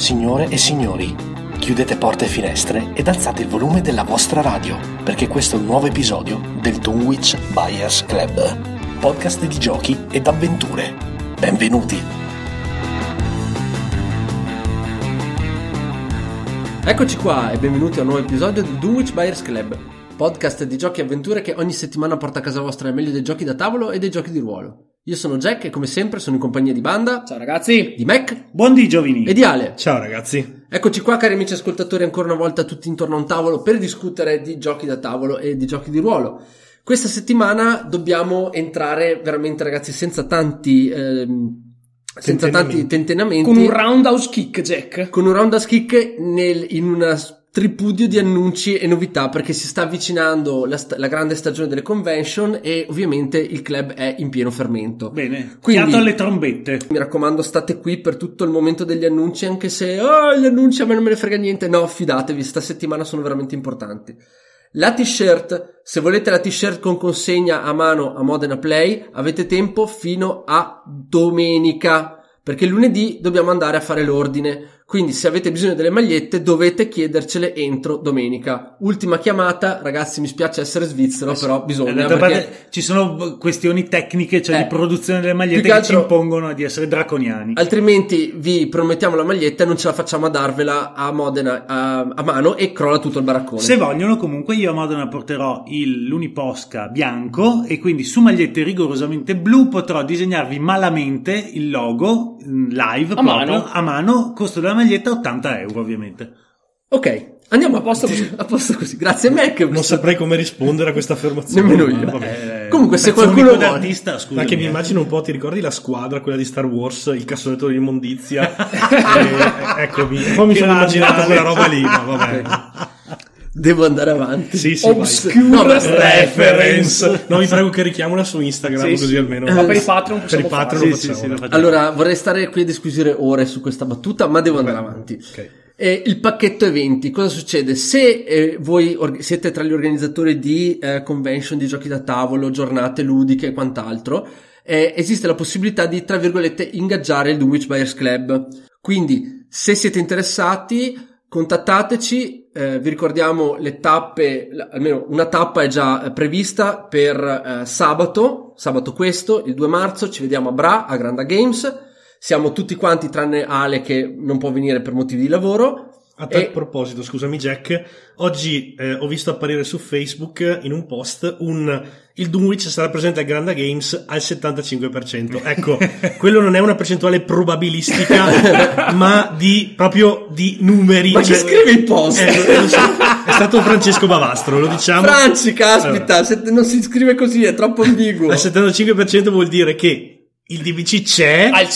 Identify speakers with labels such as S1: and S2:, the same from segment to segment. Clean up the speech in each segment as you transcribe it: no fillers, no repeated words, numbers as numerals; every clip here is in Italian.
S1: Signore e signori, chiudete porte e finestre ed alzate il volume della vostra radio, perché questo è un nuovo episodio del Dunwich Buyers Club, podcast di giochi ed avventure. Benvenuti!
S2: Eccoci qua e benvenuti a un nuovo episodio di Dunwich Buyers Club, podcast di giochi e avventure che ogni settimana porta a casa vostra il meglio dei giochi da tavolo e dei giochi di ruolo. Io sono Jack e come sempre sono in compagnia di Banda.
S3: Ciao ragazzi.
S2: Di Mac.
S3: Buondì giovini.
S2: E di Ale.
S4: Ciao ragazzi.
S2: Eccoci qua cari amici ascoltatori ancora una volta tutti intorno a un tavolo per discutere di giochi da tavolo e di giochi di ruolo. Questa settimana dobbiamo entrare veramente ragazzi senza tanti tentennamenti.
S3: Con un roundhouse kick, Jack.
S2: Con un roundhouse kick in una tripudio di annunci e novità, perché si sta avvicinando la grande stagione delle convention e ovviamente il club è in pieno fermento.
S3: Bene,
S2: quindi
S3: fiato alle trombette.
S2: Mi raccomando, state qui per tutto il momento degli annunci, anche se gli annunci a me non me ne frega niente. No, fidatevi, sta settimana sono veramente importanti. La t-shirt, se volete la t-shirt con consegna a mano a Modena Play, avete tempo fino a domenica, perché lunedì dobbiamo andare a fare l'ordine. Quindi se avete bisogno delle magliette dovete chiedercele entro domenica. Ultima chiamata, ragazzi, mi spiace essere svizzero, però bisogna, perché
S3: ci sono questioni tecniche, cioè di produzione delle magliette che ci impongono di essere draconiani.
S2: Altrimenti vi promettiamo la maglietta e non ce la facciamo a darvela a Modena a mano e crolla tutto il baraccone.
S3: Se vogliono, comunque io a Modena porterò l'Uniposca bianco e quindi su magliette rigorosamente blu potrò disegnarvi malamente il logo live a mano, costo della maglietta €80 ovviamente.
S2: Ok, andiamo a posto così. Grazie a Mac.
S4: Non saprei come rispondere a questa affermazione.
S2: Nemmeno io. Comunque se qualcuno vuole,
S4: anche mi immagino un po', ti ricordi la squadra, quella di Star Wars, il cassonetto di immondizia? Eccomi, poi mi sono immaginato quella roba lì, ma vabbè.
S2: Devo andare avanti.
S4: Sì,
S3: Obscure
S4: reference. No, vi prego che richiamula su Instagram, così almeno.
S3: Ma per i Patreon
S4: lo facciamo.
S3: Sì,
S2: allora, vorrei stare qui a disquisire ore su questa battuta, ma devo andare avanti.
S4: Okay.
S2: Il pacchetto eventi, cosa succede? Se voi siete tra gli organizzatori di convention, di giochi da tavolo, giornate ludiche e quant'altro, esiste la possibilità di, tra virgolette, ingaggiare il Dunwich Buyers Club. Quindi, se siete interessati, contattateci. Vi ricordiamo le tappe, almeno una tappa è già prevista per sabato questo, il 2 marzo, ci vediamo a Bra, a Granda Games. Siamo tutti quanti tranne Ale che non può venire per motivi di lavoro.
S4: A tal proposito, scusami Jack, oggi ho visto apparire su Facebook in un post il Dunwich sarà presente al Granda Games al 75%. Ecco, quello non è una percentuale probabilistica, ma proprio di numeri.
S2: Ma chi scrive il post?
S4: È stato Francesco Bavastro, lo diciamo.
S2: Franci, caspita, se non si scrive così è troppo ambiguo.
S4: Al 75% vuol dire che il DBC c'è
S3: al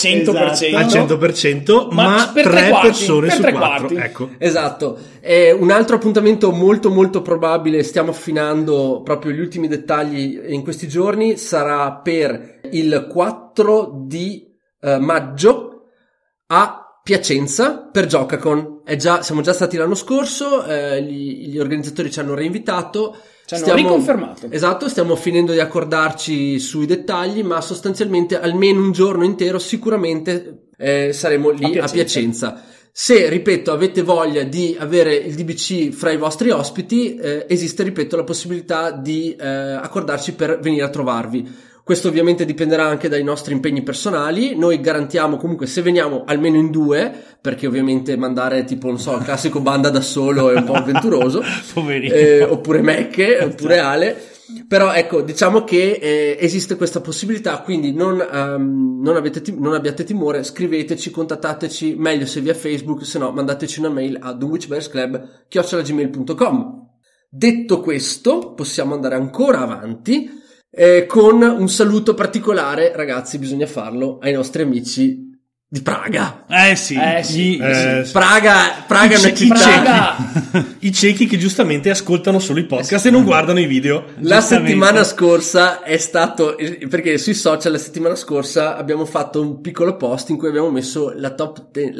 S3: 100%,
S4: ma
S3: per
S4: 3
S3: quarti,
S4: persone
S3: per
S4: su
S3: 3
S4: 4.
S3: quarti.
S4: Ecco.
S2: Esatto. Un altro appuntamento molto molto probabile, stiamo affinando proprio gli ultimi dettagli in questi giorni, sarà per il 4 di maggio a Piacenza per GiocaCon. Siamo già stati l'anno scorso, gli organizzatori ci hanno reinvitato.
S3: Riconfermato.
S2: Esatto, stiamo finendo di accordarci sui dettagli, ma sostanzialmente almeno un giorno intero sicuramente saremo lì a Piacenza. Se, ripeto, avete voglia di avere il DBC fra i vostri ospiti, esiste, ripeto, la possibilità di accordarci per venire a trovarvi. Questo ovviamente dipenderà anche dai nostri impegni personali. Noi garantiamo comunque, se veniamo almeno in 2, perché ovviamente mandare tipo, non so, il classico Banda da solo è un po' avventuroso. Oppure Mecche, oppure Ale. Però ecco, diciamo che esiste questa possibilità, quindi non abbiate timore, scriveteci, contattateci, meglio se via Facebook, se no mandateci una mail a dunwichbuyersclub@gmail.com. Detto questo, possiamo andare ancora avanti con un saluto particolare, ragazzi, bisogna farlo, ai nostri amici di Praga.
S3: Sì.
S2: Praga è una città.
S4: I ciechi che giustamente ascoltano solo i podcast e non guardano i video.
S2: La settimana scorsa è stato, perché sui social la settimana scorsa abbiamo fatto un piccolo post in cui abbiamo messo la top 10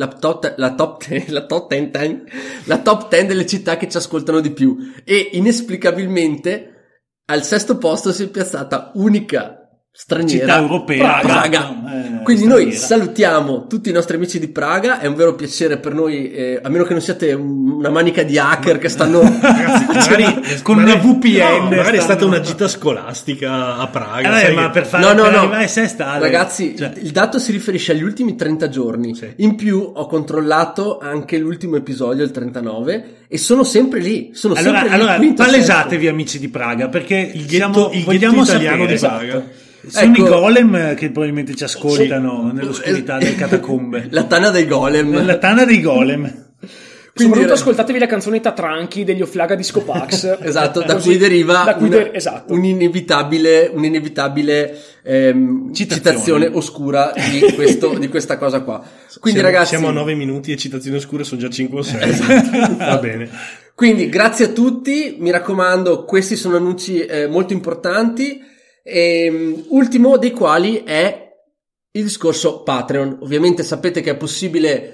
S2: delle città che ci ascoltano di più, e inesplicabilmente al 6° posto si è piazzata unica straniera,
S3: città europea,
S2: Praga. Quindi noi salutiamo tutti i nostri amici di Praga, è un vero piacere per noi, a meno che non siate una manica di hacker che stanno
S4: ragazzi, con una VPN, magari è stata una gita scolastica a Praga,
S3: ma per fare arrivare sesta,
S2: ragazzi, il dato si riferisce agli ultimi 30 giorni.
S4: Sì.
S2: In più ho controllato anche l'ultimo episodio, il 39, e sono sempre lì.
S3: Allora palesatevi, amici di Praga, perché vogliamo
S4: italiano
S3: sapere.
S4: di Praga.
S3: Sono i golem che probabilmente ci ascoltano nell'oscurità delle catacombe.
S2: La tana dei golem.
S3: La tana dei golem.
S5: Soprattutto ascoltatevi la canzone Tatranchi degli Oflaga Disco Pax.
S2: Esatto, da cui deriva
S5: esatto.
S2: un'inevitabile citazione oscura di questa cosa qua. Quindi ragazzi,
S4: siamo a 9 minuti e citazioni oscure sono già 5 o 6. Esatto. Va bene.
S2: Quindi grazie a tutti, mi raccomando, questi sono annunci molto importanti, ultimo dei quali è il discorso Patreon. Ovviamente sapete che è possibile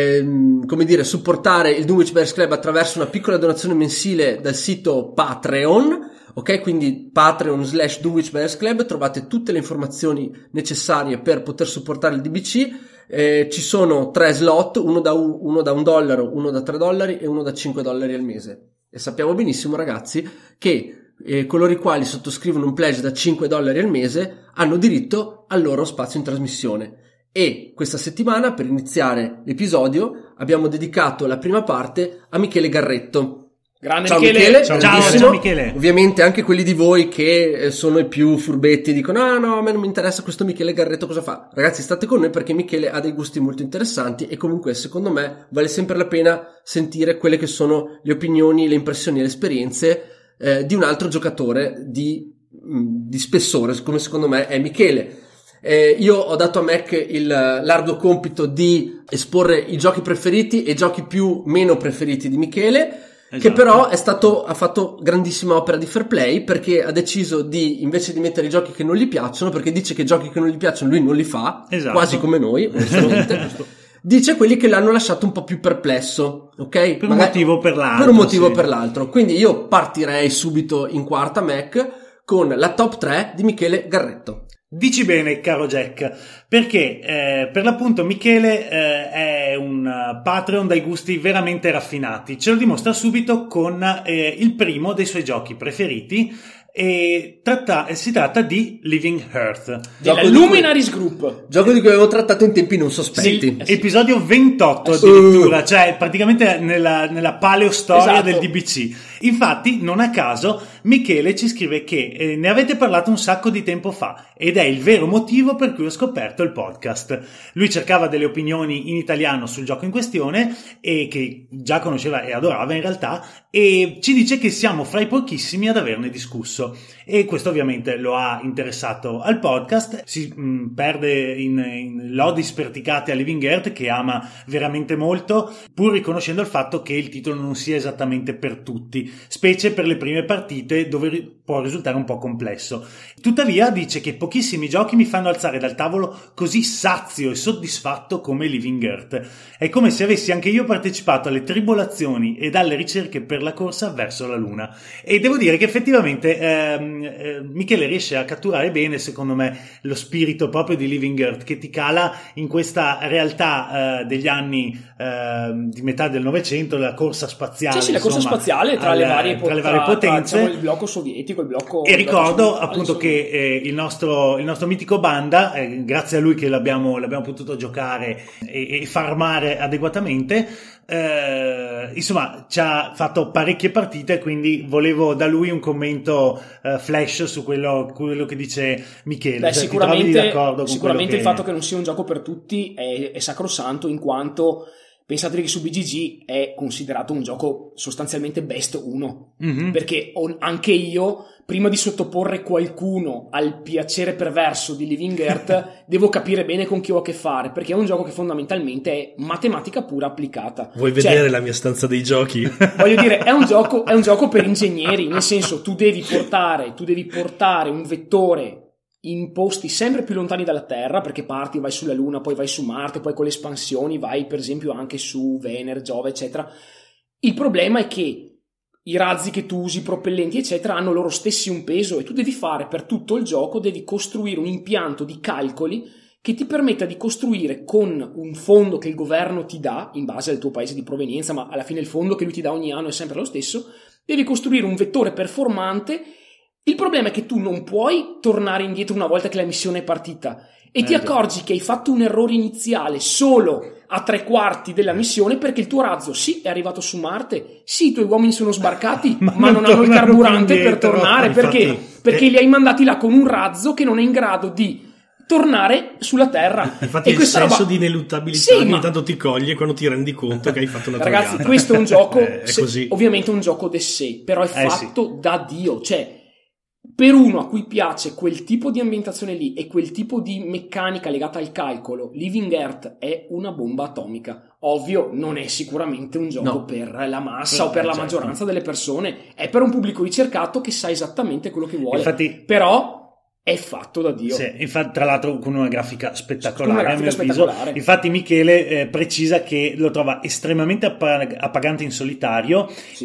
S2: supportare il Dunwich Bears Club attraverso una piccola donazione mensile dal sito Patreon, ok? Quindi Patreon/Dunwich Bears Club, trovate tutte le informazioni necessarie per poter supportare il DBC. Ci sono 3 slot, uno da $1, uno da $3 e uno da $5 al mese, e sappiamo benissimo, ragazzi, che coloro i quali sottoscrivono un pledge da $5 al mese hanno diritto al loro spazio in trasmissione. E questa settimana, per iniziare l'episodio, abbiamo dedicato la prima parte a Michele Garretto.
S5: Grande
S2: Ciao
S5: Michele.
S3: Ciao Michele.
S2: Ovviamente anche quelli di voi che sono i più furbetti dicono no, a me non mi interessa questo Michele Garretto, cosa fa? Ragazzi, state con noi perché Michele ha dei gusti molto interessanti, e comunque secondo me vale sempre la pena sentire quelle che sono le opinioni, le impressioni e le esperienze di un altro giocatore di spessore, come secondo me è Michele. Io ho dato a Mac l'arduo compito di esporre i giochi preferiti e i giochi più meno preferiti di Michele, esatto, che però ha fatto grandissima opera di fair play, perché ha deciso di, invece di mettere i giochi che non gli piacciono, perché dice che i giochi che non gli piacciono lui non li fa, esatto, quasi come noi, onestamente. Dice quelli che l'hanno lasciato un po' più perplesso, ok?
S3: Per un motivo o per l'altro.
S2: Per un motivo o per l'altro. Quindi io partirei subito in quarta, Mac, con la top 3 di Michele Garretto.
S3: Dici bene, caro Jack, perché per l'appunto Michele è un Patreon dai gusti veramente raffinati. Ce lo dimostra subito con il primo dei suoi giochi preferiti, e si tratta di Living Earth
S5: della Luminaries Group,
S2: gioco di cui avevo trattato in tempi non sospetti.
S3: Sì, episodio 28 addirittura, cioè praticamente nella paleostoria, esatto, del DBC. Infatti, non a caso, Michele ci scrive che ne avete parlato un sacco di tempo fa, ed è il vero motivo per cui ho scoperto il podcast. Lui cercava delle opinioni in italiano sul gioco in questione, e che già conosceva e adorava in realtà, e ci dice che siamo fra i pochissimi ad averne discusso, e questo ovviamente lo ha interessato al podcast. Si perde in lodi sperticate a Living Earth, che ama veramente molto, pur riconoscendo il fatto che il titolo non sia esattamente per tutti, specie per le prime partite, dove può risultare un po' complesso. Tuttavia dice che pochissimi giochi mi fanno alzare dal tavolo così sazio e soddisfatto come Living Earth. È come se avessi anche io partecipato alle tribolazioni ed alle ricerche per la corsa verso la Luna. E devo dire che effettivamente Michele riesce a catturare bene, secondo me, lo spirito proprio di Living Earth, che ti cala in questa realtà degli anni di metà del Novecento, la corsa spaziale.
S5: Sì, la corsa spaziale tra le varie
S3: potenze,
S5: diciamo, il blocco sovietico, il blocco.
S3: E ricordo appunto che il nostro mitico Banda, grazie a lui che l'abbiamo potuto giocare e farmare adeguatamente, insomma ci ha fatto parecchie partite, quindi volevo da lui un commento flash su quello che dice Michele.
S5: Beh, sicuramente il fatto che non sia un gioco per tutti è sacrosanto, in quanto pensate che su BGG è considerato un gioco sostanzialmente best 1, perché anche io, prima di sottoporre qualcuno al piacere perverso di Living Earth, devo capire bene con chi ho a che fare, perché è un gioco che fondamentalmente è matematica pura applicata.
S4: Vuoi vedere la mia stanza dei giochi?
S5: Voglio dire, è un gioco per ingegneri, nel senso tu devi portare un vettore in posti sempre più lontani dalla Terra, perché parti, vai sulla Luna, poi vai su Marte, poi con le espansioni vai per esempio anche su Venere, Giove, eccetera. Il problema è che i razzi che tu usi, i propellenti eccetera, hanno loro stessi un peso, e tu devi fare per tutto il gioco, devi costruire un impianto di calcoli che ti permetta di costruire con un fondo che il governo ti dà in base al tuo paese di provenienza, ma alla fine il fondo che lui ti dà ogni anno è sempre lo stesso, devi costruire un vettore performante. Il problema è che tu non puoi tornare indietro una volta che la missione è partita e ti accorgi che hai fatto un errore iniziale solo a 3/4 della missione, perché il tuo razzo sì è arrivato su Marte, sì i tuoi uomini sono sbarcati ma non hanno il carburante per tornare, perché li hai mandati là con un razzo che non è in grado di tornare sulla Terra.
S4: Infatti il senso di ineluttabilità ogni tanto ti coglie quando ti rendi conto che hai fatto una troiata.
S5: Ragazzi, questo è un gioco ovviamente un gioco d'essè, però è fatto da Dio, cioè per uno a cui piace quel tipo di ambientazione lì e quel tipo di meccanica legata al calcolo, Living Earth è una bomba atomica. Ovvio, non è sicuramente un gioco per la massa o per la maggioranza delle persone, è per un pubblico ricercato che sa esattamente quello che vuole. Infatti, però è fatto da Dio.
S3: Sì, infatti, tra l'altro con una grafica spettacolare, a mio avviso. Infatti Michele precisa che lo trova estremamente appagante in solitario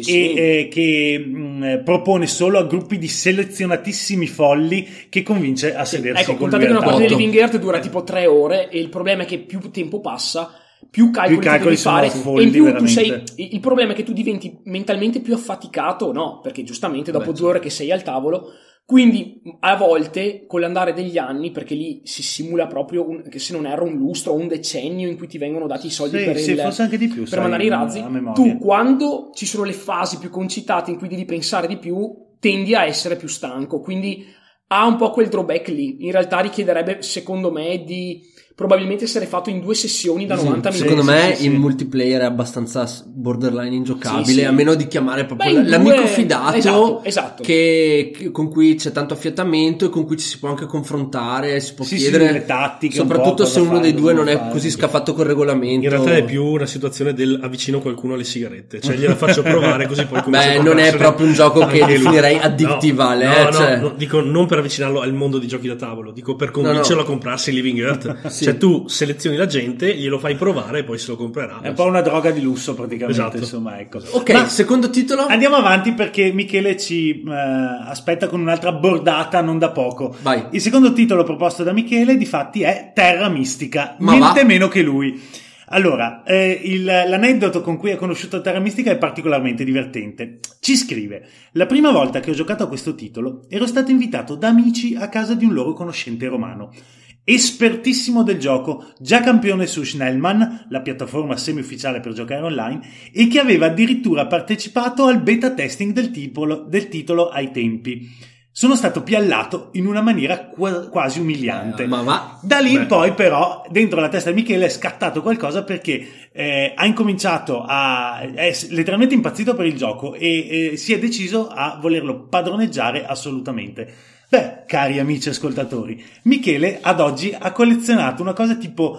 S3: che propone solo a gruppi di selezionatissimi folli che convince a sedersi.
S5: Ecco, contate che una partita di Living Earth dura tipo 3 ore e il problema è che più tempo passa, più calcoli devi fare,
S3: folli,
S5: e in più tu sei, il problema è che tu diventi mentalmente più affaticato, no? Perché giustamente dopo 2 ore che sei al tavolo. Quindi a volte con l'andare degli anni, perché lì si simula proprio che se non erro un lustro o un decennio in cui ti vengono dati i soldi
S3: forse anche di più,
S5: per mandare i razzi, tu quando ci sono le fasi più concitate in cui devi pensare di più tendi a essere più stanco, quindi ha un po' quel drawback lì. In realtà richiederebbe secondo me di probabilmente essere fatto in 2 sessioni da 90 minuti.
S2: Secondo me in multiplayer è abbastanza borderline ingiocabile, a meno di chiamare proprio l'amico fidato,
S5: esatto.
S2: Che con cui c'è tanto affiatamento e con cui ci si può anche confrontare, si può chiedere
S3: le tattiche,
S2: soprattutto se uno dei due non è così scaffato col regolamento.
S4: In realtà è più una situazione del avvicino qualcuno alle sigarette, cioè gliela faccio provare così poi comincia a
S2: non è proprio un gioco che definirei addictivale.
S4: No, dico non per avvicinarlo al mondo di giochi da tavolo, dico per convincerlo a comprarsi Living Earth. Cioè tu selezioni la gente, glielo fai provare e poi se lo comprerà.
S3: È un po' una droga di lusso praticamente, insomma, ecco.
S2: Ok, secondo titolo?
S3: Andiamo avanti perché Michele ci aspetta con un'altra bordata non da poco.
S2: Vai.
S3: Il secondo titolo proposto da Michele difatti è Terra Mistica, niente meno che lui. Allora, l'aneddoto con cui ha conosciuto Terra Mistica è particolarmente divertente. Ci scrive: la prima volta che ho giocato a questo titolo ero stato invitato da amici a casa di un loro conoscente romano. Espertissimo del gioco, già campione su Schnellman, la piattaforma semi-ufficiale per giocare online, e che aveva addirittura partecipato al beta testing del titolo ai tempi. Sono stato piallato in una maniera quasi umiliante. Da lì in poi però dentro la testa di Michele è scattato qualcosa, perché ha incominciato è letteralmente impazzito per il gioco e si è deciso a volerlo padroneggiare assolutamente. Beh, cari amici ascoltatori, Michele ad oggi ha collezionato una cosa tipo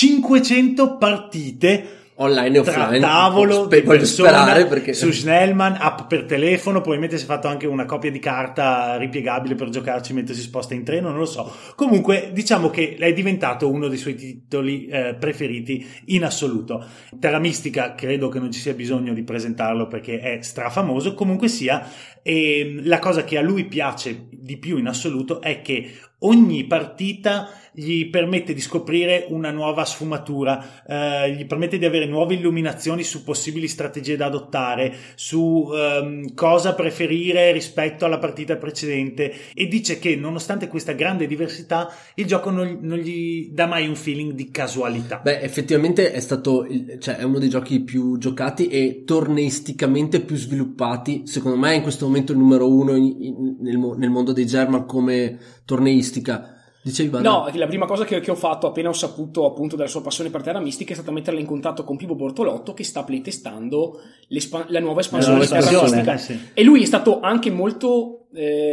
S3: 500 partite
S2: online e offline,
S3: tra tavolo,
S2: voglio sperare, perché
S3: su Schnellman, app per telefono, probabilmente si è fatto anche una copia di carta ripiegabile per giocarci mentre si sposta in treno, non lo so. Comunque diciamo che è diventato uno dei suoi titoli preferiti in assoluto. Terra Mistica credo che non ci sia bisogno di presentarlo perché è strafamoso. Comunque sia, la cosa che a lui piace di più in assoluto è che ogni partita gli permette di scoprire una nuova sfumatura, gli permette di avere nuove illuminazioni su possibili strategie da adottare, su cosa preferire rispetto alla partita precedente, e dice che nonostante questa grande diversità il gioco non gli dà mai un feeling di casualità.
S2: Beh, effettivamente è stato è uno dei giochi più giocati e torneisticamente più sviluppati, secondo me in questo momento il numero 1 nel mondo dei German come torneistica.
S5: No, la prima cosa che ho fatto appena ho saputo appunto della sua passione per Terra Mistica è stata metterla in contatto con Pipo Bortolotto, che sta playtestando la nuova espansione di Terra Mistica.
S3: Sì.
S5: E lui è stato anche molto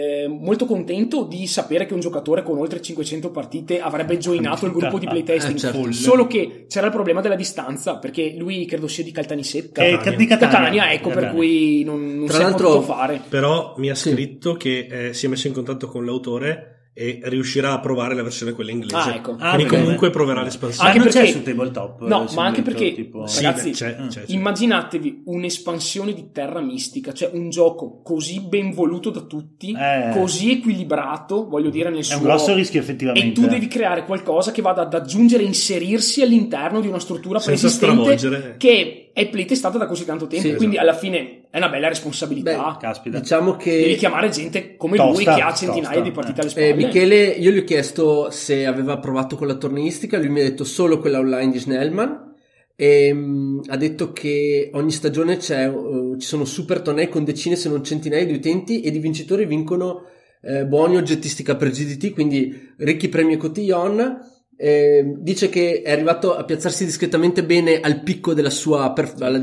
S5: contento di sapere che un giocatore con oltre 500 partite avrebbe joinato il gruppo di playtesting.
S2: Certo.
S5: Solo che c'era il problema della distanza, perché lui credo sia di Caltanissetta,
S3: di
S5: Catania, ecco, per cui non si è potuto fare.
S4: Però mi ha scritto che si è messo in contatto con l'autore e riuscirà a provare la versione quella inglese.
S5: Ecco.
S4: Quindi comunque proverà l'espansione.
S3: Anche perché c'è su tabletop.
S5: No, ma anche perché
S3: tipo...
S5: ragazzi,
S4: c'è.
S5: Immaginatevi un'espansione di Terra Mistica, cioè un gioco così ben voluto da tutti, così equilibrato, voglio dire, nel suo...
S3: È un grosso rischio effettivamente.
S5: E tu devi creare qualcosa che vada ad aggiungere e inserirsi all'interno di una struttura preesistente che è playtestata da così tanto tempo, quindi alla fine è una bella responsabilità.
S3: Caspita.
S2: Diciamo che
S5: devi chiamare gente come lui che ha centinaia di partite alle spalle.
S2: Michele, io gli ho chiesto se aveva provato con la torneistica, lui mi ha detto solo quella online di Snellman, e ha detto che ogni stagione ci sono super tornei con decine se non centinaia di utenti, ed i vincitori vincono buoni oggettistica per GDT, quindi ricchi premi e cotillon. Dice che è arrivato a piazzarsi discretamente bene al picco della sua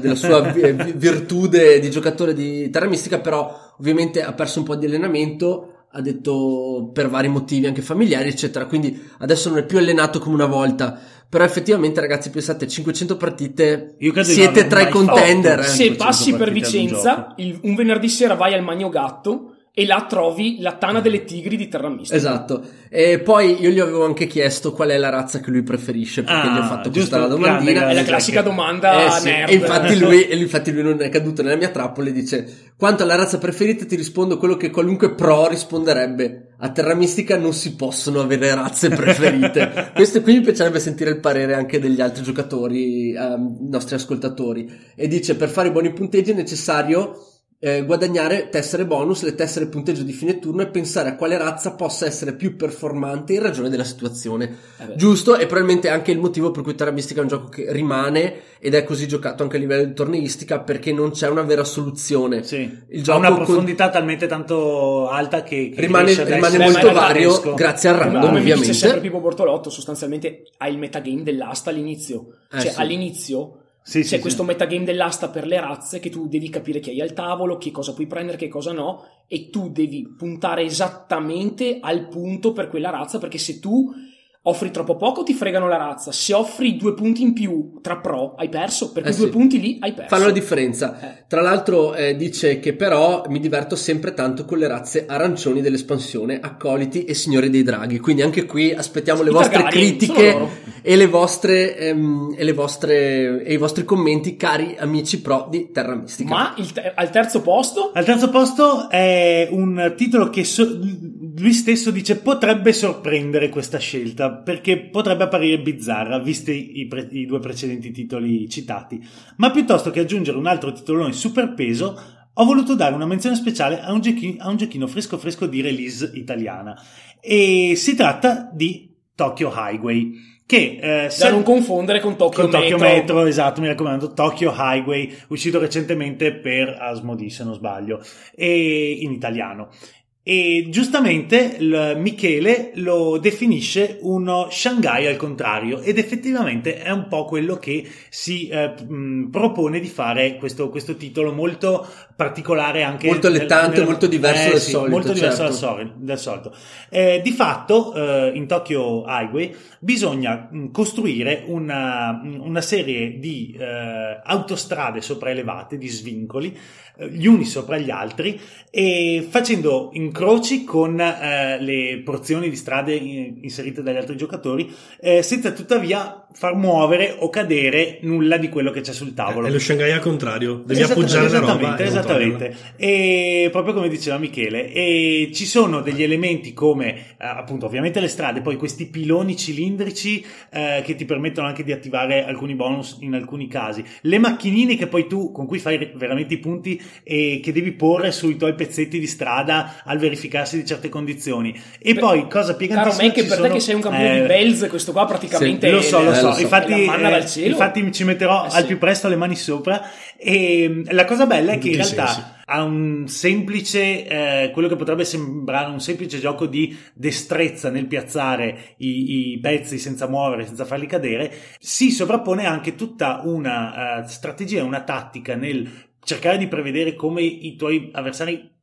S2: virtude di giocatore di Terra Mistica, però ovviamente ha perso un po' di allenamento, ha detto, per vari motivi anche familiari eccetera, quindi adesso non è più allenato come una volta. Però effettivamente, ragazzi, pensate, 500 partite, siete tra i contender.
S5: Se passi per Vicenza un venerdì sera vai al Magno Gatto e là trovi la Tana delle Tigri di Terra Mistica.
S2: Esatto. E poi io gli avevo anche chiesto qual è la razza che lui preferisce, perché gli ho fatto questa domandina.
S5: È la classica domanda nerd.
S2: E infatti lui non è caduto nella mia trappola e dice: quanto alla razza preferita ti rispondo quello che qualunque pro risponderebbe: a Terra Mistica non si possono avere razze preferite. Questo qui mi piacerebbe sentire il parere anche degli altri giocatori, nostri ascoltatori. E dice: per fare i buoni punteggi è necessario guadagnare tessere bonus, le tessere punteggio di fine turno, e pensare a quale razza possa essere più performante in ragione della situazione. Giusto, e probabilmente anche il motivo per cui Terra Mistica è un gioco che rimane ed è così giocato anche a livello di torneistica, perché non c'è una vera soluzione. Il gioco
S3: ha una profondità talmente tanto alta che
S2: rimane molto vario grazie al random,
S5: come
S2: ovviamente.
S5: Dice sempre Pippo Bortolotto, sostanzialmente hai il metagame dell'asta all'inizio, all'inizio c'è questo metagame dell'asta per le razze, che tu devi capire chi hai al tavolo, che cosa puoi prendere, che cosa no, e tu devi puntare esattamente al punto per quella razza, perché se tu offri troppo poco ti fregano la razza, se offri 2 punti in più tra pro hai perso, perché 2 punti lì hai perso,
S2: fanno la differenza. Tra l'altro dice che però mi diverto sempre tanto con le razze arancioni dell'espansione, accoliti e signori dei draghi, quindi anche qui aspettiamo le vostre critiche e i vostri commenti, cari amici pro di Terra Mistica.
S5: Ma al terzo posto
S3: è un titolo che lui stesso dice potrebbe sorprendere questa scelta, perché potrebbe apparire bizzarra visti i 2 precedenti titoli citati, ma piuttosto che aggiungere un altro titolone super peso ho voluto dare una menzione speciale a un giochino fresco di release italiana, e si tratta di Tokyo Highway, che
S5: da non confondere con Tokyo
S3: Metro. Esatto, mi raccomando, Tokyo Highway, uscito recentemente per Asmodee se non sbaglio, e in italiano. E giustamente Michele lo definisce uno Shanghai al contrario, ed effettivamente è un po' quello che si propone di fare questo titolo molto particolare, anche
S2: molto allettante, molto diverso dal solito.
S3: Molto diverso dal solito. Di fatto in Tokyo Highway bisogna costruire una serie di autostrade sopraelevate, di svincoli, gli uni sopra gli altri, e facendo incroci con le porzioni di strade inserite dagli altri giocatori, senza tuttavia far muovere o cadere nulla di quello che c'è sul tavolo.
S4: È lo Shanghai al contrario, devi appoggiare la roba.
S3: Esattamente. E proprio come diceva Michele, e ci sono degli elementi come appunto ovviamente le strade, poi questi piloni cilindrici che ti permettono anche di attivare alcuni bonus in alcuni casi, le macchinine che poi tu con cui fai veramente i punti e che devi porre sui tuoi pezzetti di strada al verificarsi di certe condizioni, e poi cosa piegantissima,
S5: caro me, che per te che sei un campione di Bells, questo qua praticamente
S3: lo so. Infatti,
S5: la manna dal cielo.
S3: Infatti ci metterò al più presto le mani sopra, e la cosa bella è che in realtà ha un semplice quello che potrebbe sembrare un semplice gioco di destrezza nel piazzare i pezzi senza muovere, senza farli cadere, si sovrappone anche tutta una strategia, una tattica nel cercare di prevedere come i tuoi avversari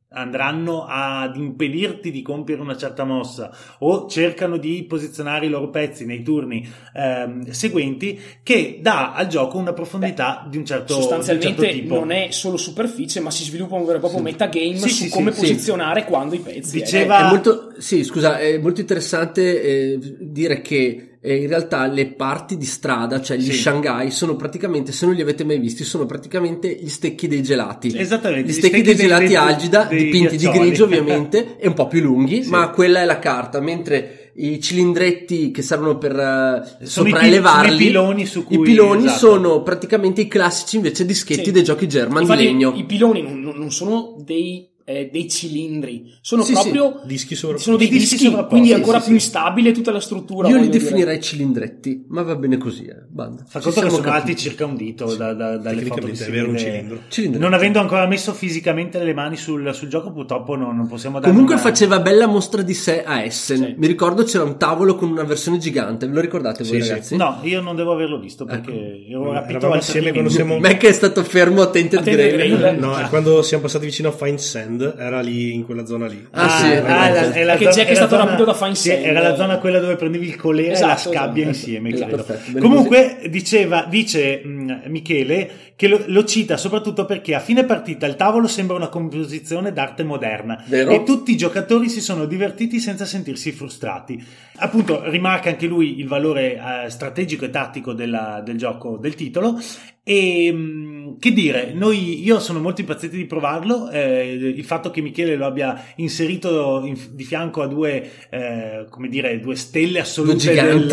S3: andranno ad impedirti di compiere una certa mossa o cercano di posizionare i loro pezzi nei turni seguenti, che dà al gioco una profondità di un certo
S5: sostanzialmente
S3: tipo.
S5: Non è solo superficie, ma si sviluppa un vero e proprio metagame su come posizionare quando i pezzi.
S3: Diceva...
S2: È molto, è molto interessante dire che in realtà le parti di strada, cioè gli Shanghai, sono praticamente, se non li avete mai visti, sono praticamente gli stecchi dei gelati.
S3: Esattamente.
S2: Gli stecchi dei gelati Algida, dipinti di grigio ovviamente, e un po' più lunghi, ma quella è la carta, mentre i cilindretti che servono per sopraelevarli, i piloni sono praticamente i classici invece dischetti dei giochi German di legno.
S5: I piloni non sono dei cilindri, sono proprio
S4: dischi
S5: sono dei dischi, quindi è ancora più instabile tutta la struttura.
S2: Io li definirei cilindretti, ma va bene così. Banda.
S3: Fa conto che sono alti circa un dito dalle foto che si vede.
S4: Un cilindro.
S3: Non avendo ancora messo fisicamente le mani sul gioco, purtroppo non possiamo dare.
S2: Comunque faceva bella mostra di sé a Essen. Mi ricordo c'era un tavolo con una versione gigante, ve lo ricordate voi ragazzi?
S3: No, io non devo averlo visto perché ero rapito
S4: assieme quando siamo...
S2: Mac è stato fermo a Tainted Grail.
S4: No, quando siamo passati vicino a Fine Sand era lì in quella zona lì.
S5: Perché Jack è stato rapito da Fine Sand.
S3: Era la zona quella dove prendevi il colera e la scabbia insieme, credo. Comunque dice Michele che lo cita soprattutto perché a fine partita il tavolo sembra una composizione d'arte moderna.
S2: Vero?
S3: E tutti i giocatori si sono divertiti senza sentirsi frustrati. Appunto, rimarca anche lui il valore strategico e tattico del gioco, del titolo. E che dire, io sono molto impaziente di provarlo. Il fatto che Michele lo abbia inserito di fianco a due stelle assolute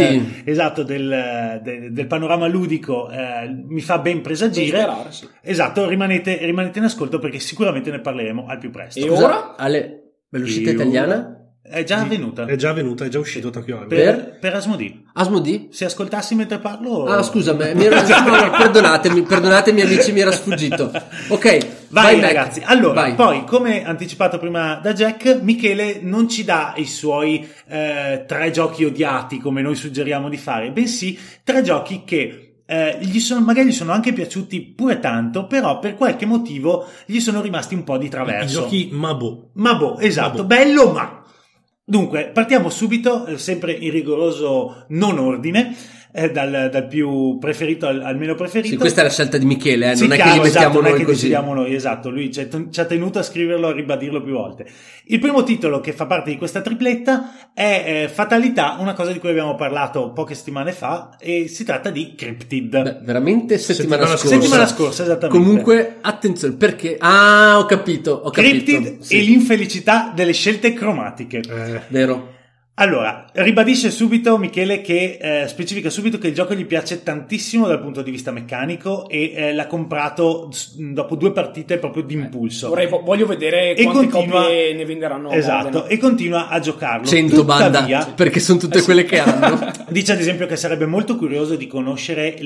S3: del panorama ludico mi fa ben presagire. Esatto, rimanete in ascolto perché sicuramente ne parleremo al più presto.
S5: E ora?
S2: Ale, l'uscita italiana?
S3: È già avvenuta.
S4: È già uscito Tokyo Hangar.
S3: Per Asmodee.
S2: Asmodee?
S3: Se ascoltassi mentre parlo...
S2: Ah, scusa, perdonatemi amici, mi era sfuggito. Ok,
S3: vai ragazzi. Allora, poi, come anticipato prima da Jack, Michele non ci dà i suoi 3 giochi odiati come noi suggeriamo di fare, bensì 3 giochi che magari gli sono anche piaciuti pure tanto, però per qualche motivo gli sono rimasti un po' di traverso.
S4: I giochi Mabo,
S3: esatto, bello ma... Dunque, partiamo subito, sempre in rigoroso non ordine, dal più preferito al meno preferito.
S2: Sì, questa è la scelta di Michele, non è che li mettiamo noi così.
S3: Decidiamo noi, esatto, lui ci ha tenuto a scriverlo, a ribadirlo più volte. Il primo titolo che fa parte di questa tripletta è Fatalità, una cosa di cui abbiamo parlato poche settimane fa, e si tratta di Cryptid.
S2: Beh, veramente settimana
S3: scorsa, esattamente.
S2: Comunque, attenzione, perché... Ah, ho capito.
S3: Cryptid e l'infelicità delle scelte cromatiche.
S2: Vero.
S3: Allora, ribadisce subito Michele che specifica subito che il gioco gli piace tantissimo dal punto di vista meccanico e l'ha comprato dopo 2 partite proprio d'impulso.
S5: Voglio vedere quante copie ne venderanno.
S3: Esatto, e continua a giocarlo.
S2: 100 banda, perché sono tutte quelle che hanno.
S3: Dice ad esempio che sarebbe molto curioso di conoscere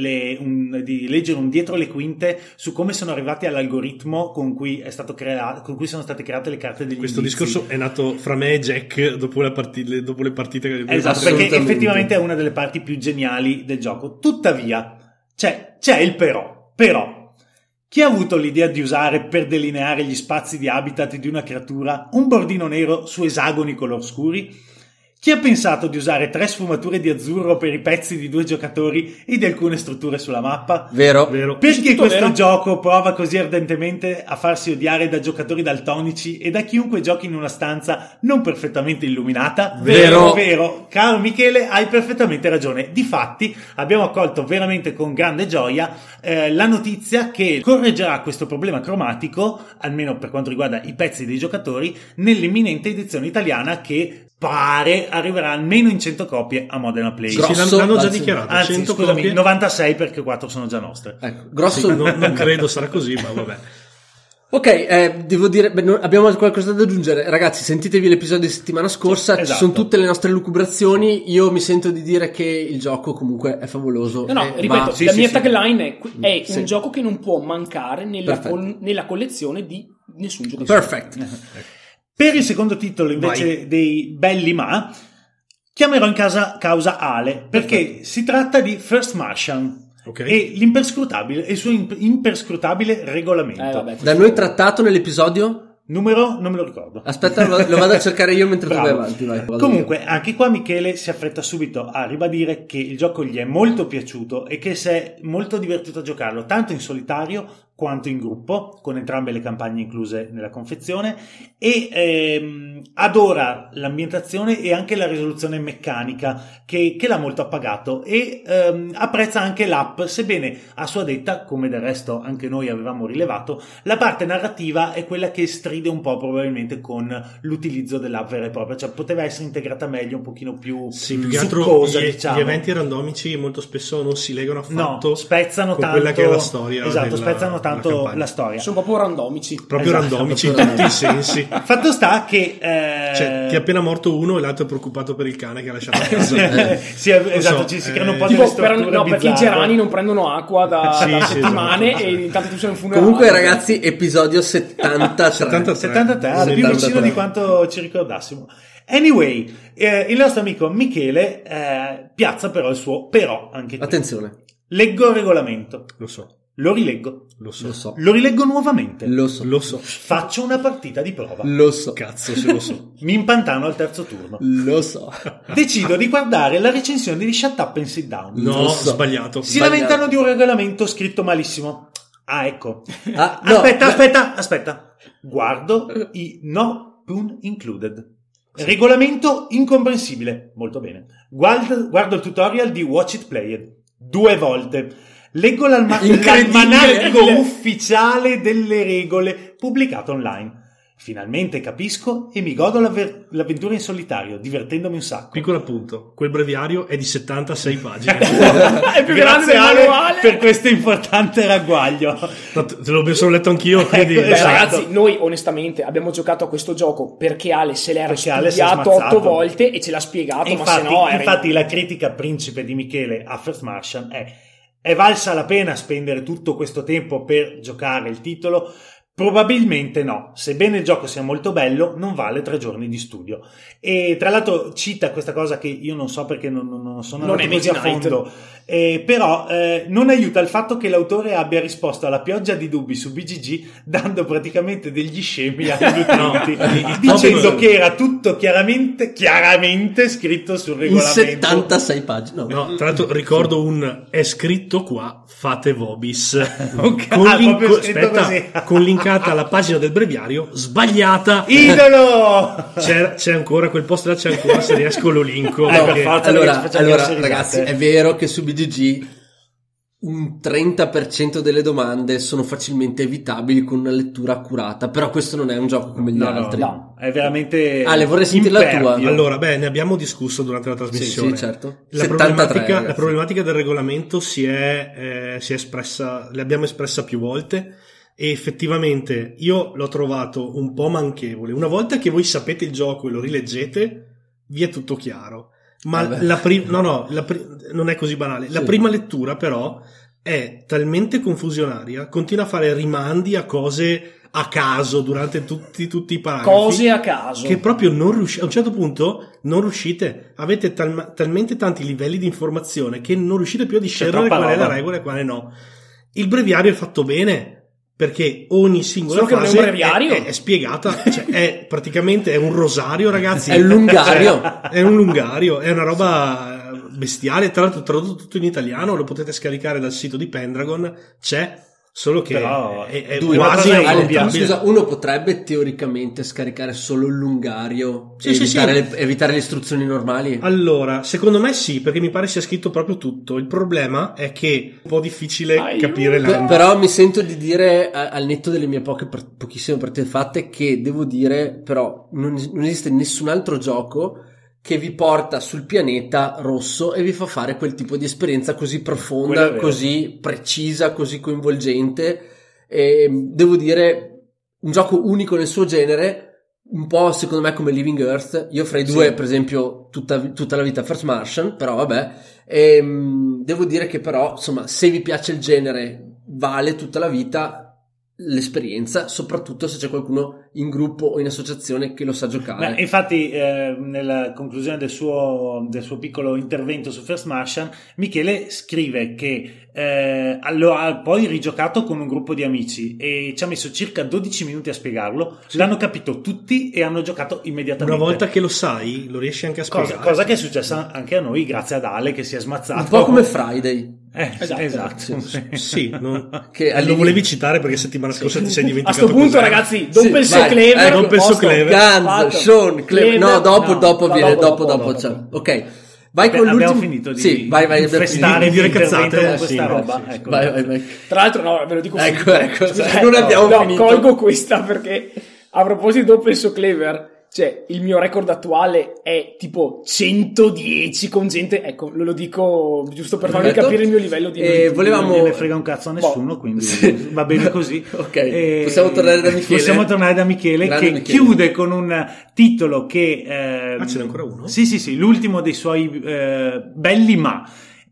S3: di leggere un dietro le quinte su come sono arrivati all'algoritmo con cui con cui sono state create le carte degli
S4: Questo
S3: indizi.
S4: discorso è nato fra me e Jack dopo le partite che
S3: esatto, perché effettivamente è una delle parti più geniali del gioco. Tuttavia c'è il però chi ha avuto l'idea di usare per delineare gli spazi di habitat di una creatura un bordino nero su esagoni color scuri? Chi ha pensato di usare 3 sfumature di azzurro per i pezzi di 2 giocatori e di alcune strutture sulla mappa?
S2: Vero.
S3: Perché questo gioco prova così ardentemente a farsi odiare da giocatori daltonici e da chiunque giochi in una stanza non perfettamente illuminata? Vero. Caro Michele, hai perfettamente ragione. Difatti, abbiamo accolto veramente con grande gioia la notizia che correggerà questo problema cromatico, almeno per quanto riguarda i pezzi dei giocatori, nell'imminente edizione italiana che pare arriverà almeno in 100 copie a Modena Play.
S4: L'hanno già dichiarato.
S3: Anzi,
S4: 100
S3: scusami,
S4: copie.
S3: 96 perché 4 sono già nostre.
S2: Ecco, grosso.
S4: Sì, non credo sarà così, ma vabbè.
S2: Ok, devo dire, abbiamo qualcosa da aggiungere. Ragazzi, sentitevi l'episodio di settimana scorsa,
S3: esatto.
S2: Ci sono tutte le nostre lucubrazioni. Io mi sento di dire che il gioco comunque è favoloso.
S5: Ripeto, la mia tagline è un gioco che non può mancare nella collezione di nessun giocatore.
S2: Perfetto.
S3: Per il secondo titolo invece dei belli ma chiamerò in causa Ale perché si tratta di First Martian e il suo imperscrutabile regolamento.
S2: Da noi trattato nell'episodio
S3: Numero non me lo ricordo.
S2: Aspetta, lo vado a cercare io mentre tu vai avanti. Vai,
S3: comunque, anche qua Michele si affretta subito a ribadire che il gioco gli è molto piaciuto e che si è molto divertito a giocarlo, tanto in solitario quanto in gruppo, con entrambe le campagne incluse nella confezione, e adora l'ambientazione e anche la risoluzione meccanica che l'ha molto appagato, e apprezza anche l'app, sebbene a sua detta, come del resto anche noi avevamo rilevato, la parte narrativa è quella che stride un po' probabilmente con l'utilizzo dell'app vera e propria, cioè poteva essere integrata meglio, un pochino più
S4: più che altro diciamo. Gli eventi randomici molto spesso non si legano affatto,
S3: spezzano
S4: con
S3: tanto
S4: quella che è la storia.
S3: Esatto, spezzano tanto la storia.
S5: Sono proprio randomici.
S4: Randomici in tutti i sensi.
S3: Fatto sta che
S4: cioè, ti è appena morto uno e l'altro è preoccupato per il cane che ha lasciato a casa.
S3: Sì, esatto, ci si creano un po' delle strutture
S5: perché i gerani non prendono acqua da settimane, esatto. E intanto tu sei un funerale.
S2: Comunque ragazzi, episodio 73,
S3: più vicino di quanto ci ricordassimo. Anyway, il nostro amico Michele piazza però il suo però anche qui.
S2: Attenzione.
S3: Leggo il regolamento.
S4: Lo so.
S3: Lo rileggo.
S4: Lo so.
S3: Lo rileggo nuovamente.
S2: Lo so.
S3: Faccio una partita di prova.
S2: Lo so.
S4: Cazzo, se lo so.
S3: Mi impantano al terzo turno.
S2: Lo so.
S3: Decido di guardare la recensione di Shut Up and Sit Down.
S4: No, sbagliato.
S3: Si lamentano di un regolamento scritto malissimo. Ah, ecco.
S2: No,
S3: Aspetta. Guardo i no pun included. Regolamento incomprensibile. Molto bene. Guardo il tutorial di Watch It Played 2 volte. Leggo l'almanacco ufficiale delle regole pubblicato online. Finalmente capisco e mi godo l'avventura in solitario, divertendomi un sacco.
S4: Piccolo appunto, quel breviario è di 76 pagine.
S5: È più grande del manuale.
S3: Per questo importante ragguaglio.
S4: Te l'ho solo letto anch'io, quindi...
S5: Ragazzi, noi onestamente abbiamo giocato a questo gioco perché Ale se l'era studiato 8 volte e ce l'ha spiegato,
S3: infatti,
S5: ma se no...
S3: Infatti la critica principe di Michele a First Martian è valsa la pena spendere tutto questo tempo per giocare il titolo? Probabilmente no, sebbene il gioco sia molto bello, non vale 3 giorni di studio. E tra l'altro cita questa cosa che io non so perché non sono andato così a fondo, però non aiuta il fatto che l'autore abbia risposto alla pioggia di dubbi su BGG dando praticamente degli scemi agli utenti, dicendo che era tutto chiaramente scritto sul regolamento.
S2: In 76 pagine.
S4: No, tra l'altro ricordo è scritto qua, fate vobis. Con linkata la pagina del breviario sbagliata.
S3: Idolo!
S4: C'è ancora quel post là, c'è ancora, se riesco lo linko.
S2: Allora ragazzi, è vero che su BGG un 30% delle domande sono facilmente evitabili con una lettura accurata, però questo non è un gioco come gli altri.
S3: No, è veramente
S2: Ale, vorrei sentire la tua.
S4: Allora, ne abbiamo discusso durante la trasmissione.
S2: Sì, certo.
S4: La problematica del regolamento si è espressa, l'abbiamo espressa più volte. E effettivamente io l'ho trovato un po' manchevole. Una volta che voi sapete il gioco e lo rileggete, vi è tutto chiaro. Ma non è così banale. La prima lettura però è talmente confusionaria, continua a fare rimandi a cose a caso durante tutti i paragrafi.
S5: Cose a caso.
S4: Che proprio non riuscite, a un certo punto non riuscite, avete talmente tanti livelli di informazione che non riuscite più a discernere qual è la regola e quale no. Il breviario è fatto bene, perché ogni singola frase è spiegata, cioè è praticamente un rosario, ragazzi.
S2: È un lungario.
S4: È un lungario, è una roba bestiale. Tra l'altro tradotto tutto in italiano, lo potete scaricare dal sito di Pendragon, c'è, solo che è quasi
S2: incompilabile. Scusa, uno potrebbe teoricamente scaricare solo il lungario e evitare le istruzioni normali?
S4: Allora, secondo me sì, perché mi pare sia scritto proprio tutto. Il problema è che è un po' difficile capire
S2: però mi sento di dire, al netto delle mie pochissime partite fatte, che devo dire però non esiste nessun altro gioco che vi porta sul pianeta rosso e vi fa fare quel tipo di esperienza così profonda, così precisa, così coinvolgente. E devo dire, un gioco unico nel suo genere, un po' secondo me come Living Earth. Io fra i due, per esempio, tutta la vita First Martian, però vabbè. Devo dire che però, insomma, se vi piace il genere, vale tutta la vita. l'esperienza, soprattutto se c'è qualcuno in gruppo o in associazione che lo sa giocare.
S3: Beh, infatti nella conclusione del suo piccolo intervento su First Martian, Michele scrive che lo ha poi rigiocato con un gruppo di amici e ci ha messo circa 12 minuti a spiegarlo. Sì. L'hanno capito tutti e hanno giocato immediatamente.
S4: Una volta che lo sai, lo riesci anche a spiegare.
S3: Cosa che è successa anche a noi grazie ad Ale che si è smazzato.
S2: Un po' come Friday.
S3: Esatto.
S4: Sì, che lo volevi citare perché settimana scorsa ti sei dimenticato.
S5: A sto punto, ragazzi, Don't penso Clever.
S4: Non penso Clever.
S2: Guns, Sean, Clever. No, dopo viene. Dopo. Ok. Vai con l'ultimo.
S3: Abbiamo finito di
S4: infestare, di dire cazzate
S3: con questa roba.
S4: Sì.
S3: Ecco.
S2: Vai.
S5: Tra l'altro, no, ve lo dico
S2: ecco. Non abbiamo finito.
S5: Colgo questa perché a proposito di Don't penso Clever. Cioè, il mio record attuale è tipo 110 con gente, ecco, lo dico giusto per farvi capire il mio livello di
S3: volevamo... Non ne frega un cazzo a nessuno, quindi va bene così.
S2: Ok, possiamo tornare da Michele.
S3: Grande Michele. Chiude con un titolo che...
S4: ce n'è ancora uno?
S3: Sì, l'ultimo dei suoi belli ma...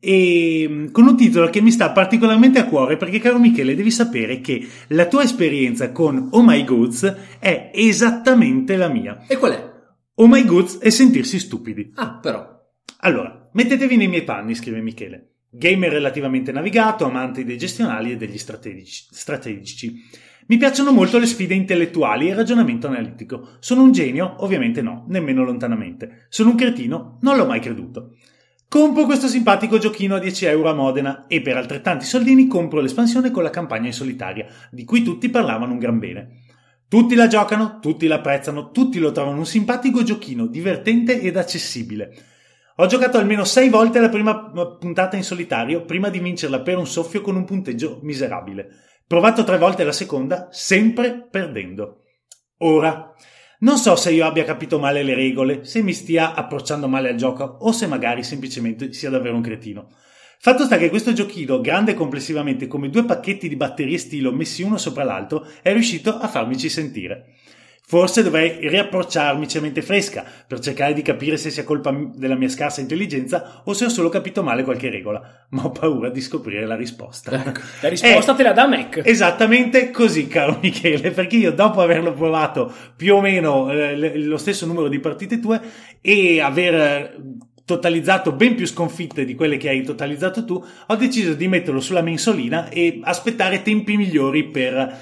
S3: E con un titolo che mi sta particolarmente a cuore perché, caro Michele, devi sapere che la tua esperienza con Oh My Goods è esattamente la mia.
S2: E qual è?
S3: Oh My Goods è sentirsi stupidi.
S2: Però
S3: allora, mettetevi nei miei panni, scrive Michele, gamer relativamente navigato, amante dei gestionali e degli strategici. Mi piacciono molto le sfide intellettuali e il ragionamento analitico. Sono un genio? Ovviamente no, nemmeno lontanamente. Sono un cretino? Non l'ho mai creduto. Compro questo simpatico giochino a 10 euro a Modena e per altrettanti soldini compro l'espansione con la campagna in solitaria, di cui tutti parlavano un gran bene. Tutti la giocano, tutti l'apprezzano, tutti lo trovano un simpatico giochino, divertente ed accessibile. Ho giocato almeno 6 volte la prima puntata in solitario prima di vincerla per un soffio con un punteggio miserabile. Provato 3 volte la seconda, sempre perdendo. Ora... non so se io abbia capito male le regole, se mi stia approcciando male al gioco o se magari semplicemente sia davvero un cretino. Fatto sta che questo giochino, grande complessivamente come 2 pacchetti di batterie stilo messi uno sopra l'altro, è riuscito a farmici sentire. Forse dovrei riapprocciarmici a mente fresca per cercare di capire se sia colpa della mia scarsa intelligenza o se ho solo capito male qualche regola, ma ho paura di scoprire la risposta.
S5: Ecco, la risposta te la dà Mac.
S3: Esattamente così, caro Michele, perché io dopo averlo provato più o meno lo stesso numero di partite tue e aver totalizzato ben più sconfitte di quelle che hai totalizzato tu, ho deciso di metterlo sulla mensolina e aspettare tempi migliori per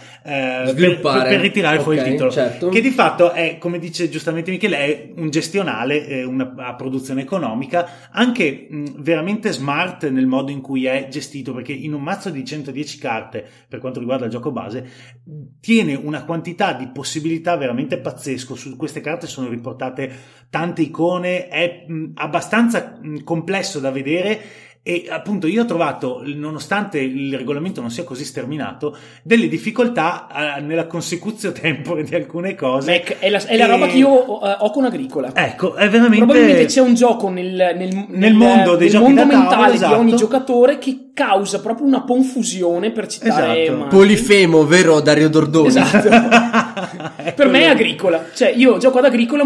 S3: ritirare fuori il titolo,
S2: certo.
S3: Che di fatto è, come dice giustamente Michele, è un gestionale, una produzione economica, anche veramente smart nel modo in cui è gestito, perché in un mazzo di 110 carte, per quanto riguarda il gioco base, tiene una quantità di possibilità veramente pazzesco. Su queste carte sono riportate tante icone, è abbastanza complesso da vedere e appunto io ho trovato, nonostante il regolamento non sia così sterminato, delle difficoltà nella consecutio tempore di alcune cose.
S5: Mac, è la roba che io ho con Agricola.
S3: Ecco, è veramente...
S5: probabilmente c'è un gioco nel mondo
S3: dei
S5: nel
S3: giochi
S5: mondo
S3: da
S5: mentale
S3: tavolo, esatto,
S5: di ogni giocatore che causa proprio una confusione, per citare
S3: esatto.
S2: Polifemo, vero Dario Dordoni?
S5: Esatto. Per me è Agricola, cioè io gioco ad Agricola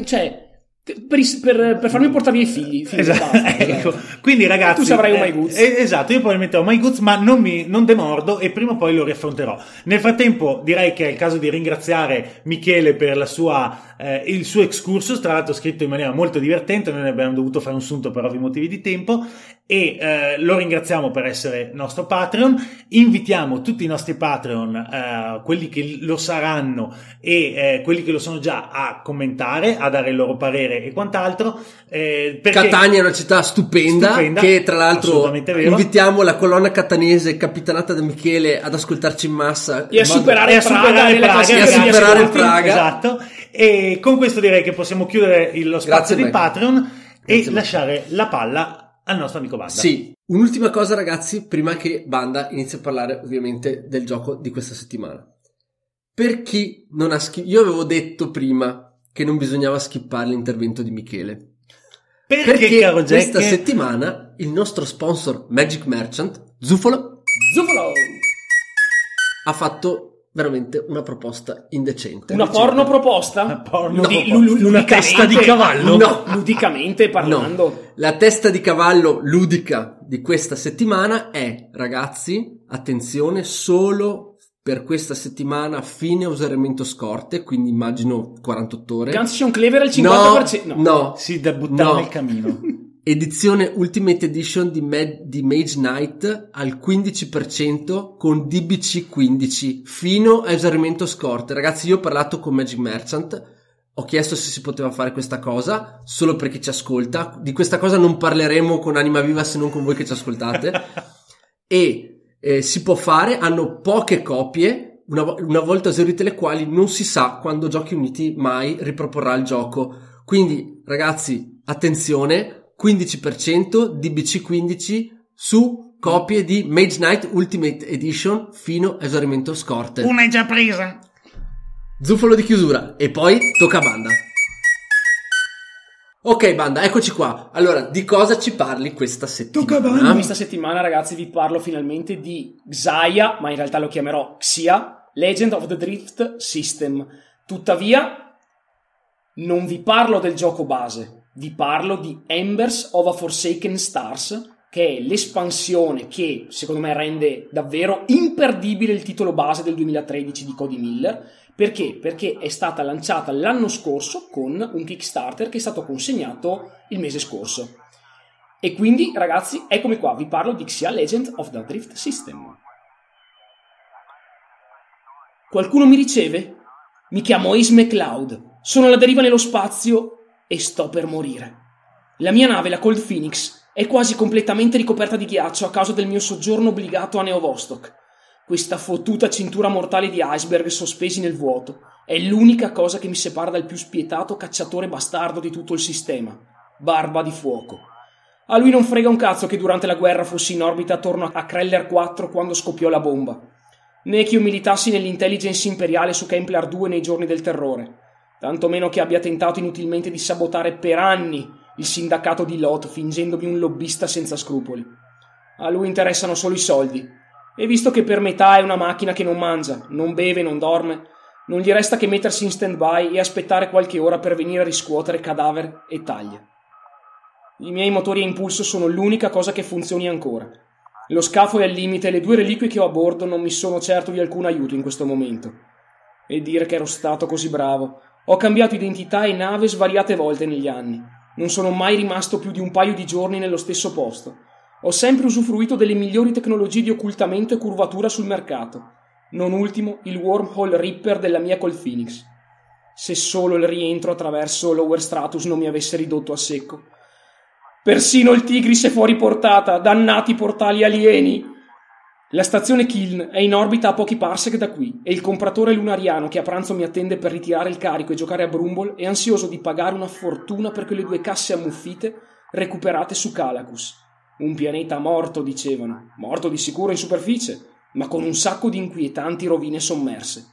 S5: per farmi portare i miei figli.
S3: Esatto. Ecco. Quindi ragazzi,
S5: tu saprai Oh My Goods.
S3: Esatto, io probabilmente ho My Goods, ma non demordo e prima o poi lo riaffronterò. Nel frattempo direi che è il caso di ringraziare Michele per il suo excursus, tra l'altro scritto in maniera molto divertente. Noi ne abbiamo dovuto fare un sunto per ovvi motivi di tempo e lo ringraziamo per essere nostro Patreon. Invitiamo tutti i nostri Patreon, quelli che lo saranno e quelli che lo sono già, a commentare, a dare il loro parere e quant'altro.
S2: Catania è una città stupenda, che tra l'altro invitiamo la colonna catanese capitanata da Michele ad ascoltarci in massa
S5: e a superare
S2: Praga.
S3: Esatto. E con questo direi che possiamo chiudere lo spazio di Patreon e lasciare la palla al nostro amico Banda.
S2: Sì, un'ultima cosa ragazzi, prima che Banda inizi a parlare ovviamente del gioco di questa settimana. Per chi non ha io avevo detto prima che non bisognava skippare l'intervento di Michele. Perché caro Jack, questa settimana il nostro sponsor Magic Merchant, Zufolo, ha fatto veramente una proposta indecente.
S5: Una porno proposta?
S4: Una testa di cavallo?
S5: No, ludicamente parlando.
S2: No. La testa di cavallo ludica di questa settimana è, ragazzi, attenzione, solo per questa settimana fine useramento scorte, quindi immagino 48 ore.
S5: Gunsion Cleaver al 50%?
S2: No.
S3: Si debuttava nel camino.
S2: Edizione Ultimate Edition di Mage Knight al 15% con DBC 15 fino a esaurimento scorte. Ragazzi, io ho parlato con Magic Merchant, ho chiesto se si poteva fare questa cosa solo per chi ci ascolta. Di questa cosa non parleremo con Anima Viva se non con voi che ci ascoltate. E si può fare, hanno poche copie, una volta esaurite le quali non si sa quando Giochi Uniti mai riproporrà il gioco. Quindi ragazzi, attenzione, 15% DBC 15 su copie di Mage Knight Ultimate Edition fino a esaurimento scorte.
S3: Una è già presa.
S2: Zufolo di chiusura e poi tocca a Banda. Ok Banda, eccoci qua. Allora, di cosa ci parli questa settimana?
S5: Questa settimana, ragazzi, vi parlo finalmente di Xayah, ma in realtà lo chiamerò Xia, Legend of the Drift System. Tuttavia, non vi parlo del gioco base, vi parlo di Embers of a Forsaken Stars, che è l'espansione che, secondo me, rende davvero imperdibile il titolo base del 2013 di Cody Miller. Perché? Perché è stata lanciata l'anno scorso con un Kickstarter che è stato consegnato il mese scorso. E quindi, ragazzi, eccomi qua, vi parlo di Xia Legend of the Drift System. Qualcuno mi riceve? Mi chiamo Ace McCloud, sono alla deriva nello spazio e sto per morire. La mia nave, la Cold Phoenix, è quasi completamente ricoperta di ghiaccio a causa del mio soggiorno obbligato a Neovostok. Questa fottuta cintura mortale di iceberg sospesi nel vuoto è l'unica cosa che mi separa dal più spietato cacciatore bastardo di tutto il sistema, Barba di Fuoco. A lui non frega un cazzo che durante la guerra fossi in orbita attorno a Kreller 4 quando scoppiò la bomba, né che io militassi nell'intelligence imperiale su Kemplar 2 nei giorni del terrore, tanto meno che abbia tentato inutilmente di sabotare per anni il sindacato di Lot fingendomi un lobbista senza scrupoli. A lui interessano solo i soldi. E visto che per metà è una macchina che non mangia, non beve, non dorme, non gli resta che mettersi in stand-by e aspettare qualche ora per venire a riscuotere cadavere e taglie. I miei motori a impulso sono l'unica cosa che funzioni ancora. Lo scafo è al limite e le 2 reliquie che ho a bordo non mi sono certo di alcun aiuto in questo momento. E dire che ero stato così bravo. Ho cambiato identità e nave svariate volte negli anni. Non sono mai rimasto più di un paio di giorni nello stesso posto. Ho sempre usufruito delle migliori tecnologie di occultamento e curvatura sul mercato, non ultimo il Wormhole Ripper della mia Cold Phoenix. Se solo il rientro attraverso Lower Stratus non mi avesse ridotto a secco. Persino il Tigris è fuori portata, dannati portali alieni! La stazione Kiln è in orbita a pochi parsec da qui e il compratore lunariano che a pranzo mi attende per ritirare il carico e giocare a Brumble è ansioso di pagare una fortuna per quelle 2 casse ammuffite recuperate su Calacus. Un pianeta morto, dicevano, morto di sicuro in superficie, ma con un sacco di inquietanti rovine sommerse.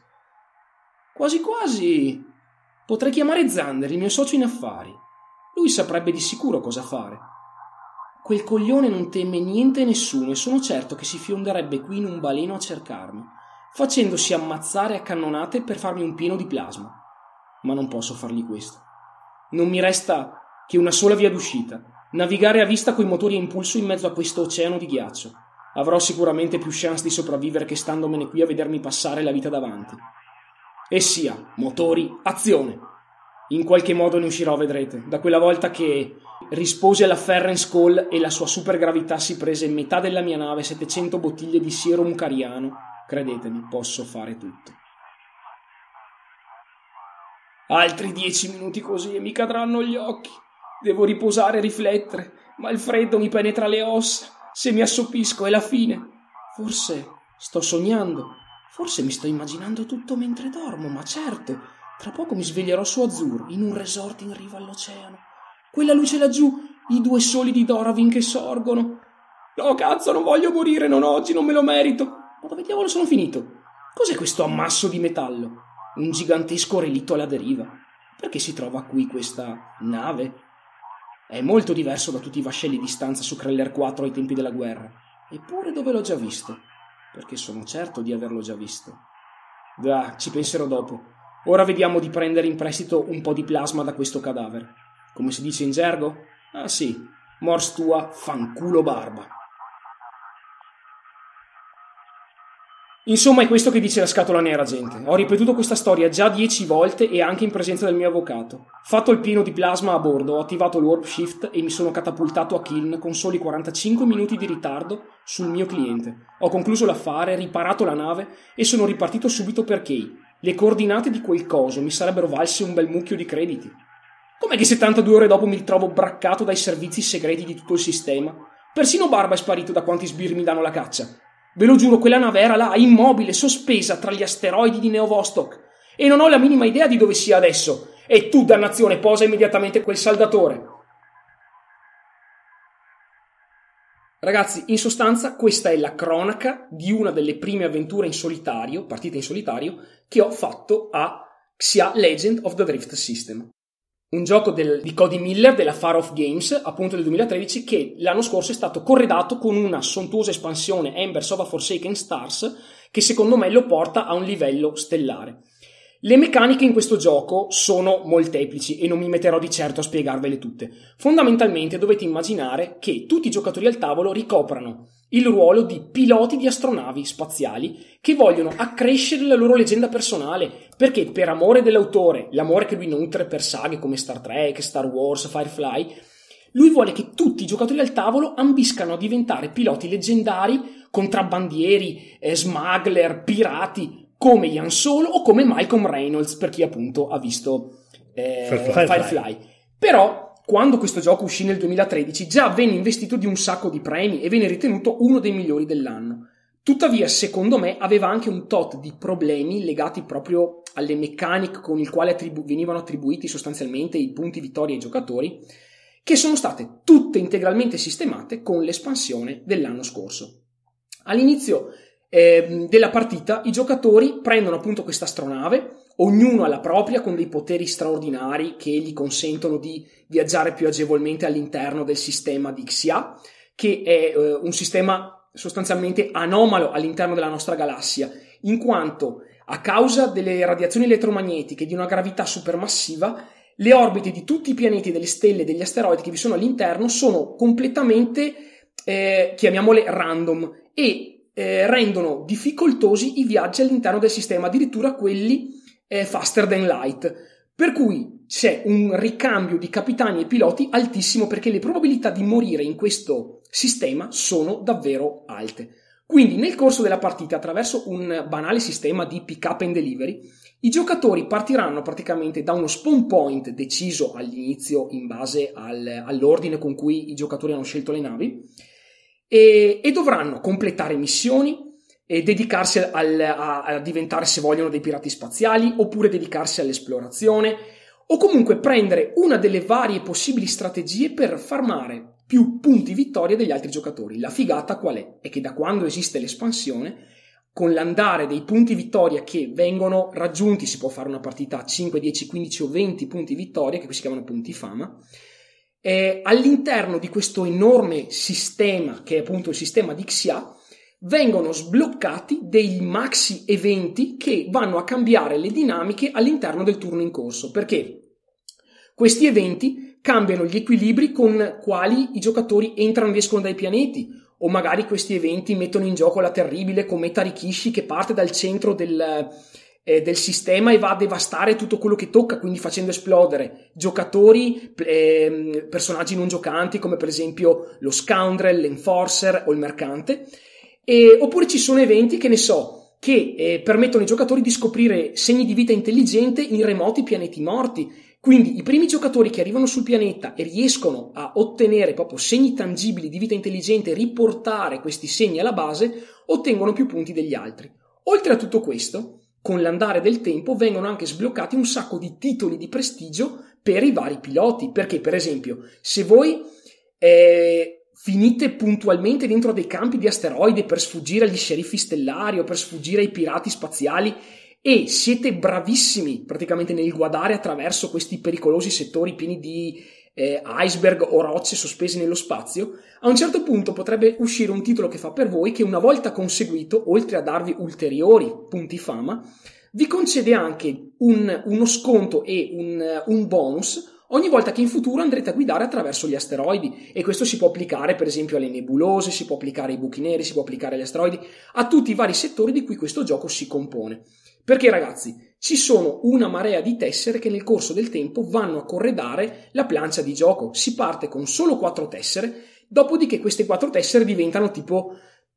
S5: Quasi quasi potrei chiamare Zander, il mio socio in affari. Lui saprebbe di sicuro cosa fare. Quel coglione non teme niente e nessuno e sono certo che si fionderebbe qui in un baleno a cercarmi, facendosi ammazzare a cannonate per farmi un pieno di plasma. Ma non posso fargli questo. Non mi resta che una sola via d'uscita. Navigare a vista coi motori a impulso in mezzo a questo oceano di ghiaccio. Avrò sicuramente più chance di sopravvivere che standomene qui a vedermi passare la vita davanti. E sia, motori, azione! In qualche modo ne uscirò, vedrete, da quella volta che rispose alla Ferrens Call e la sua supergravità si prese metà della mia nave e 700 bottiglie di siero cariano. Credetemi, posso fare tutto. Altri 10 minuti così e mi cadranno gli occhi. Devo riposare e riflettere, ma il freddo mi penetra le ossa. Se mi assopisco è la fine. Forse sto sognando, forse mi sto immaginando tutto mentre dormo, ma certo, tra poco mi sveglierò su Azur, in un resort in riva all'oceano. Quella luce laggiù, i 2 soli di Doravin che sorgono. No, cazzo, non voglio morire, non oggi, non me lo merito. Ma dove diavolo sono finito? Cos'è questo ammasso di metallo? Un gigantesco relitto alla deriva. Perché si trova qui questa nave? È molto diverso da tutti i vascelli di stanza su Kreller 4 ai tempi della guerra. Eppure dove l'ho già visto? Perché sono certo di averlo già visto. Ci penserò dopo. Ora vediamo di prendere in prestito un po' di plasma da questo cadavere. Come si dice in gergo? Ah sì, mors tua, fanculo Barba. Insomma, è questo che dice la scatola nera, gente. Ho ripetuto questa storia già 10 volte e anche in presenza del mio avvocato. Fatto il pieno di plasma a bordo, ho attivato il warp shift e mi sono catapultato a Kiln con soli 45 minuti di ritardo sul mio cliente. Ho concluso l'affare, riparato la nave e sono ripartito subito per Key. Le coordinate di quel coso mi sarebbero valse un bel mucchio di crediti. Com'è che 72 ore dopo mi ritrovo braccato dai servizi segreti di tutto il sistema? Persino Barba è sparito da quanti sbirri mi danno la caccia. Ve lo giuro, quella nave era là, immobile, sospesa tra gli asteroidi di Neovostok. E non ho la minima idea di dove sia adesso. E tu, dannazione, posa immediatamente quel saldatore. Ragazzi, in sostanza, questa è la cronaca di una delle prime avventure in solitario, partite in solitario, che ho fatto a Xia Legend of the Drift System. Un gioco di Cody Miller della Far Off Games, appunto del 2013, che l'anno scorso è stato corredato con una sontuosa espansione Embers of a Forsaken Stars, che secondo me lo porta a un livello stellare. Le meccaniche in questo gioco sono molteplici e non mi metterò di certo a spiegarvele tutte. Fondamentalmente dovete immaginare che tutti i giocatori al tavolo ricoprano il ruolo di piloti di astronavi spaziali che vogliono accrescere la loro leggenda personale, perché per amore dell'autore, l'amore che lui nutre per saghe come Star Trek, Star Wars, Firefly, lui vuole che tutti i giocatori al tavolo ambiscano a diventare piloti leggendari, contrabbandieri, smuggler, pirati, come Ian Solo o come Malcolm Reynolds, per chi appunto ha visto Firefly. Però quando questo gioco uscì nel 2013 già venne investito di un sacco di premi e venne ritenuto uno dei migliori dell'anno. Tuttavia, secondo me, aveva anche un tot di problemi legati proprio alle meccaniche con il quale venivano attribuiti sostanzialmente i punti vittoria ai giocatori, che sono state tutte integralmente sistemate con l'espansione dell'anno scorso. All'inizio della partita i giocatori prendono appunto questa astronave, ognuno ha la propria con dei poteri straordinari che gli consentono di viaggiare più agevolmente all'interno del sistema di Xia, che è un sistema sostanzialmente anomalo all'interno della nostra galassia, in quanto a causa delle radiazioni elettromagnetiche di una gravità supermassiva le orbite di tutti i pianeti, delle stelle e degli asteroidi che vi sono all'interno sono completamente chiamiamole random e rendono difficoltosi i viaggi all'interno del sistema, addirittura quelli faster than light, per cui c'è un ricambio di capitani e piloti altissimo, perché le probabilità di morire in questo sistema sono davvero alte. Quindi nel corso della partita, attraverso un banale sistema di pick up and delivery, i giocatori partiranno praticamente da uno spawn point deciso all'inizio in base all'ordine con cui i giocatori hanno scelto le navi, e dovranno completare missioni e dedicarsi a diventare, se vogliono, dei pirati spaziali, oppure dedicarsi all'esplorazione, o comunque prendere una delle varie possibili strategie per farmare più punti vittoria degli altri giocatori. La figata qual è? È che da quando esiste l'espansione, con l'andare dei punti vittoria che vengono raggiunti, si può fare una partita a 5, 10, 15 o 20 punti vittoria, che qui si chiamano punti fama, all'interno di questo enorme sistema, che è appunto il sistema di Xia, vengono sbloccati dei maxi eventi che vanno a cambiare le dinamiche all'interno del turno in corso, perché questi eventi cambiano gli equilibri con quali i giocatori entrano e escono dai pianeti, o magari questi eventi mettono in gioco la terribile cometa Rikishi che parte dal centro del sistema e va a devastare tutto quello che tocca, quindi facendo esplodere giocatori, personaggi non giocanti come per esempio lo Scoundrel, l'Enforcer o il Mercante, oppure ci sono eventi, che ne so, che permettono ai giocatori di scoprire segni di vita intelligente in remoti pianeti morti. Quindi i primi giocatori che arrivano sul pianeta e riescono a ottenere proprio segni tangibili di vita intelligente e riportare questi segni alla base ottengono più punti degli altri. Oltre a tutto questo, con l'andare del tempo vengono anche sbloccati un sacco di titoli di prestigio per i vari piloti, perché per esempio se voi finite puntualmente dentro dei campi di asteroidi per sfuggire agli sceriffi stellari o per sfuggire ai pirati spaziali e siete bravissimi praticamente nel guardare attraverso questi pericolosi settori pieni di iceberg o rocce sospese nello spazio, a un certo punto potrebbe uscire un titolo che fa per voi, che una volta conseguito, oltre a darvi ulteriori punti fama, vi concede anche uno sconto e un bonus ogni volta che in futuro andrete a guidare attraverso gli asteroidi, e questo si può applicare per esempio alle nebulose, si può applicare ai buchi neri, si può applicare agli asteroidi, a tutti i vari settori di cui questo gioco si compone. Perché ragazzi, ci sono una marea di tessere che nel corso del tempo vanno a corredare la plancia di gioco. Si parte con solo 4 tessere, dopodiché queste 4 tessere diventano tipo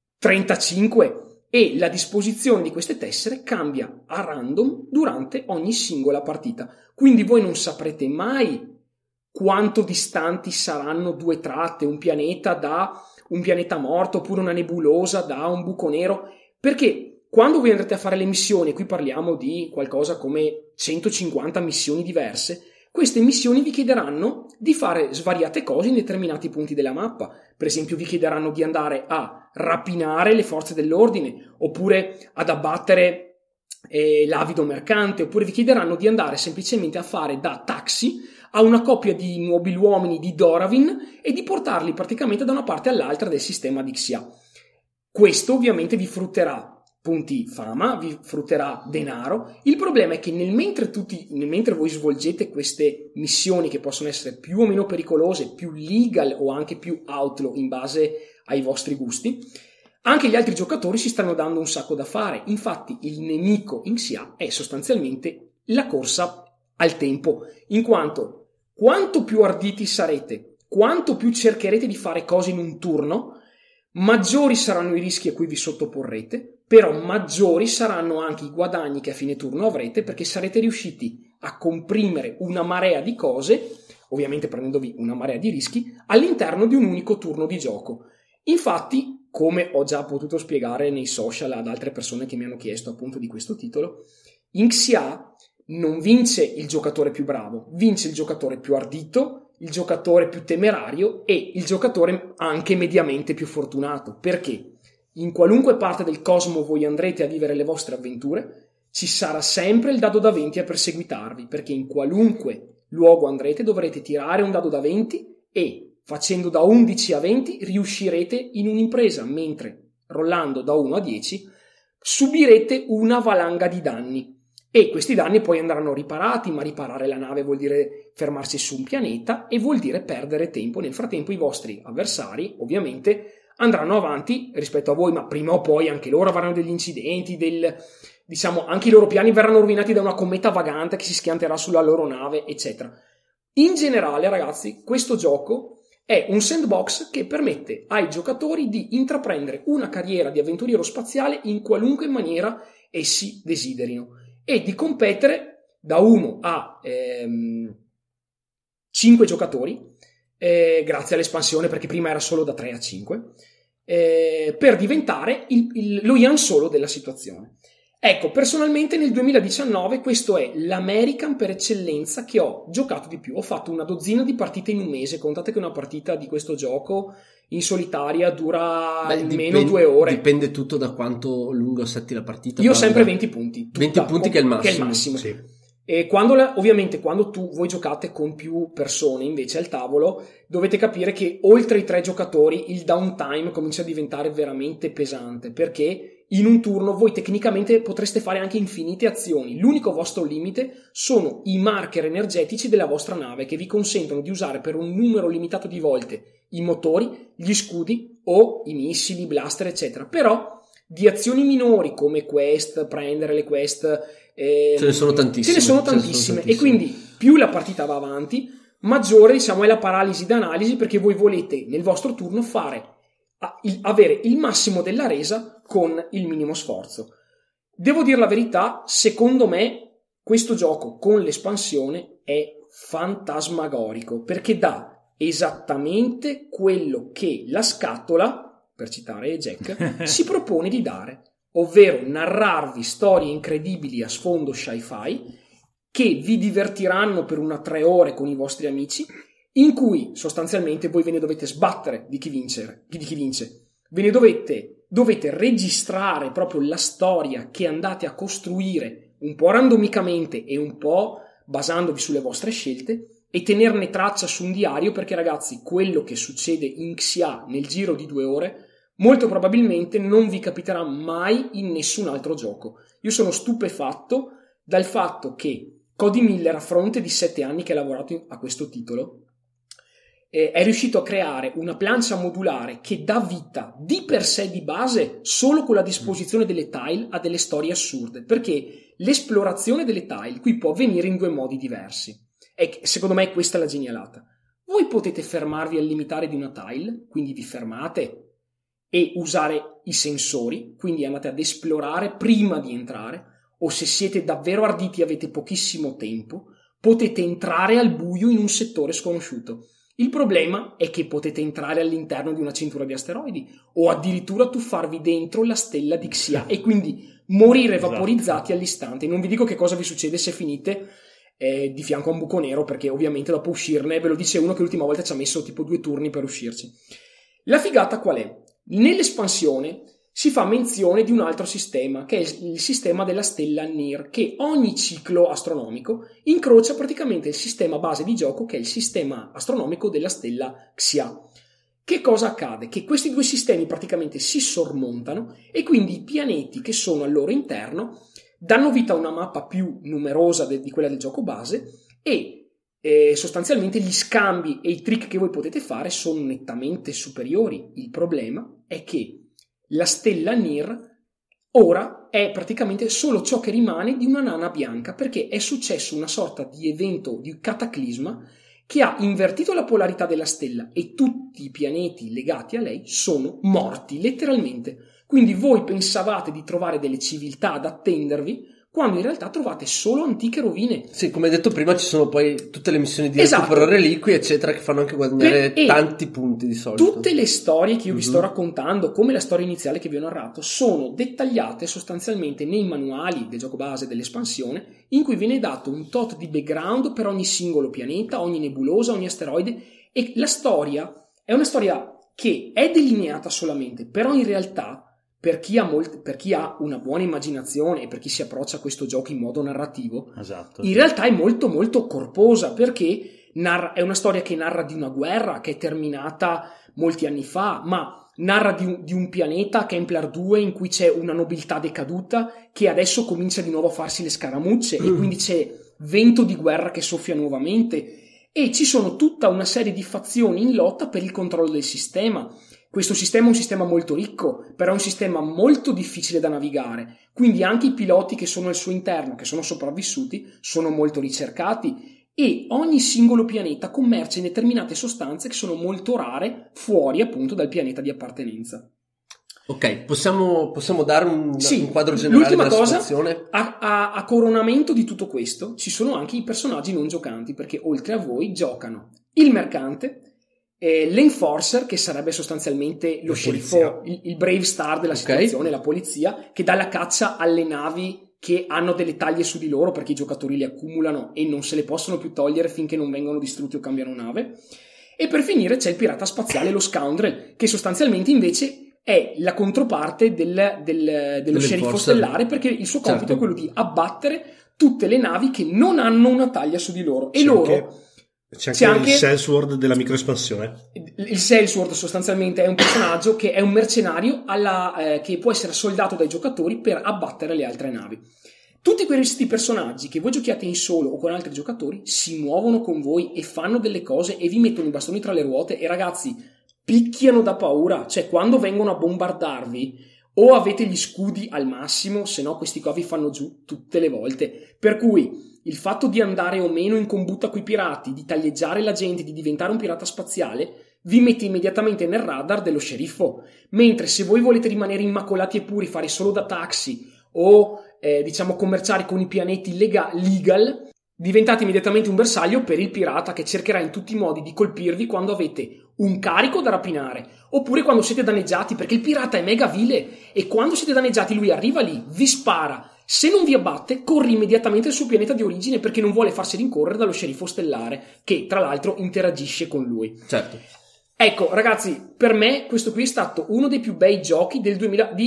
S5: 35 e la disposizione di queste tessere cambia a random durante ogni singola partita. Quindi voi non saprete mai quanto distanti saranno 2 tratte, un pianeta da un pianeta morto oppure una nebulosa da un buco nero, perché quando voi andrete a fare le missioni, qui parliamo di qualcosa come 150 missioni diverse, queste missioni vi chiederanno di fare svariate cose in determinati punti della mappa. Per esempio vi chiederanno di andare a rapinare le forze dell'ordine, oppure ad abbattere l'avido mercante, oppure vi chiederanno di andare semplicemente a fare da taxi a una coppia di nobiluomini di Doravin e di portarli praticamente da una parte all'altra del sistema di Xia. Questo ovviamente vi frutterà punti fama, vi frutterà denaro. Il problema è che nel mentre voi svolgete queste missioni, che possono essere più o meno pericolose, più legal o anche più outlaw in base ai vostri gusti, anche gli altri giocatori si stanno dando un sacco da fare. Infatti il nemico in Xia è sostanzialmente la corsa al tempo, in quanto più arditi sarete, quanto più cercherete di fare cose in un turno, maggiori saranno i rischi a cui vi sottoporrete, però maggiori saranno anche i guadagni che a fine turno avrete, perché sarete riusciti a comprimere una marea di cose, ovviamente prendendovi una marea di rischi, all'interno di un unico turno di gioco. Infatti, come ho già potuto spiegare nei social ad altre persone che mi hanno chiesto appunto di questo titolo, in Xia non vince il giocatore più bravo, vince il giocatore più ardito, il giocatore più temerario e il giocatore anche mediamente più fortunato. Perché? In qualunque parte del cosmo voi andrete a vivere le vostre avventure, ci sarà sempre il dado da 20 a perseguitarvi, perché in qualunque luogo andrete dovrete tirare un dado da 20 e facendo da 11 a 20 riuscirete in un'impresa, mentre rollando da 1 a 10 subirete una valanga di danni. E questi danni poi andranno riparati, ma riparare la nave vuol dire fermarsi su un pianeta e vuol dire perdere tempo. Nel frattempo i vostri avversari ovviamente andranno avanti rispetto a voi, ma prima o poi anche loro avranno degli incidenti, anche i loro piani verranno rovinati da una cometa vagante che si schianterà sulla loro nave, eccetera. In generale, ragazzi, questo gioco è un sandbox che permette ai giocatori di intraprendere una carriera di avventuriero spaziale in qualunque maniera essi desiderino e di competere da 1 a 5 giocatori, grazie all'espansione, perché prima era solo da 3 a 5, per diventare lo Ian Solo della situazione. Ecco, personalmente nel 2019 questo è l'American per eccellenza che ho giocato di più. Ho fatto una dozzina di partite in un mese. Contate che una partita di questo gioco in solitaria dura almeno 2 ore.
S2: Dipende tutto da quanto lungo setti la partita.
S5: Io ho sempre 20 punti.
S2: 20 punti che è il massimo.
S5: Che è il massimo.
S2: Sì.
S5: E ovviamente quando voi giocate con più persone invece al tavolo, dovete capire che oltre i 3 giocatori il downtime comincia a diventare veramente pesante, perché in un turno voi tecnicamente potreste fare anche infinite azioni. L'unico vostro limite sono i marker energetici della vostra nave, che vi consentono di usare per un numero limitato di volte i motori, gli scudi o i missili, i blaster, eccetera. Però di azioni minori come quest, prendere le quest,
S2: ce ne sono tantissime.
S5: E quindi più la partita va avanti, maggiore è la paralisi d'analisi, perché voi volete nel vostro turno avere il massimo della resa con il minimo sforzo. Devo dire la verità, secondo me questo gioco con l'espansione è fantasmagorico, perché dà esattamente quello che la scatola, per citare Jack, si propone di dare, ovvero narrarvi storie incredibili a sfondo sci-fi che vi divertiranno per 3 ore con i vostri amici, in cui sostanzialmente voi ve ne dovete sbattere di chi vince. Ve ne dovete registrare proprio la storia che andate a costruire un po' randomicamente e un po' basandovi sulle vostre scelte, e tenerne traccia su un diario, perché ragazzi, quello che succede in Xia nel giro di 2 ore molto probabilmente non vi capiterà mai in nessun altro gioco. Io sono stupefatto dal fatto che Cody Miller, a fronte di 7 anni che ha lavorato a questo titolo, è riuscito a creare una plancia modulare che dà vita di per sé di base solo con la disposizione delle tile a delle storie assurde, perché l'esplorazione delle tile qui può avvenire in 2 modi diversi. E secondo me questa è la genialata. Voi potete fermarvi al limitare di una tile, quindi vi fermate e usare i sensori, quindi andate ad esplorare prima di entrare, o se siete davvero arditi e avete pochissimo tempo, potete entrare al buio in un settore sconosciuto. Il problema è che potete entrare all'interno di una cintura di asteroidi o addirittura tuffarvi dentro la stella di Xia e quindi morire vaporizzati all'istante. Non vi dico che cosa vi succede se finite di fianco a un buco nero, perché ovviamente dopo uscirne, ve lo dice uno che l'ultima volta ci ha messo tipo 2 turni per uscirci. La figata qual è? Nell'espansione si fa menzione di un altro sistema, che è il sistema della stella Nir, che ogni ciclo astronomico incrocia praticamente il sistema base di gioco, che è il sistema astronomico della stella Xia. Che cosa accade? Che questi 2 sistemi praticamente si sormontano e quindi i pianeti che sono al loro interno danno vita a una mappa più numerosa di quella del gioco base e sostanzialmente gli scambi e i trick che voi potete fare sono nettamente superiori. Il problema è che la stella Nir ora è praticamente solo ciò che rimane di una nana bianca, perché è successo una sorta di evento, di cataclisma, che ha invertito la polarità della stella e tutti i pianeti legati a lei sono morti, letteralmente. Quindi voi pensavate di trovare delle civiltà ad attendervi, quando in realtà trovate solo antiche rovine.
S2: Sì, come detto prima, ci sono poi tutte le missioni di recupero reliquie, eccetera, che fanno anche guadagnare tanti punti di solito.
S5: Tutte le storie che io vi sto raccontando, come la storia iniziale che vi ho narrato, sono dettagliate sostanzialmente nei manuali del gioco base dell'espansione, in cui viene dato un tot di background per ogni singolo pianeta, ogni nebulosa, ogni asteroide, e la storia è una storia che è delineata solamente, però in realtà per chi ha una buona immaginazione e per chi si approccia a questo gioco in modo narrativo, in realtà è molto molto corposa, perché è una storia che narra di una guerra che è terminata molti anni fa, ma narra di un pianeta, Kempler 2, in cui c'è una nobiltà decaduta che adesso comincia di nuovo a farsi le scaramucce e quindi c'è vento di guerra che soffia nuovamente e ci sono tutta una serie di fazioni in lotta per il controllo del sistema. Questo sistema è un sistema molto ricco, però è un sistema molto difficile da navigare, quindi anche i piloti che sono al suo interno, che sono sopravvissuti, sono molto ricercati e ogni singolo pianeta commercia in determinate sostanze che sono molto rare fuori appunto dal pianeta di appartenenza.
S2: Ok, possiamo dare un quadro generale della situazione?
S5: L'ultima cosa, a coronamento di tutto questo ci sono anche i personaggi non giocanti, perché oltre a voi giocano il mercante, l'enforcer, che sarebbe sostanzialmente lo sceriffo, il brave star della situazione, la polizia, che dà la caccia alle navi che hanno delle taglie su di loro perché i giocatori le accumulano e non se le possono più togliere finché non vengono distrutti o cambiano nave. E per finire c'è il pirata spaziale, lo scoundrel, che sostanzialmente invece è la controparte dello sceriffo stellare, perché il suo compito è quello di abbattere tutte le navi che non hanno una taglia su di loro. E loro...
S4: C'è anche il Salesword della microespansione.
S5: Il Salesword sostanzialmente è un personaggio che è un mercenario che può essere soldato dai giocatori per abbattere le altre navi. Tutti questi personaggi che voi giochiate in solo o con altri giocatori si muovono con voi e fanno delle cose e vi mettono i bastoni tra le ruote e ragazzi picchiano da paura, cioè quando vengono a bombardarvi o avete gli scudi al massimo, se no questi qua vi fanno giù tutte le volte, per cui il fatto di andare o meno in combutta coi pirati, di taglieggiare la gente, di diventare un pirata spaziale, vi mette immediatamente nel radar dello sceriffo. Mentre se voi volete rimanere immacolati e puri, fare solo da taxi o commerciare con i pianeti legal, diventate immediatamente un bersaglio per il pirata che cercherà in tutti i modi di colpirvi quando avete un carico da rapinare oppure quando siete danneggiati, perché il pirata è mega vile e quando siete danneggiati lui arriva lì, vi spara. Se non vi abbatte, corri immediatamente al suo pianeta di origine perché non vuole farsi rincorrere dallo sceriffo stellare, che tra l'altro interagisce con lui.
S2: Certo.
S5: Ecco, ragazzi, per me questo qui è stato uno dei più bei giochi di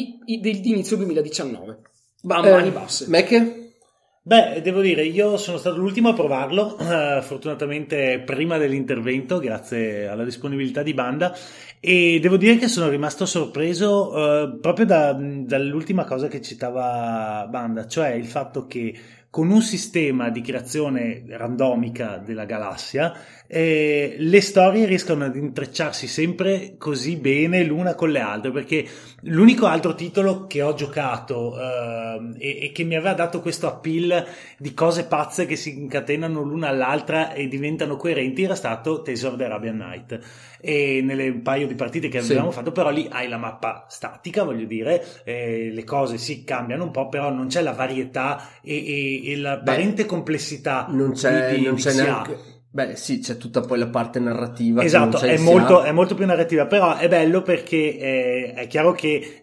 S5: inizio 2019. Mani basse.
S2: Mac?
S3: Beh, devo dire, io sono stato l'ultimo a provarlo, fortunatamente prima dell'intervento, grazie alla disponibilità di Banda, e devo dire che sono rimasto sorpreso proprio dall'ultima cosa che citava Banda, cioè il fatto che con un sistema di creazione randomica della galassia, le storie riescono ad intrecciarsi sempre così bene l'una con le altre, perché l'unico altro titolo che ho giocato e che mi aveva dato questo appeal di cose pazze che si incatenano l'una all'altra e diventano coerenti era stato Tales of the Arabian Night, e nelle paio di partite che avevamo fatto, però lì hai la mappa statica, voglio dire, le cose si cambiano un po', però non c'è la varietà e la apparente complessità
S2: non c'è neanche. Beh sì, c'è tutta poi la parte narrativa.
S3: Esatto, è molto più narrativa, però è bello perché è chiaro che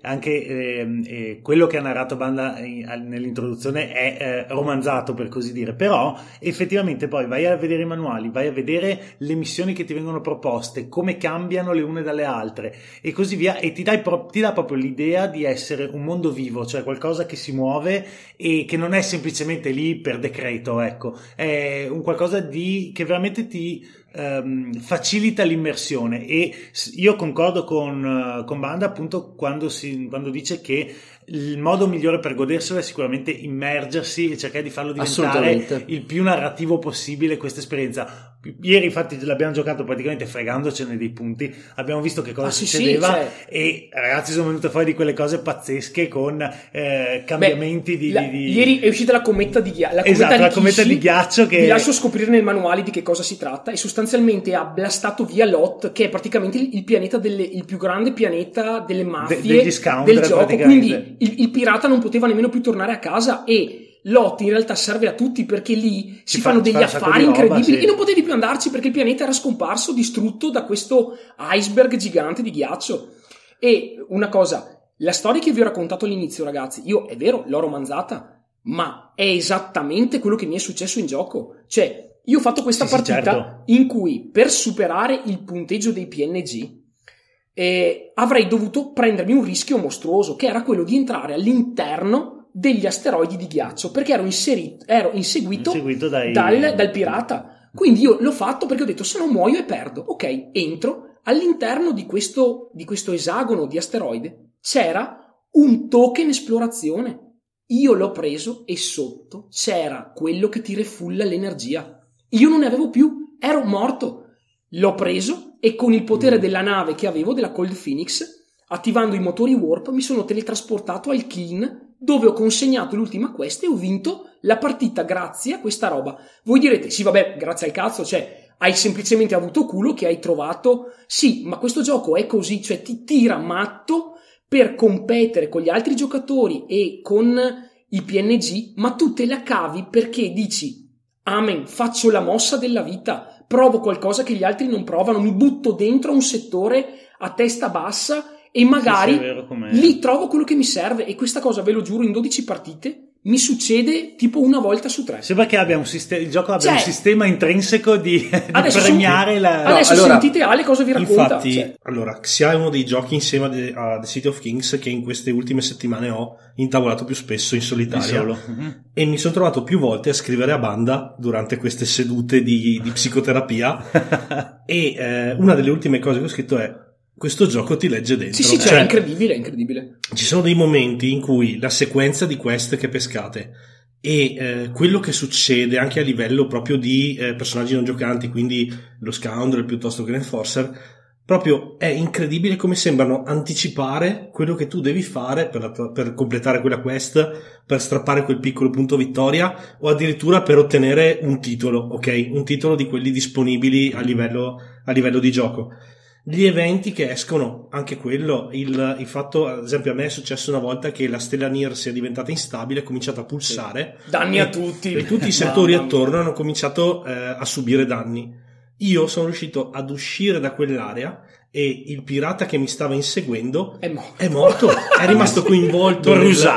S3: anche quello che ha narrato Banda nell'introduzione è romanzato, per così dire, però effettivamente poi vai a vedere i manuali, vai a vedere le missioni che ti vengono proposte, come cambiano le une dalle altre e così via, e ti dà proprio l'idea di essere un mondo vivo, cioè qualcosa che si muove e che non è semplicemente lì per decreto, ecco, è un qualcosa che veramente ti facilita l'immersione. E io concordo con Banda appunto quando dice che il modo migliore per goderselo è sicuramente immergersi e cercare di farlo diventare il più narrativo possibile questa esperienza. Ieri infatti l'abbiamo giocato praticamente fregandocene dei punti, abbiamo visto che cosa succedeva, e ragazzi sono venute fuori di quelle cose pazzesche con cambiamenti
S5: ieri è uscita la cometa di ghiaccio,
S3: la cometa di ghiaccio che
S5: vi lascio scoprire nel manuale di che cosa si tratta, e sostanzialmente ha blastato via Lot, che è praticamente il pianeta il più grande pianeta delle mafie del gioco, quindi il pirata non poteva nemmeno più tornare a casa, e Lot in realtà serve a tutti perché lì si fanno degli affari incredibili, e non potevi più andarci perché il pianeta era scomparso, distrutto da questo iceberg gigante di ghiaccio. E una cosa, la storia che vi ho raccontato all'inizio, ragazzi, io è vero, l'ho romanzata, ma è esattamente quello che mi è successo in gioco. Cioè, io ho fatto questa partita certo, in cui per superare il punteggio dei PNG avrei dovuto prendermi un rischio mostruoso, che era quello di entrare all'interno degli asteroidi di ghiaccio, perché ero inseguito dal pirata. Quindi io l'ho fatto perché ho detto, se non muoio e perdo, ok, entro all'interno di questo esagono di asteroide. C'era un token esplorazione, io l'ho preso e sotto c'era quello che ti refulla l'energia. Io non ne avevo più, ero morto. L'ho preso e con il potere della nave che avevo, della Cold Phoenix, attivando i motori warp, mi sono teletrasportato al Kiln, dove ho consegnato l'ultima quest e ho vinto la partita grazie a questa roba. Voi direte, sì vabbè, grazie al cazzo, cioè hai semplicemente avuto culo che hai trovato. Sì, ma questo gioco è così, cioè ti tira matto per competere con gli altri giocatori e con i PNG, ma tu te la cavi perché dici, amen, faccio la mossa della vita, provo qualcosa che gli altri non provano, mi butto dentro un settore a testa bassa e magari lì trovo quello che mi serve. E questa cosa, ve lo giuro, in 12 partite mi succede tipo una volta su 3.
S3: Sembra che il gioco abbia un sistema intrinseco di premiare
S5: adesso sentite Ale cosa vi racconta.
S4: Infatti, allora, sia uno dei giochi insieme a The City of Kings che in queste ultime settimane ho intavolato più spesso in solitaria, e mi sono trovato più volte a scrivere a Banda durante queste sedute di psicoterapia e una delle ultime cose che ho scritto è: questo gioco ti legge dentro.
S5: Sì, cioè, è incredibile.
S4: Ci sono dei momenti in cui la sequenza di quest che pescate e quello che succede anche a livello proprio di personaggi non giocanti, quindi lo Scoundrel piuttosto che l'Enforcer, proprio è incredibile come sembrano anticipare quello che tu devi fare per completare quella quest, per strappare quel piccolo punto vittoria, o addirittura per ottenere un titolo, ok? Un titolo di quelli disponibili a livello di gioco. Gli eventi che escono, anche quello, il fatto, ad esempio a me è successo una volta che la stella Nier sia diventata instabile, ha cominciato a pulsare.
S5: Sì. Danni a tutti.
S4: E tutti i settori attorno hanno cominciato a subire danni. Io sono riuscito ad uscire da quell'area e il pirata che mi stava inseguendo è morto. È rimasto coinvolto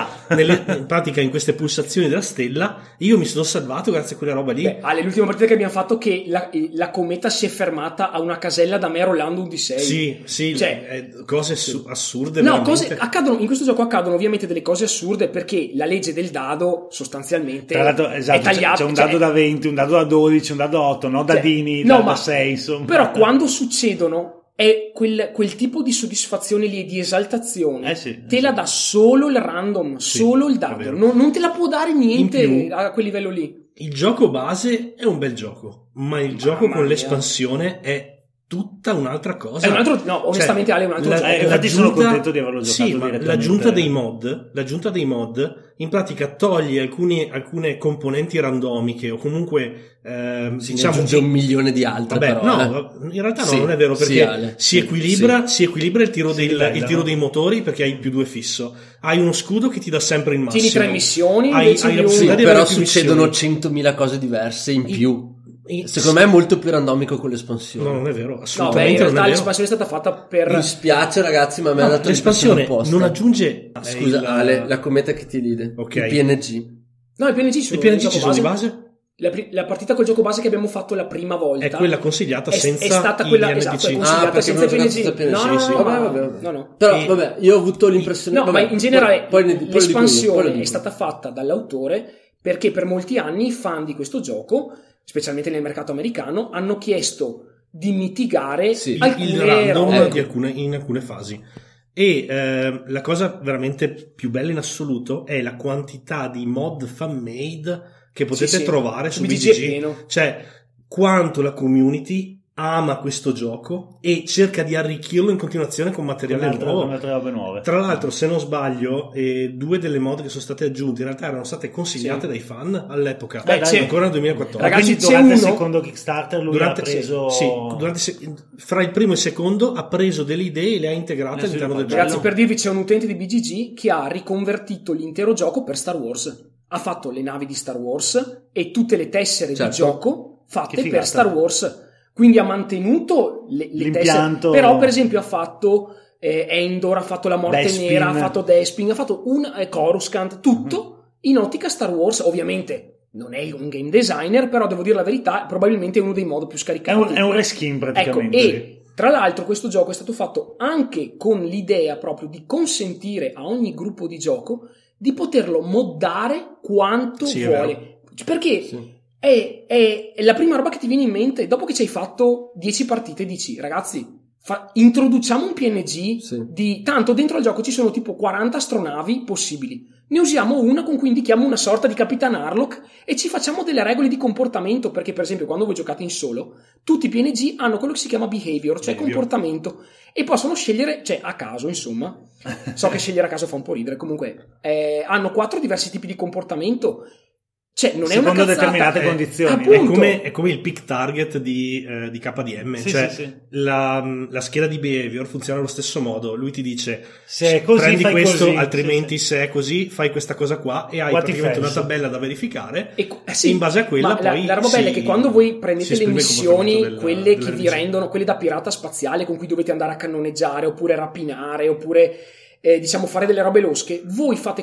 S4: in pratica in queste pulsazioni della stella. Io mi sono salvato grazie a quella roba lì.
S5: Ale, l'ultima partita che abbiamo fatto che la cometa si è fermata a una casella da me rollando un D6.
S4: Sì, cioè, cose assurde.
S5: No, in questo gioco accadono ovviamente delle cose assurde, perché la legge del dado sostanzialmente
S3: tra l'altro, esatto, è tagliata. C'è un dado da 20, un dado da 12, un dado da 8, no? Dadini, da 6, insomma.
S5: Però quando succedono è quel tipo di soddisfazione lì, di esaltazione, te la dà solo il random, solo il dado, non te la può dare niente a quel livello lì.
S4: Il gioco base è un bel gioco, ma il gioco con l'espansione è tutta un'altra cosa.
S5: È un altro, no, onestamente Ale è un altro gioco.
S3: Infatti sono contento di averlo giocato.
S4: Sì, ma l'aggiunta dei mod in pratica toglie alcune componenti randomiche o comunque diciamo
S2: aggiunge 1 milione di altre.
S4: Vabbè,
S2: però,
S4: no, in realtà no, non è vero, perché si equilibra il tiro dei motori, perché hai più 2 fisso. Hai uno scudo che ti dà sempre il massimo.
S5: Tieni 3 missioni,
S4: hai la possibilità di
S2: però succedono 100.000 cose diverse in più. Secondo me è molto più randomico con l'espansione.
S4: No, non è vero, assolutamente.
S5: In realtà l'espansione è stata fatta per...
S2: Mi spiace ragazzi, ma mi ha dato
S4: l'espansione non aggiunge...
S2: Scusa Ale, la cometa che ti ride.
S4: Ok.
S2: Il PNG.
S5: No, i PNG
S4: ci sono di base?
S5: La partita col gioco base che abbiamo fatto la prima volta
S4: è quella consigliata senza
S5: è stata quella, esatto, è consigliata senza PNG. No.
S2: Però vabbè, io ho avuto l'impressione...
S5: ma in generale l'espansione è stata fatta dall'autore perché per molti anni i fan di questo gioco, specialmente nel mercato americano, hanno chiesto di mitigare
S4: il random in alcune fasi. E la cosa veramente più bella in assoluto è la quantità di mod fan-made che potete trovare su BGG. Cioè, quanto la community ama questo gioco e cerca di arricchirlo in continuazione con materiale nuovo. Tra l'altro, se non sbaglio, 2 delle mod che sono state aggiunte in realtà erano state consigliate dai fan all'epoca, ancora nel 2014.
S3: Ragazzi, durante il secondo Kickstarter lui ha preso
S4: fra il primo e il secondo ha preso delle idee e le ha integrate all'interno del gioco.
S5: Ragazzi, per dirvi, c'è un utente di BGG che ha riconvertito l'intero gioco per Star Wars. Ha fatto le navi di Star Wars e tutte le tessere di gioco fatte per Star Wars. Quindi ha mantenuto le tessere, però per esempio ha fatto Endor, ha fatto la morte nera, ha fatto Despin, ha fatto Coruscant, tutto in ottica Star Wars. Ovviamente non è un game designer, però devo dire la verità, probabilmente è uno dei modi più scaricati.
S3: È un reskin praticamente.
S5: Ecco, e tra l'altro questo gioco è stato fatto anche con l'idea proprio di consentire a ogni gruppo di gioco di poterlo moddare quanto vuole. Perché... È la prima roba che ti viene in mente dopo che ci hai fatto 10 partite. Dici, ragazzi, introduciamo un PNG di tanto dentro al gioco ci sono tipo 40 astronavi possibili, ne usiamo una con cui indichiamo una sorta di Capitan Harlock e ci facciamo delle regole di comportamento, perché per esempio quando voi giocate in solo tutti i PNG hanno quello che si chiama behavior, cioè comportamento, e possono scegliere, cioè a caso insomma, so che scegliere a caso fa un po' ridere, comunque hanno 4 diversi tipi di comportamento. Cioè, non
S3: secondo
S5: è una cazzata,
S3: determinate condizioni.
S4: È come il pick target di KDM. La scheda di behavior funziona allo stesso modo. Lui ti dice
S3: se è così,
S4: prendi
S3: fai
S4: questo,
S3: così,
S4: altrimenti se è così fai questa cosa qua, e hai praticamente una tabella da verificare e in base a quella poi
S5: la roba bella è che quando voi prendete le missioni quelle che vi rendono, quelle da pirata spaziale con cui dovete andare a cannoneggiare oppure rapinare oppure diciamo fare delle robe losche, voi fate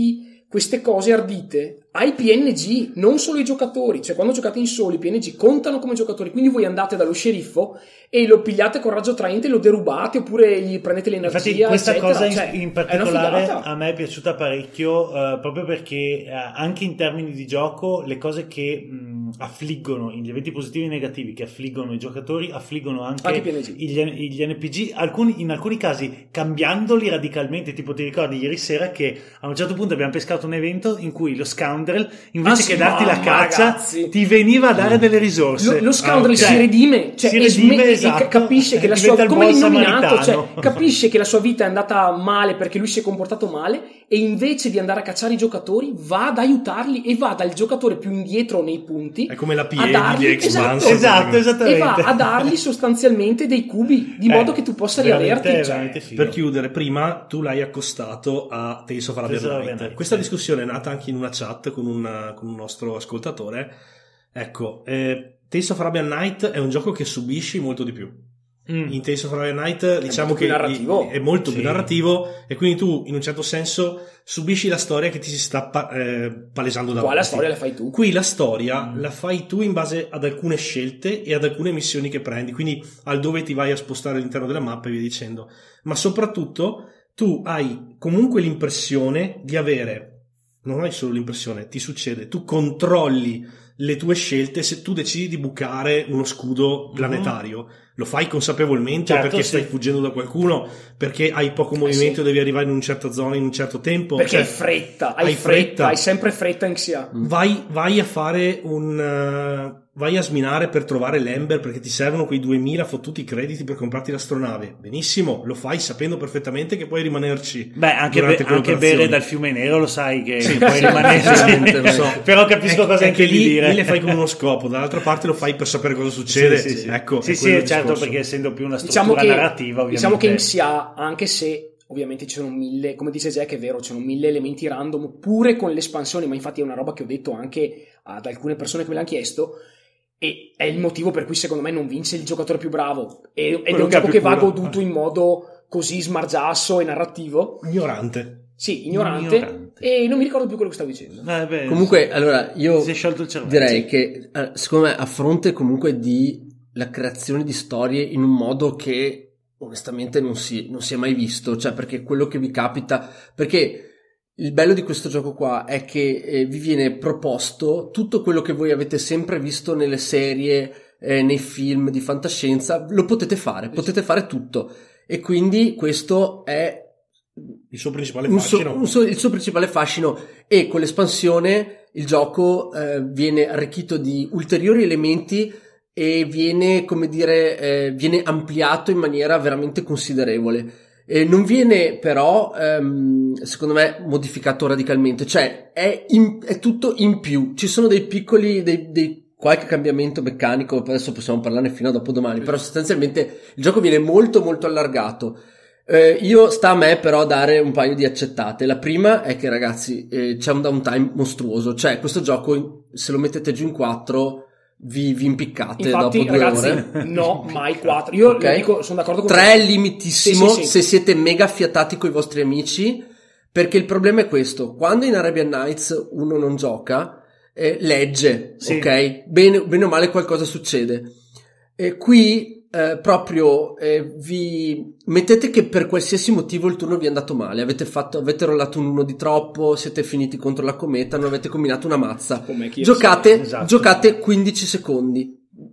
S5: queste cose ardite ai PNG, non solo ai giocatori. Cioè quando giocate in solo i PNG contano come giocatori, quindi voi andate dallo sceriffo e lo pigliate con raggio traente, lo derubate oppure gli prendete l'energia.
S3: Infatti questa
S5: eccetera.
S3: cosa in particolare a me è piaciuta parecchio, proprio perché anche in termini di gioco le cose che affliggono, gli eventi positivi e negativi che affliggono i giocatori affliggono anche gli NPG, in alcuni casi cambiandoli radicalmente. Tipo ti ricordi ieri sera che a un certo punto abbiamo pescato un evento in cui lo scoundrel invece che darti la caccia, ragazzi, ti veniva a dare delle risorse.
S5: Lo scoundrel si redime, esatto, capisce che la sua, come l'illuminato, cioè capisce che la sua vita è andata male perché lui si è comportato male, e invece di andare a cacciare i giocatori va ad aiutarli e va dal giocatore più indietro nei punti.
S4: È come la PA di X-Bounce.
S3: Esatto, esattamente.
S5: E va a dargli sostanzialmente dei cubi di modo che tu possa riaverti.
S4: Per chiudere, prima tu l'hai accostato a Tales of Arabian Night. Questa discussione è nata anche in una chat con un nostro ascoltatore. Ecco, Tales of Arabian Night è un gioco che subisci molto di più. In Tales of Arabian Night diciamo che è molto più narrativo, e quindi tu in un certo senso subisci la storia che ti si sta palesando davanti.
S5: Qua la storia la fai tu.
S4: Qui la storia la fai tu in base ad alcune scelte e ad alcune missioni che prendi, quindi al dove ti vai a spostare all'interno della mappa e via dicendo. Ma soprattutto tu hai comunque l'impressione di avere, non hai solo l'impressione, ti succede, tu controlli le tue scelte. Se tu decidi di bucare uno scudo planetario, lo fai consapevolmente, certo, perché stai fuggendo da qualcuno, perché hai poco movimento, devi arrivare in una certa zona in un certo tempo,
S5: perché hai fretta, hai sempre fretta in XIA.
S4: Vai a fare vai a sminare per trovare l'Ember perché ti servono quei 2000 fottuti crediti per comprarti l'astronave. Benissimo, lo fai sapendo perfettamente che puoi rimanerci.
S3: Beh, anche bere dal fiume nero lo sai che puoi rimanerci. Però capisco cosa intendi dire.
S4: Lì le fai con uno scopo, dall'altra parte lo fai per sapere cosa succede.
S3: Sì.
S4: Ecco,
S3: sì, certo, perché essendo più una struttura narrativa, ovviamente.
S5: Diciamo che in XIA, anche se ovviamente ci sono 1000, come dice Jack, è vero, ci sono 1000 elementi random pure con le espansioni, ma infatti è una roba che ho detto anche ad alcune persone che me l'hanno chiesto, e è il motivo per cui secondo me non vince il giocatore più bravo, ed è un gioco che va goduto in modo così smargiasso e narrativo.
S4: Ignorante.
S5: Sì, ignorante. E non mi ricordo più quello che stavo dicendo.
S2: Comunque, allora, io
S3: si è sciolto il cervello,
S2: direi che secondo me a fronte comunque di la creazione di storie in un modo che onestamente non si è mai visto, cioè perché quello che vi capita, perché il bello di questo gioco qua è che vi viene proposto tutto quello che voi avete sempre visto nelle serie, nei film di fantascienza, lo potete fare tutto, e quindi questo è
S4: il suo principale fascino.
S2: Il suo principale fascino, e con l'espansione il gioco viene arricchito di ulteriori elementi e viene, come dire, viene ampliato in maniera veramente considerevole. Non viene però, secondo me, modificato radicalmente, cioè è tutto in più. Ci sono dei piccoli, dei qualche cambiamento meccanico, adesso possiamo parlarne fino a dopodomani, però sostanzialmente il gioco viene molto molto allargato. Sta a me però dare un paio di accettate. La prima è che, ragazzi, c'è un downtime mostruoso, cioè questo gioco, se lo mettete giù in 4 vi impiccate.
S5: Infatti,
S2: dopo 2
S5: ragazzi,
S2: ore.
S5: No, mai 4. Io dico, sono d'accordo con
S2: 3 è limitissimo,
S5: sì.
S2: se siete mega affiatati con i vostri amici, perché il problema è questo: quando in Arabian Nights uno non gioca, legge, ok? Bene o male qualcosa succede. Qui proprio vi mettete che per qualsiasi motivo il turno vi è andato male, avete rollato un 1 di troppo, siete finiti contro la cometa, non avete combinato una mazza, giocate 15 secondi,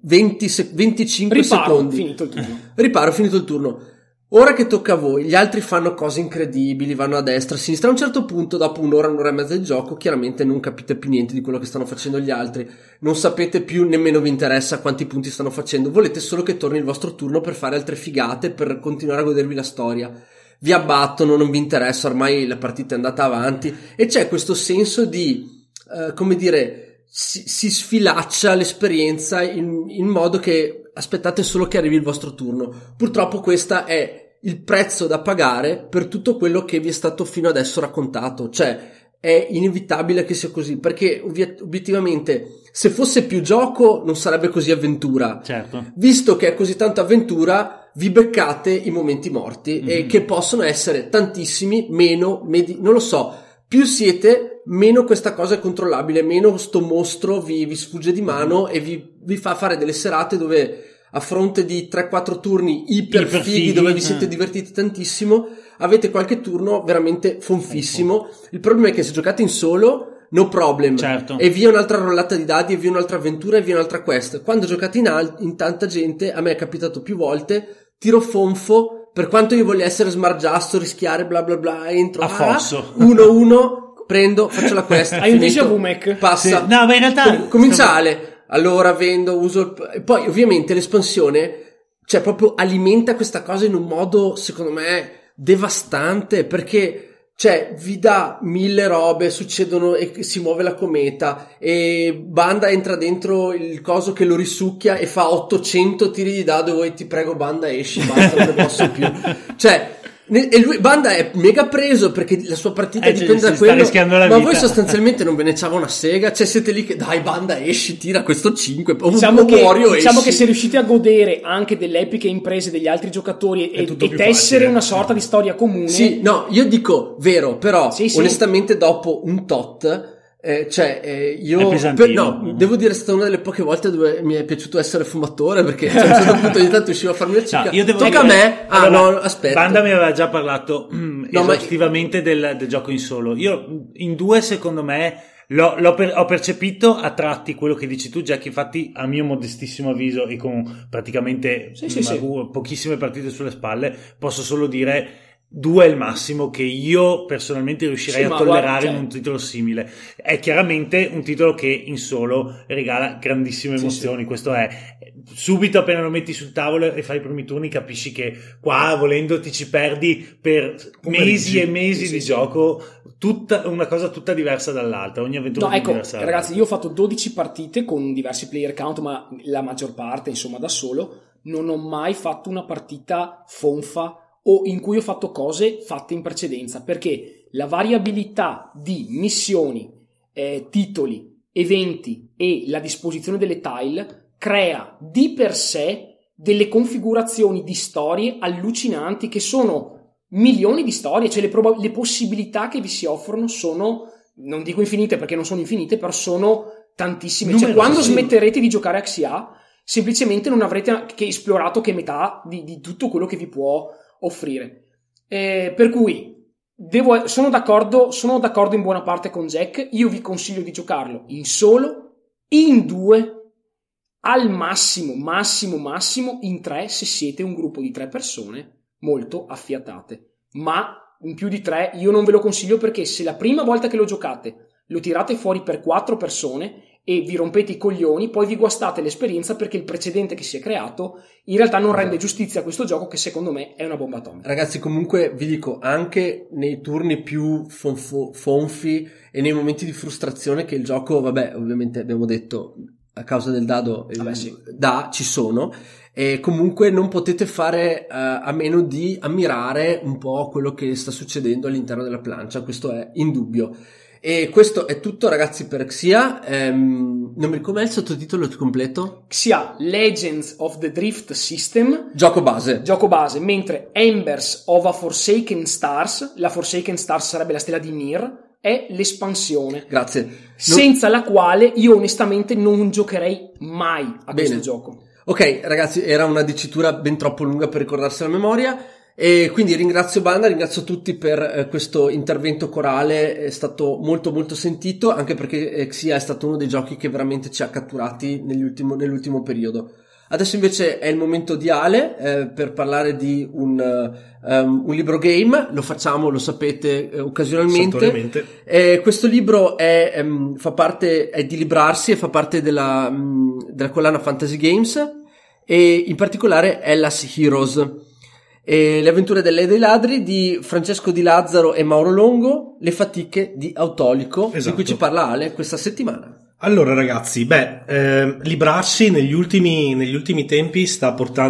S2: 25 secondi, finito il turno. Ora che tocca a voi, gli altri fanno cose incredibili, vanno a destra, a sinistra. A un certo punto, dopo un'ora e mezza di gioco, chiaramente non capite più niente di quello che stanno facendo gli altri. Non sapete più, nemmeno vi interessa quanti punti stanno facendo. Volete solo che torni il vostro turno per fare altre figate, per continuare a godervi la storia. Vi abbattono, non vi interessa, ormai la partita è andata avanti. E c'è questo senso di, come dire, si sfilaccia l'esperienza in modo che aspettate solo che arrivi il vostro turno. Purtroppo questa è il prezzo da pagare per tutto quello che vi è stato fino adesso raccontato, cioè è inevitabile che sia così, perché obiettivamente se fosse più gioco non sarebbe così avventura,
S3: certo.
S2: Visto che è così tanta avventura, vi beccate i momenti morti, e che possono essere tantissimi, meno, non lo so, più siete, meno questa cosa è controllabile, meno sto mostro vi sfugge di mano e vi fa fare delle serate dove, a fronte di 3-4 turni iper fighi dove vi siete divertiti tantissimo, avete qualche turno veramente fonfissimo. Il problema è che se giocate in solo, no problem,
S3: certo.
S2: E via un'altra rollata di dadi, e via un'altra avventura, e via un'altra quest. Quando giocate in tanta gente, a me è capitato più volte, tiro fonfo, per quanto io voglia essere smargiasso, rischiare bla bla bla, entro
S3: a fosso
S2: 1-1, prendo, faccio la quest.
S5: Hai un déjà vu, Mac?
S2: Passa.
S3: Sì. No, ma in realtà
S2: comincia Ale. Allora vendo, uso poi ovviamente l'espansione, cioè proprio alimenta questa cosa in un modo, secondo me, devastante, perché cioè vi dà 1000 robe, succedono e si muove la cometa, e Banda entra dentro il coso che lo risucchia e fa 800 tiri di dado, e ti prego Banda esci, basta, non ne posso più. Cioè, e lui, Banda è mega preso perché la sua partita dipende da quello, ma voi sostanzialmente non ve ne c'ava una sega, cioè siete lì che dai Banda esci, tira questo 5,
S5: diciamo che se riuscite a godere anche delle epiche imprese degli altri giocatori e tessere una sorta di storia comune.
S2: Sì, no, io dico vero, però onestamente dopo un tot io devo dire, è stata una delle poche volte dove mi è piaciuto essere fumatore, perché a un certo punto ogni tanto uscivo a farmi la cicca. Tocca a me. Aspetta,
S3: Banda mi aveva già parlato esaustivamente del gioco in solo. Io in 2 secondo me Ho percepito a tratti quello che dici tu, Jack. Infatti, a mio modestissimo avviso e con praticamente pochissime partite sulle spalle, posso solo dire 2 è il massimo che io personalmente riuscirei a tollerare in un titolo simile. È chiaramente un titolo che in solo regala grandissime emozioni. Questo è, subito appena lo metti sul tavolo e fai i primi turni capisci che qua volendo ti ci perdi per mesi e mesi di gioco, una cosa tutta diversa dall'altra, ogni avventura è diversa.
S5: Ragazzi, io ho fatto 12 partite con diversi player count, ma la maggior parte insomma da solo. Non ho mai fatto una partita fonfa o in cui ho fatto cose fatte in precedenza, perché la variabilità di missioni, titoli, eventi e la disposizione delle tile crea di per sé delle configurazioni di storie allucinanti, che sono milioni di storie, cioè le possibilità che vi si offrono sono, non dico infinite perché non sono infinite, però sono tantissime. Cioè, quando smetterete di giocare a XIA, semplicemente non avrete che esplorato che metà di tutto quello che vi può offrire. Per cui sono d'accordo in buona parte con Jack. Io vi consiglio di giocarlo in solo, in 2, al massimo in 3 se siete un gruppo di 3 persone molto affiatate, ma in più di 3 io non ve lo consiglio, perché se la prima volta che lo giocate lo tirate fuori per 4 persone e vi rompete i coglioni, poi vi guastate l'esperienza, perché il precedente che si è creato in realtà non rende giustizia a questo gioco, che secondo me è una bomba atomica.
S2: Ragazzi, comunque vi dico, anche nei turni più fonfi e nei momenti di frustrazione che il gioco, vabbè, ovviamente abbiamo detto a causa del dado ci sono, e comunque non potete fare a meno di ammirare un po' quello che sta succedendo all'interno della plancia, questo è indubbio. E questo è tutto, ragazzi, per XIA. Non mi ricordo com'è il sottotitolo completo.
S5: XIA Legends of the Drift System,
S2: gioco base,
S5: mentre Embers of a Forsaken Stars, la Forsaken Stars sarebbe la stella di Mir, è l'espansione.
S2: Grazie.
S5: Senza la quale io onestamente non giocherei mai a questo gioco.
S2: Ok, ragazzi, era una dicitura ben troppo lunga per ricordarsi la memoria. E quindi ringrazio Banda, ringrazio tutti per questo intervento corale, è stato molto molto sentito, anche perché XIA è stato uno dei giochi che veramente ci ha catturati nell'ultimo periodo. Adesso invece è il momento di Ale per parlare di un libro game. Lo facciamo, lo sapete, occasionalmente. Questo libro è di Librarsi e fa parte della collana Fantasy Games, e in particolare Hellas Heroes. Le avventure dell'E dei ladri di Francesco Di Lazzaro e Mauro Longo, le fatiche di Autolico, di cui ci parla Ale questa settimana.
S4: Allora ragazzi, Librarsi negli ultimi tempi sta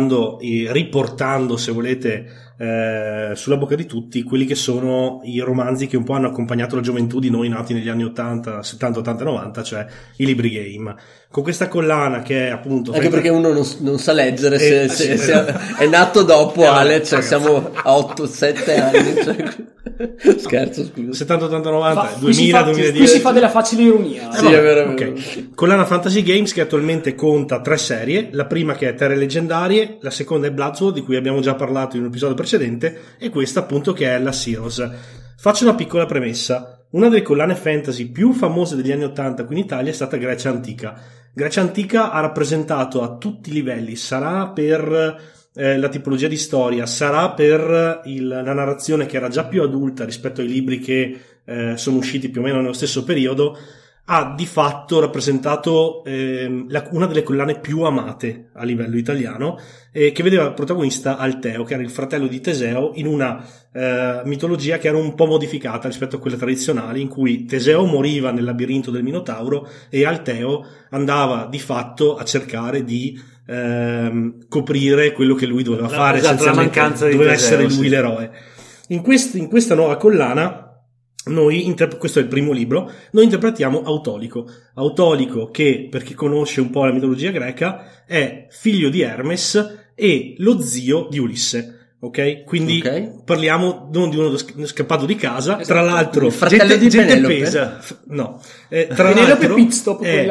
S4: riportando, se volete, sulla bocca di tutti quelli che sono i romanzi che un po' hanno accompagnato la gioventù di noi nati negli anni 80, 70, 80, 90, cioè i libri game. Con questa collana che è appunto...
S2: Anche perché uno non sa leggere se è nato dopo Ale, cioè siamo a 8-7 anni. Cioè... Scherzo, scusa.
S4: 70, 80, 90, 2000, 2010.
S5: Qui si fa della facile ironia.
S2: Sì, è vero.
S4: Okay. Collana Fantasy Games che attualmente conta 3 serie. La prima che è Terre Leggendarie, la seconda è Bloodsworn, di cui abbiamo già parlato in un episodio precedente, e questa appunto che è Hellas Heroes. Faccio una piccola premessa. Una delle collane fantasy più famose degli anni 80 qui in Italia è stata Grecia Antica. Grecia Antica ha rappresentato a tutti i livelli, sarà per la tipologia di storia, sarà per la narrazione che era già più adulta rispetto ai libri che sono usciti più o meno nello stesso periodo, ha di fatto rappresentato una delle collane più amate a livello italiano, che vedeva protagonista Alteo, che era il fratello di Teseo, in una mitologia che era un po' modificata rispetto a quelle tradizionali, in cui Teseo moriva nel labirinto del Minotauro e Alteo andava di fatto a cercare di coprire quello che lui doveva fare,
S3: la mancanza di
S4: doveva
S3: Teseo,
S4: essere lui l'eroe. In questa nuova collana questo è il primo libro, noi interpretiamo Autolico che, per chi conosce un po' la mitologia greca, è figlio di Hermes e lo zio di Ulisse, ok? Quindi parliamo non di uno scappato di casa, esatto. Tra l'altro
S2: il fratello di Penelope
S4: pesa, no, tra l'altro
S5: Pitstop,
S4: è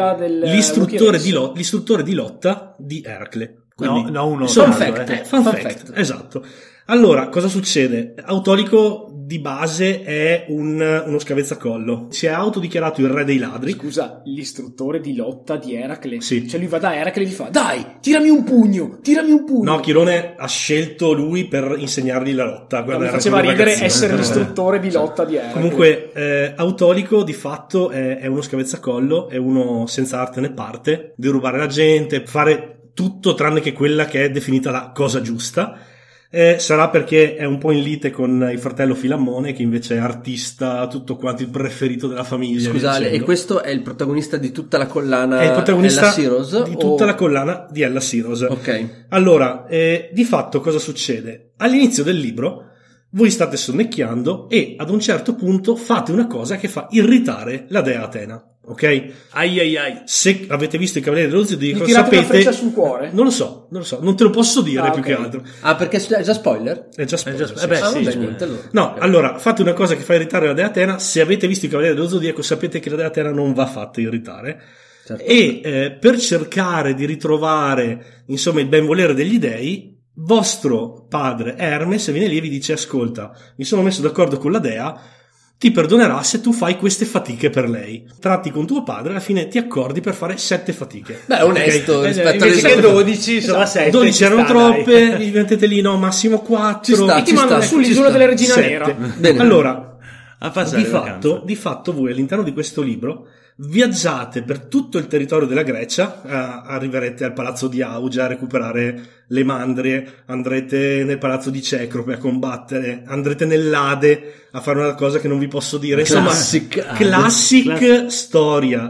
S4: l'istruttore di lotta di Eracle.
S3: Quindi,
S2: fun fact,
S4: esatto. Allora, cosa succede? Autolico di base è uno scavezzacollo. Si è autodichiarato il re dei ladri.
S5: Scusa, l'istruttore di lotta di Eracle.
S4: Sì.
S5: Cioè lui va da Eracle e gli fa: dai, tirami un pugno.
S4: No, Chirone ha scelto lui per insegnargli la lotta.
S5: Guarda, mi faceva ridere essere l'istruttore di lotta di Eracle.
S4: Comunque, Autolico di fatto è uno scavezzacollo, è uno senza arte né parte, deve rubare la gente, fare tutto tranne che quella che è definita la cosa giusta. Sarà perché è un po' in lite con il fratello Filammone, che invece è artista, tutto quanto, il preferito della famiglia.
S2: Scusate, e questo è il protagonista di tutta la collana?
S4: È il protagonista
S2: Hellas Heroes,
S4: di tutta la collana di Hellas Heroes.
S2: Ok.
S4: Allora, di fatto cosa succede? All'inizio del libro voi state sonnecchiando e ad un certo punto fate una cosa che fa irritare la dea Atena. Ok? Se avete visto i Cavalieri dello Zodiaco,
S5: gli tirate
S4: sapete.
S5: Una freccia sul cuore?
S4: Non lo so, non te lo posso dire più che altro.
S2: Ah, perché è già spoiler?
S4: È già spoiler.
S2: No,
S4: allora, fate una cosa che fa irritare la dea Atena. Se avete visto i Cavalieri dello Zodiaco, sapete che la dea Atena non va fatta irritare.
S2: Certo.
S4: E per cercare di ritrovare, insomma, il benvolere degli dei, vostro padre Hermes viene lì e vi dice: ascolta, mi sono messo d'accordo con la dea, ti perdonerà se tu fai queste fatiche per lei. Tratti con tuo padre, alla fine ti accordi per fare 7 fatiche.
S2: Beh, onesto, rispetto alle
S3: che 12 sono a 7.
S4: 12 erano troppe, vi mettete lì, no, massimo 4.
S5: E ti mandano sull'isola della regina
S4: 7.
S5: nera.
S2: Bene.
S4: Allora,
S3: a
S4: di fatto voi all'interno di questo libro viaggiate per tutto il territorio della Grecia, arriverete al palazzo di Augia a recuperare le mandrie, andrete nel palazzo di Cecrope a combattere, andrete nell'Ade a fare una cosa che non vi posso dire. Insomma, classic storia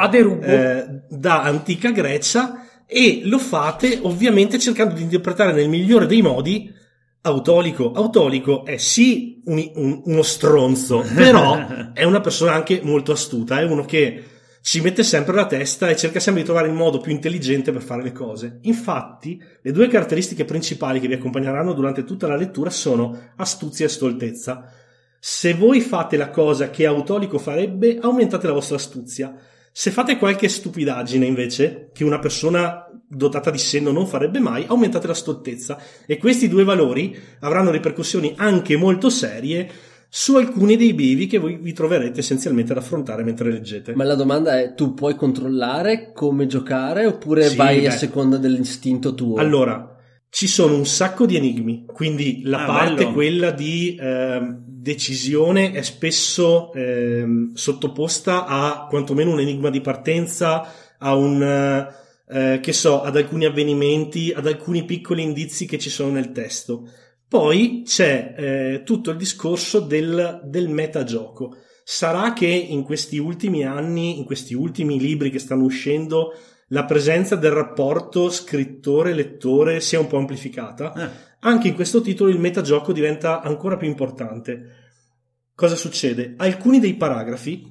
S4: da antica Grecia, e lo fate ovviamente cercando di interpretare nel migliore dei modi Autolico. Autolico è sì uno stronzo, però è una persona anche molto astuta, è uno che ci mette sempre la testa e cerca sempre di trovare il modo più intelligente per fare le cose. Infatti, le due caratteristiche principali che vi accompagneranno durante tutta la lettura sono astuzia e stoltezza. Se voi fate la cosa che Autolico farebbe, aumentate la vostra astuzia. Se fate qualche stupidaggine invece, che una persona dotata di senno non farebbe mai, aumentate la stoltezza, e questi due valori avranno ripercussioni anche molto serie su alcuni dei bivi che voi vi troverete essenzialmente ad affrontare mentre leggete.
S2: Ma la domanda è: tu puoi controllare come giocare oppure vai a seconda dell'istinto tuo?
S4: Allora, ci sono un sacco di enigmi, quindi la parte quella di decisione è spesso sottoposta a quantomeno un enigma di partenza, a un ad alcuni avvenimenti, ad alcuni piccoli indizi che ci sono nel testo. Poi c'è tutto il discorso del metagioco. Sarà che in questi ultimi anni, in questi ultimi libri che stanno uscendo, la presenza del rapporto scrittore-lettore sia un po' amplificata. Anche in questo titolo il metagioco diventa ancora più importante. Cosa succede? Alcuni dei paragrafi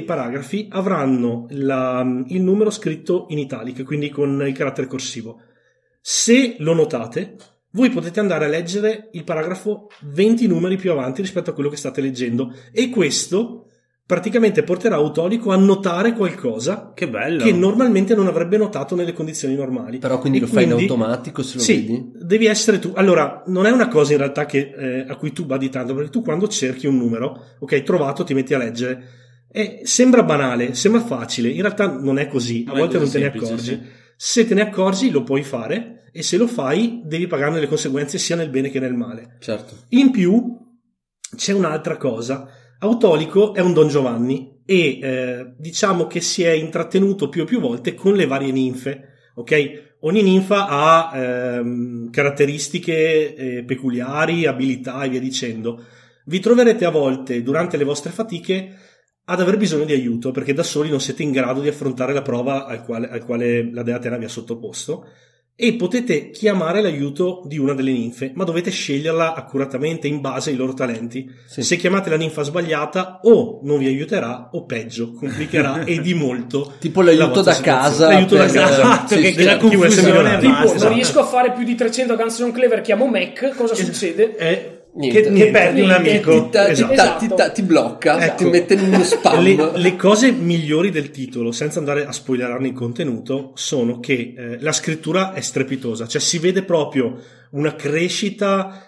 S4: avranno il numero scritto in italic, quindi con il carattere corsivo. Se lo notate, voi potete andare a leggere il paragrafo 20 numeri più avanti rispetto a quello che state leggendo, e questo praticamente porterà Autolico a notare qualcosa che normalmente non avrebbe notato nelle condizioni normali.
S2: Però quindi lo fai in automatico, se lo vedi?
S4: Devi essere tu. Allora, non è una cosa in realtà che a cui tu badi tanto, perché tu quando cerchi un numero, ok, trovato, ti metti a leggere, e sembra banale, sembra facile, in realtà non è così, a volte non te ne accorgi. Sì. Se te ne accorgi lo puoi fare, e se lo fai devi pagarne le conseguenze sia nel bene che nel male.
S2: Certo.
S4: In più c'è un'altra cosa. Autolico è un Don Giovanni e diciamo che si è intrattenuto più e più volte con le varie ninfe, ok? Ogni ninfa ha caratteristiche peculiari, abilità e via dicendo. Vi troverete a volte durante le vostre fatiche ad aver bisogno di aiuto, perché da soli non siete in grado di affrontare la prova al quale la dea Atena vi ha sottoposto, e potete chiamare l'aiuto di una delle ninfe, ma dovete sceglierla accuratamente in base ai loro talenti. Sì. Se chiamate la ninfa sbagliata, o non vi aiuterà, o peggio, complicherà e di molto.
S2: Tipo l'aiuto da casa.
S4: L'aiuto da casa.
S3: Che la confusione.
S5: Tipo, non riesco a fare più di 300 Guns N' Cleaver, chiamo Mac, cosa succede?
S3: Che perdi un amico.
S2: Ti blocca, ti mette in uno spam.
S4: Le cose migliori del titolo, senza andare a spoilerarne il contenuto, sono che la scrittura è strepitosa, cioè si vede proprio una crescita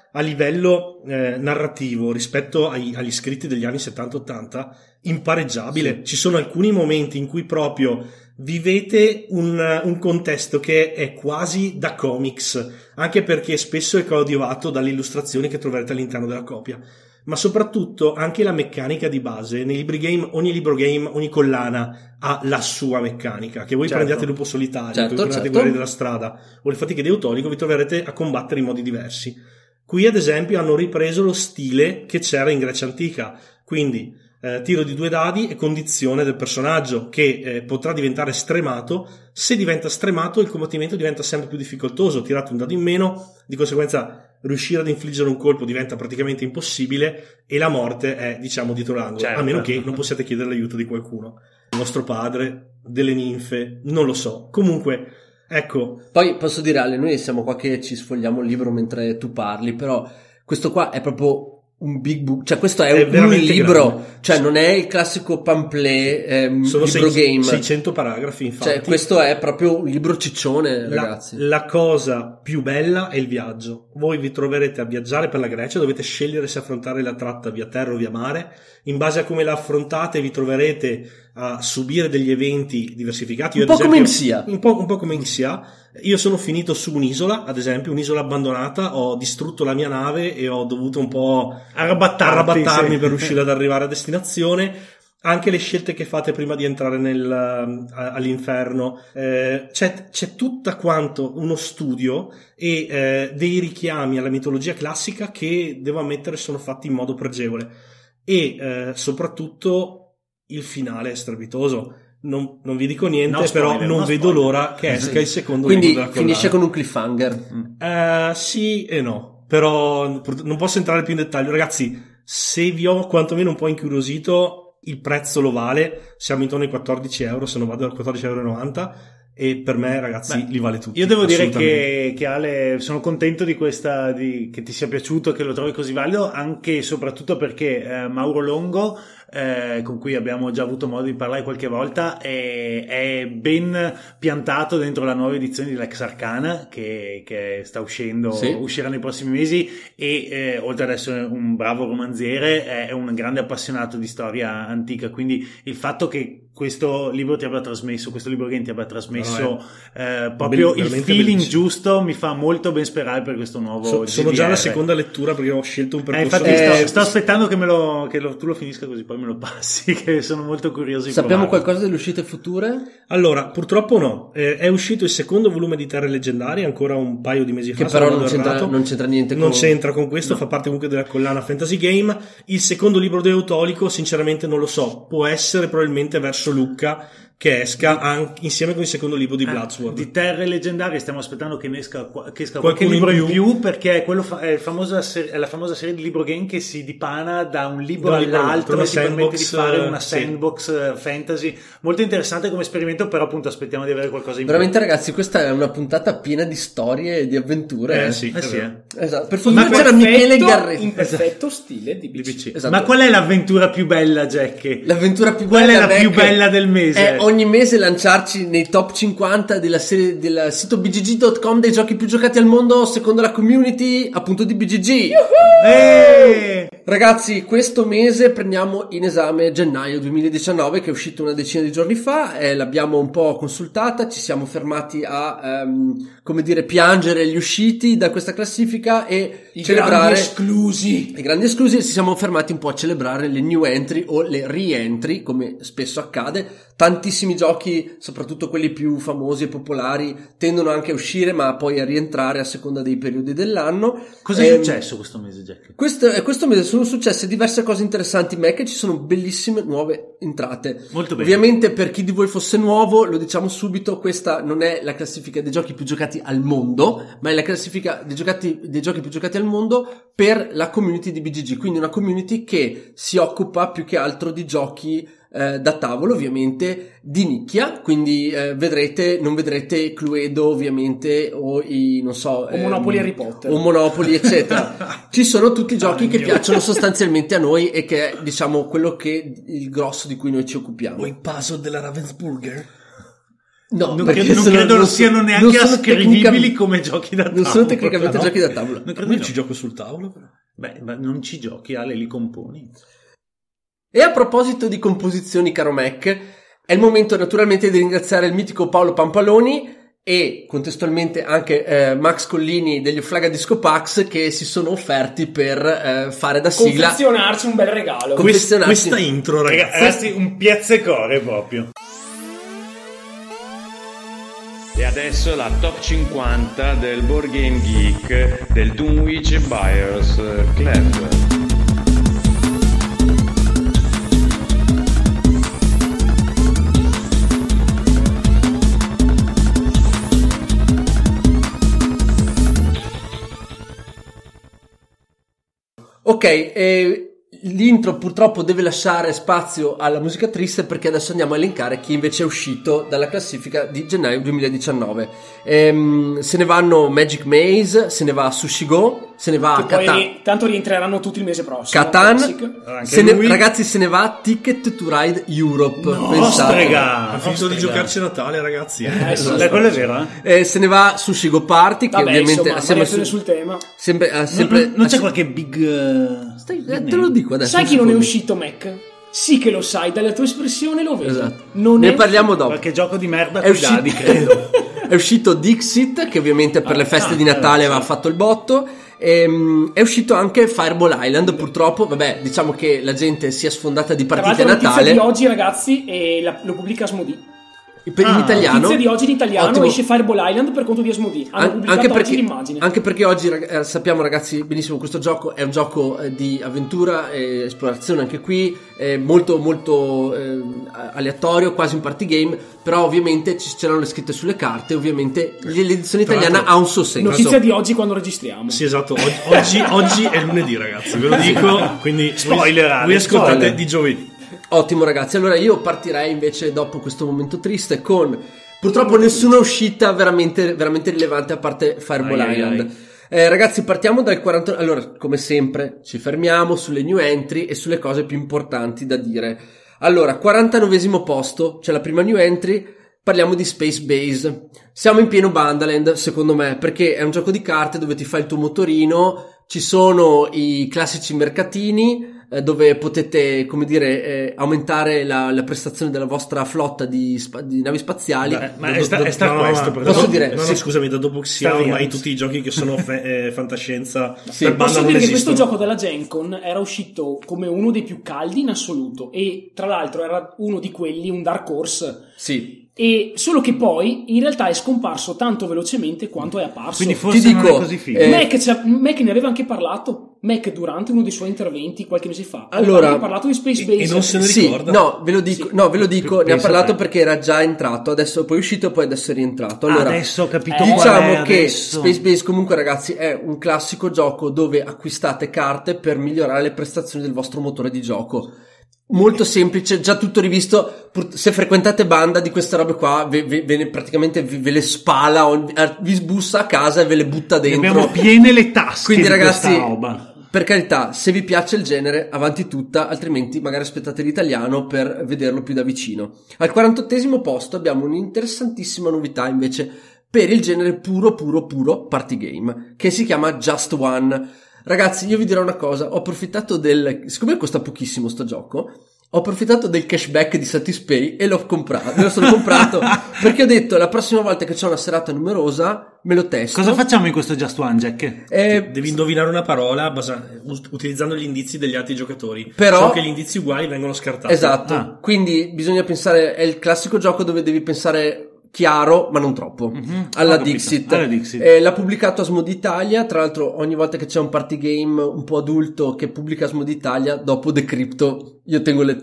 S4: a livello narrativo rispetto agli scritti degli anni 70-80 impareggiabile. Sì. Ci sono alcuni momenti in cui proprio vivete un contesto che è quasi da comics, anche perché spesso è coadiuvato dalle illustrazioni che troverete all'interno della copia. Ma soprattutto anche la meccanica di base. Nei libri game, ogni libro game, ogni collana ha la sua meccanica. Che voi prendiate Lupo Solitario, che voi prendiate Guerrieri della Strada o le Fatiche di Eutolico, vi troverete a combattere in modi diversi. Qui ad esempio hanno ripreso lo stile che c'era in Grecia antica, quindi tiro di 2 dadi e condizione del personaggio che potrà diventare stremato. Se diventa stremato il combattimento diventa sempre più difficoltoso, tirate un dado in meno, di conseguenza riuscire ad infliggere un colpo diventa praticamente impossibile e la morte è, diciamo, dietro l'angolo, a meno che non possiate chiedere l'aiuto di qualcuno, il vostro padre, delle ninfe, non lo so. Comunque, ecco.
S2: Poi posso dire, Ale, noi siamo qua che ci sfogliamo il libro mentre tu parli, però questo qua è proprio un big book, cioè questo è un libro grande. Cioè non è il classico pamphlet
S4: sono
S2: libro game,
S4: 600 paragrafi, infatti.
S2: Cioè questo è proprio un libro ciccione, ragazzi.
S4: La cosa più bella è il viaggio. Voi vi troverete a viaggiare per la Grecia, dovete scegliere se affrontare la tratta via terra o via mare. In base a come la affrontate vi troverete a subire degli eventi diversificati.
S2: Un po' come in Sia.
S4: Un po' come in Sia. Io sono finito su un'isola, ad esempio, un'isola abbandonata, ho distrutto la mia nave e ho dovuto un po' arrabattarmi per riuscire ad arrivare a destinazione. Anche le scelte che fate prima di entrare all'inferno, c'è tutta quanto uno studio e dei richiami alla mitologia classica che, devo ammettere, sono fatti in modo pregevole. E soprattutto il finale è strepitoso. Non vi dico niente, però non vedo l'ora che esca il secondo libro della collana.
S2: Quindi finisce con un cliffhanger.
S4: Sì e no, però non posso entrare più in dettaglio. Ragazzi, se vi ho quantomeno un po' incuriosito, il prezzo lo vale. Siamo intorno ai 14 euro, se non vado a 14,90 €. E per me, ragazzi, li vale tutti.
S3: Io devo dire che Ale, sono contento di questa, che ti sia piaciuto, che lo trovi così valido, anche e soprattutto perché Mauro Longo, con cui abbiamo già avuto modo di parlare qualche volta, è ben piantato dentro la nuova edizione di Lex Arcana che sta uscirà nei prossimi mesi, e oltre ad essere un bravo romanziere è un grande appassionato di storia antica, quindi il fatto che questo libro ti abbia trasmesso, questo libro game ti abbia trasmesso proprio il feeling bellissimo. Giusto, mi fa molto ben sperare per questo nuovo
S4: sono già la seconda lettura, perché ho scelto un percorso
S3: infatti sto aspettando che tu lo finisca, così poi me lo passi, che sono molto curioso di
S2: Sappiamo
S3: provare.
S2: Qualcosa delle uscite future?
S4: Allora, purtroppo no, è uscito il secondo volume di Terre Leggendarie ancora un paio di mesi fa,
S2: che però non c'entra niente
S4: non c'entra con questo, no. Fa parte comunque della collana Fantasy Game. Il secondo libro di Eutolico sinceramente non lo so, può essere probabilmente verso Lucca che esca anche insieme con il secondo libro di Bloodsword.
S3: Di Terre Leggendarie stiamo aspettando che esca qualche libro in più, perché è la famosa serie di libro game che si dipana da un libro all'altro e ti permette di fare una sandbox fantasy molto interessante come esperimento, però appunto aspettiamo di avere qualcosa in più.
S2: Veramente ragazzi, questa è una puntata piena di storie e di avventure.
S4: Sì.
S2: Esatto. Per fortuna c'era Michele Garretti
S5: in perfetto stile di BC.
S2: Esatto.
S3: Ma qual è l'avventura più bella, Jack?
S2: L'avventura più
S3: qual
S2: bella
S3: è la più bella del mese?
S2: Ogni mese lanciarci nei top 50 della serie del sito bgg.com dei giochi più giocati al mondo secondo la community appunto di BGG. Ragazzi, questo mese prendiamo in esame gennaio 2019, che è uscito una decina di giorni fa, l'abbiamo un po' consultata, ci siamo fermati a piangere gli usciti da questa classifica e celebrare
S5: i grandi esclusi,
S2: e ci siamo fermati un po' a celebrare le new entry o le re-entry, come spesso accade. Tantissimi giochi, soprattutto quelli più famosi e popolari, tendono anche a uscire ma poi a rientrare a seconda dei periodi dell'anno.
S3: Cosa è successo questo mese, Jack?
S2: Questo mese sono successe diverse cose interessanti. Me che ci sono bellissime nuove entrate.
S3: Molto bene.
S2: Ovviamente, per chi di voi fosse nuovo, lo diciamo subito, questa non è la classifica dei giochi più giocati al mondo, ma è la classifica dei giochi più giocati al mondo per la community di BGG, quindi una community che si occupa più che altro di giochi da tavolo, ovviamente di nicchia, quindi non vedrete Cluedo ovviamente o o
S5: Monopoly Harry Potter
S2: o Monopoly eccetera. Ci sono tutti i giochi che piacciono sostanzialmente a noi e che è, diciamo, quello che il grosso di cui noi ci occupiamo.
S4: O il puzzle della Ravensburger.
S3: No, non credo siano neanche ascrivibili come giochi da tavola.
S2: Non sono tecnicamente giochi da tavola.
S4: Non ci gioco sul tavolo, però.
S3: Beh, non ci giochi, Ale, li componi.
S2: E a proposito di composizioni, caro Mac, è il momento naturalmente di ringraziare il mitico Paolo Pampaloni e contestualmente anche Max Collini degli Flaga Disco Pax, che si sono offerti per fare da sigla,
S5: confezionarci un bel regalo.
S4: Questa intro,
S3: ragazzi, un piazzecore proprio.
S6: E adesso la top 50 del Board Game Geek del Dunwich Buyers Club.
S2: Ok, l'intro purtroppo deve lasciare spazio alla musica triste, perché adesso andiamo a elencare chi invece è uscito dalla classifica di gennaio 2019. Se ne vanno Magic Maze, se ne va Sushi Go, se ne va
S5: Catan. Tanto rientreranno tutti il mese prossimo.
S2: Catan, ragazzi, se ne va Ticket to Ride Europe.
S4: Ha finito di giocarci a Natale, ragazzi.
S3: Quello è vero,
S2: se ne va Sushi Go Party, che ovviamente
S5: assieme sul tema.
S2: Sempre
S3: non c'è qualche big...
S2: te lo dico adesso.
S5: Sai chi non è uscito, Mac? Sì che lo sai, dalla tua espressione lo vedo.
S2: Esatto. Ne parliamo dopo.
S3: Qualche gioco di merda con i dadi, credo.
S2: È uscito Dixit, che ovviamente per le feste di Natale aveva fatto il botto. È uscito anche Fireball Island. Purtroppo, vabbè, diciamo che la gente si è sfondata di partite a Natale.
S5: La notizia di oggi, ragazzi, lo pubblica Asmodee.
S2: In italiano,
S5: notizia di oggi in italiano. Ottimo. Esce Fireball Island per conto di Asmodee. Hanno pubblicato oggi l'immagine.
S2: Anche perché oggi sappiamo, ragazzi, benissimo, questo gioco è un gioco di avventura e esplorazione, anche qui molto molto aleatorio, quasi un party game, però ovviamente c'erano le scritte sulle carte, ovviamente l'edizione italiana ha un suo senso.
S5: Notizia di oggi quando registriamo.
S4: Sì, esatto, oggi è lunedì, ragazzi, ve lo dico, quindi spoiler, voi ascoltate di giovedì.
S2: Ottimo, ragazzi, allora io partirei invece dopo questo momento triste con purtroppo nessuna uscita veramente, veramente rilevante a parte Fireball Island. Ragazzi, partiamo dal 40. Allora, come sempre ci fermiamo sulle new entry e sulle cose più importanti da dire. Allora, 49esimo posto, c'è la prima new entry. Parliamo di Space Base. Siamo in pieno Bandaland, secondo me, perché è un gioco di carte dove ti fai il tuo motorino, ci sono i classici mercatini dove potete, come dire, aumentare la prestazione della vostra flotta di navi spaziali.
S4: Posso dire? No, scusami, da dopo che sia ormai tutti i giochi che sono fantascienza.
S5: Sì, posso dire che questo gioco della Gen Con era uscito come uno dei più caldi in assoluto, e tra l'altro era uno di quelli, un dark horse.
S2: Sì.
S5: E solo che poi in realtà è scomparso tanto velocemente quanto è apparso.
S3: Quindi forse non è così figo.
S5: Mac ne aveva anche parlato. Mac durante uno dei suoi interventi qualche mese fa
S2: allora,
S5: ha parlato di Space Base.
S4: E non se ne ricorda.
S2: No, ve lo dico, ne ha parlato perché era già entrato, adesso poi è uscito e poi adesso è rientrato. Allora,
S3: adesso ho capito.
S2: Diciamo che Space Base comunque, ragazzi, è un classico gioco dove acquistate carte per migliorare le prestazioni del vostro motore di gioco. Molto semplice, già tutto rivisto. Se frequentate Banda, di queste robe qua praticamente ve le spala, vi sbussa a casa e ve le butta dentro.
S3: Abbiamo piene le tasche.
S2: Quindi, ragazzi,
S3: roba.
S2: Per carità, se vi piace il genere, avanti tutta, altrimenti magari aspettate l'italiano per vederlo più da vicino. Al 48esimo posto abbiamo un'interessantissima novità invece per il genere puro party game, che si chiama Just One. Ragazzi, io vi dirò una cosa, ho approfittato siccome costa pochissimo sto gioco, ho approfittato del cashback di Satispay e me lo sono comprato perché ho detto la prossima volta che c'è una serata numerosa me lo testo.
S3: Cosa facciamo in questo Just One, Jack?
S4: Devi indovinare una parola utilizzando gli indizi degli altri giocatori.
S2: Però
S4: so che gli indizi uguali vengono scartati.
S2: Esatto, quindi bisogna pensare, è il classico gioco dove devi pensare chiaro ma non troppo, alla Dixit. L'ha pubblicato Asmodee Italia, tra l'altro ogni volta che c'è un party game un po' adulto che pubblica Asmodee Italia, dopo Decrypto io tengo non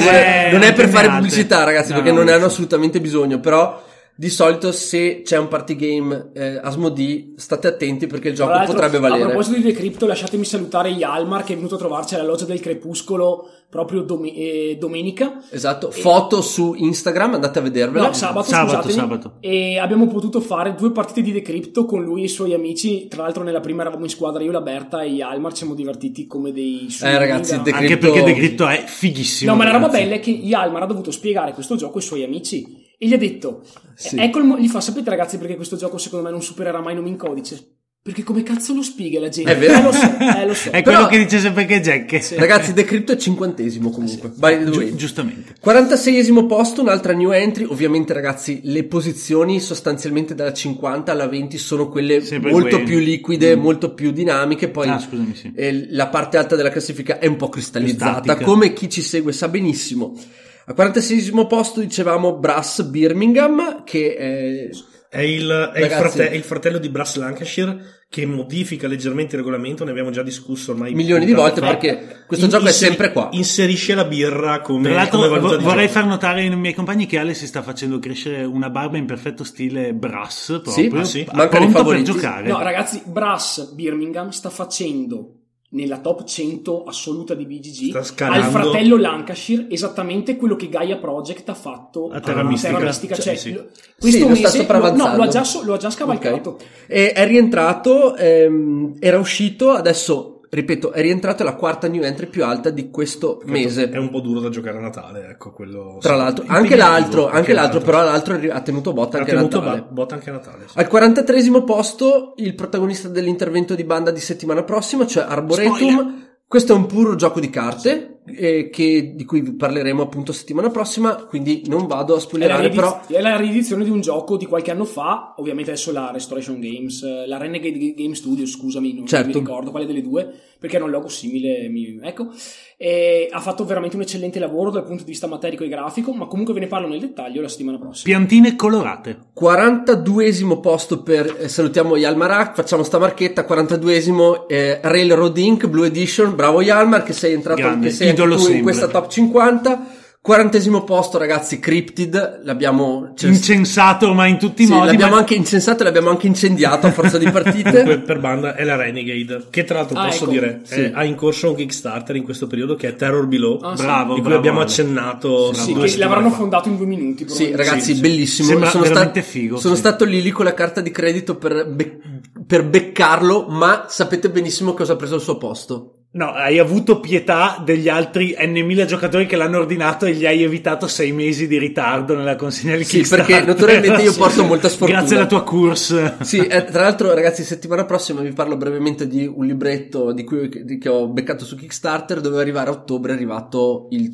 S2: è per fare pubblicità, ragazzi, perché non ne hanno assolutamente bisogno, però di solito se c'è un party game Asmodee state attenti perché il gioco potrebbe valere.
S5: A proposito di Decrypto, lasciatemi salutare Yalmar che è venuto a trovarci alla Loggia del Crepuscolo proprio domenica.
S2: Esatto, foto su Instagram, andate a vedervela.
S5: No, sabato. E abbiamo potuto fare 2 partite di Decrypto con lui e i suoi amici. Tra l'altro nella prima eravamo in squadra io, la Berta e Yalmar, ci siamo divertiti come dei
S2: ragazzi,
S3: Decrypto... Anche perché Decrypto è fighissimo.
S5: No, ma la roba bella è che Yalmar ha dovuto spiegare questo gioco ai suoi amici e gli ha detto ecco gli fa: sapete ragazzi perché questo gioco secondo me non supererà mai nome in codice? Perché come cazzo lo spiega la gente?
S2: È vero.
S5: Lo so.
S3: È quello che dice sempre che Jack.
S2: Sì. Ragazzi, Decrypto è 50esimo comunque.
S3: Giustamente.
S2: 46esimo posto, un'altra new entry. Ovviamente, ragazzi, le posizioni sostanzialmente dalla 50 alla 20 sono quelle sempre molto più liquide, molto più dinamiche. Poi la parte alta della classifica è un po' cristallizzata, come chi ci segue sa benissimo. Al 46esimo posto dicevamo Brass Birmingham, che
S4: è il fratello di Brass Lancashire, che modifica leggermente il regolamento, ne abbiamo già discusso ormai
S2: milioni di volte, perché questo gioco è sempre qua.
S4: Inserisce la birra come
S3: tra l'altro
S4: valuta di
S3: vorrei
S4: gioco.
S3: far notare ai miei compagni che Ale si sta facendo crescere una barba in perfetto stile Brass proprio,
S2: mancano i favoriti
S3: per giocare.
S5: No ragazzi, Brass Birmingham sta facendo nella top 100 assoluta di BGG al fratello Lancashire esattamente quello che Gaia Project ha fatto a Terra Mistica. Questo mese lo ha già scavalcato.
S2: Okay. È rientrato, era uscito, adesso ripeto, è rientrato la quarta new entry più alta di questo mese.
S4: È un po' duro da giocare a Natale, ecco, quello.
S2: Tra l'altro, anche l'altro, però l'altro ha tenuto botta anche a Natale.
S4: Sì.
S2: Al 43esimo posto, il protagonista dell'intervento di banda di settimana prossima, cioè Arboretum. Spoiler. Questo è un puro gioco di carte di cui parleremo appunto settimana prossima, quindi non vado a spoilerare, però
S5: è la riedizione di un gioco di qualche anno fa, ovviamente adesso la Restoration Games, la Renegade Game Studios, scusami, non mi ricordo quale delle due, perché hanno un logo simile, ecco, e ha fatto veramente un eccellente lavoro dal punto di vista materico e grafico, ma comunque ve ne parlo nel dettaglio la settimana prossima.
S3: Piantine colorate.
S2: 42esimo posto per salutiamo Yalmar, facciamo sta marchetta. 42esimo Railroad Inc. Blue Edition, bravo Yalmar, che sei entrato in questa top 50. 40esimo posto, ragazzi, Cryptid, l'abbiamo
S3: incensato ormai in tutti i modi.
S2: L'abbiamo anche incensato e l'abbiamo anche incendiato a forza di partite.
S4: Per banda è la Renegade, che tra l'altro posso dire ha in corso un Kickstarter in questo periodo che è Terror Below,
S3: di
S4: cui abbiamo accennato.
S5: Che l'avranno fondato in 2 minuti.
S2: Sì, ragazzi, bellissimo.
S3: Sembra veramente figo.
S2: Sono stato lì con la carta di credito per beccarlo, ma sapete benissimo cosa ha preso il suo posto.
S3: No, hai avuto pietà degli altri N.000 giocatori che l'hanno ordinato e gli hai evitato 6 mesi di ritardo nella consegna di Kickstarter.
S2: Perché naturalmente io porto molta sfortuna.
S3: Grazie alla tua course.
S2: Sì, tra l'altro ragazzi, settimana prossima vi parlo brevemente di un libretto che ho beccato su Kickstarter, doveva arrivare a ottobre, è arrivato il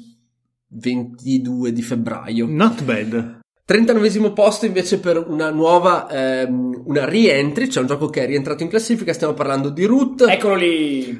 S2: 22 di febbraio.
S3: Not bad.
S2: 39esimo posto invece per una nuova una re-entry, cioè un gioco che è rientrato in classifica. Stiamo parlando di Root.
S5: Eccolo lì.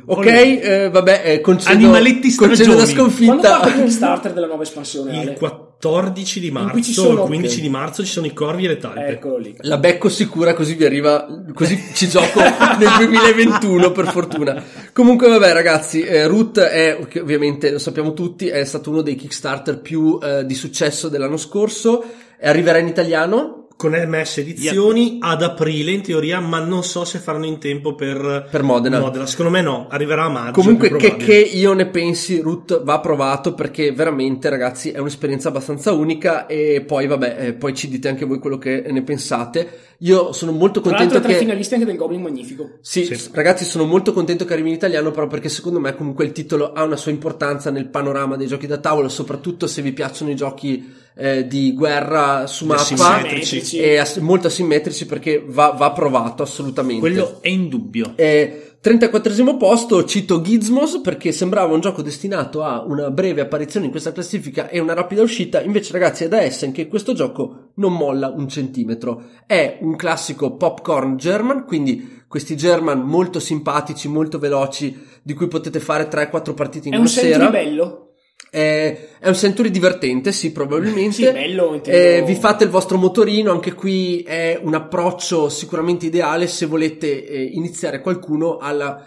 S2: Ok,
S3: Animaletti
S2: concedo da sconfitta.
S5: Quando parte il Kickstarter della nuova espansione?
S4: Il 14 di marzo, il 15 di marzo ci sono i corvi e le talpe.
S5: Eccolo lì.
S2: La becco sicura, così vi arriva, così ci gioco nel 2021 per fortuna. Comunque vabbè ragazzi, Root è, ovviamente lo sappiamo tutti, è stato uno dei Kickstarter più di successo dell'anno scorso. Arriverà in italiano
S4: con MS Edizioni ad aprile in teoria, ma non so se faranno in tempo per Modena. Secondo me no, arriverà a maggio.
S2: Comunque che io ne pensi, Root va provato, perché veramente ragazzi è un'esperienza abbastanza unica. E poi vabbè, poi ci dite anche voi quello che ne pensate. Io sono molto contento
S5: tra finalisti anche del Goblin Magnifico.
S2: Sì, ragazzi, sono molto contento che arrivi in italiano, però perché secondo me comunque il titolo ha una sua importanza nel panorama dei giochi da tavolo, soprattutto se vi piacciono i giochi di guerra su mappa e molto asimmetrici, perché va provato assolutamente.
S3: Quello è indubbio.
S2: 34esimo posto, cito Gizmos, perché sembrava un gioco destinato a una breve apparizione in questa classifica e una rapida uscita. Invece ragazzi è da Essen che questo gioco non molla un centimetro. È un classico popcorn German, quindi questi German molto simpatici, molto veloci, di cui potete fare 3-4 partite in una sera.
S5: È un bello.
S2: È un Century divertente, sì, probabilmente.
S5: Sì, bello, intendo.
S2: Vi fate il vostro motorino, anche qui è un approccio sicuramente ideale se volete iniziare qualcuno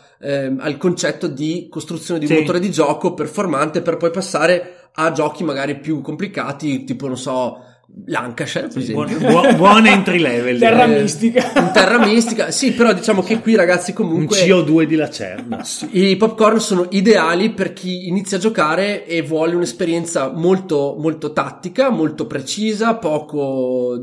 S2: al concetto di costruzione di un motore di gioco performante, per poi passare a giochi magari più complicati, tipo, non so, Lancashire, per esempio.
S3: Buona entry level.
S5: Terra
S2: mistica, sì, però diciamo che qui ragazzi comunque
S3: un CO2 di Lacerna.
S2: I popcorn sono ideali per chi inizia a giocare e vuole un'esperienza molto molto tattica, molto precisa, poco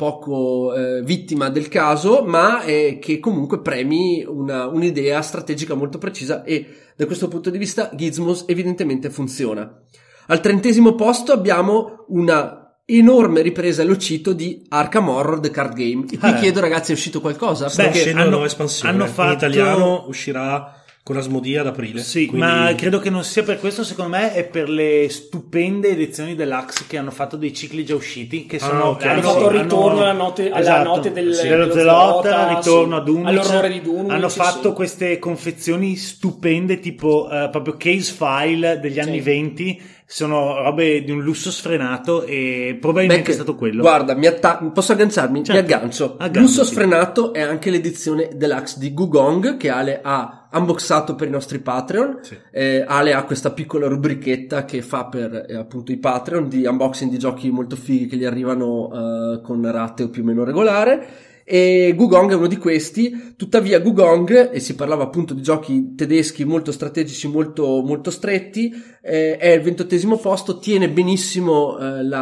S2: vittima del caso, ma che comunque premi un'idea strategica molto precisa, e da questo punto di vista Gizmos evidentemente funziona. Al 30esimo posto abbiamo una enorme ripresa, lo cito, di Arkham Horror The Card Game. E qui chiedo, ragazzi, è uscito qualcosa?
S4: Perché hanno nuova espansione. In italiano uscirà con Asmodee ad aprile.
S3: Sì, quindi... ma credo che non sia per questo, secondo me è per le stupende edizioni deluxe che hanno fatto dei cicli già usciti, che sono
S5: hanno fatto il ritorno alla notte dello
S3: Zelota, ritorno ad Dunwich,
S5: all'orrore di Dunwich,
S3: hanno fatto queste confezioni stupende tipo proprio case file degli anni 20, sono robe di un lusso sfrenato e probabilmente è stato quello.
S2: Guarda, posso agganciarmi? Certo. Mi aggancio. Lusso sfrenato è anche l'edizione deluxe di Gugong che Ale ha unboxato per i nostri Patreon. Sì. Ale ha questa piccola rubrichetta che fa per appunto i Patreon di unboxing di giochi molto fighi che gli arrivano con rateo più o meno regolare. E Gugong è uno di questi. Tuttavia Gugong, e si parlava appunto di giochi tedeschi molto strategici, molto, molto stretti, è il 28° posto, tiene benissimo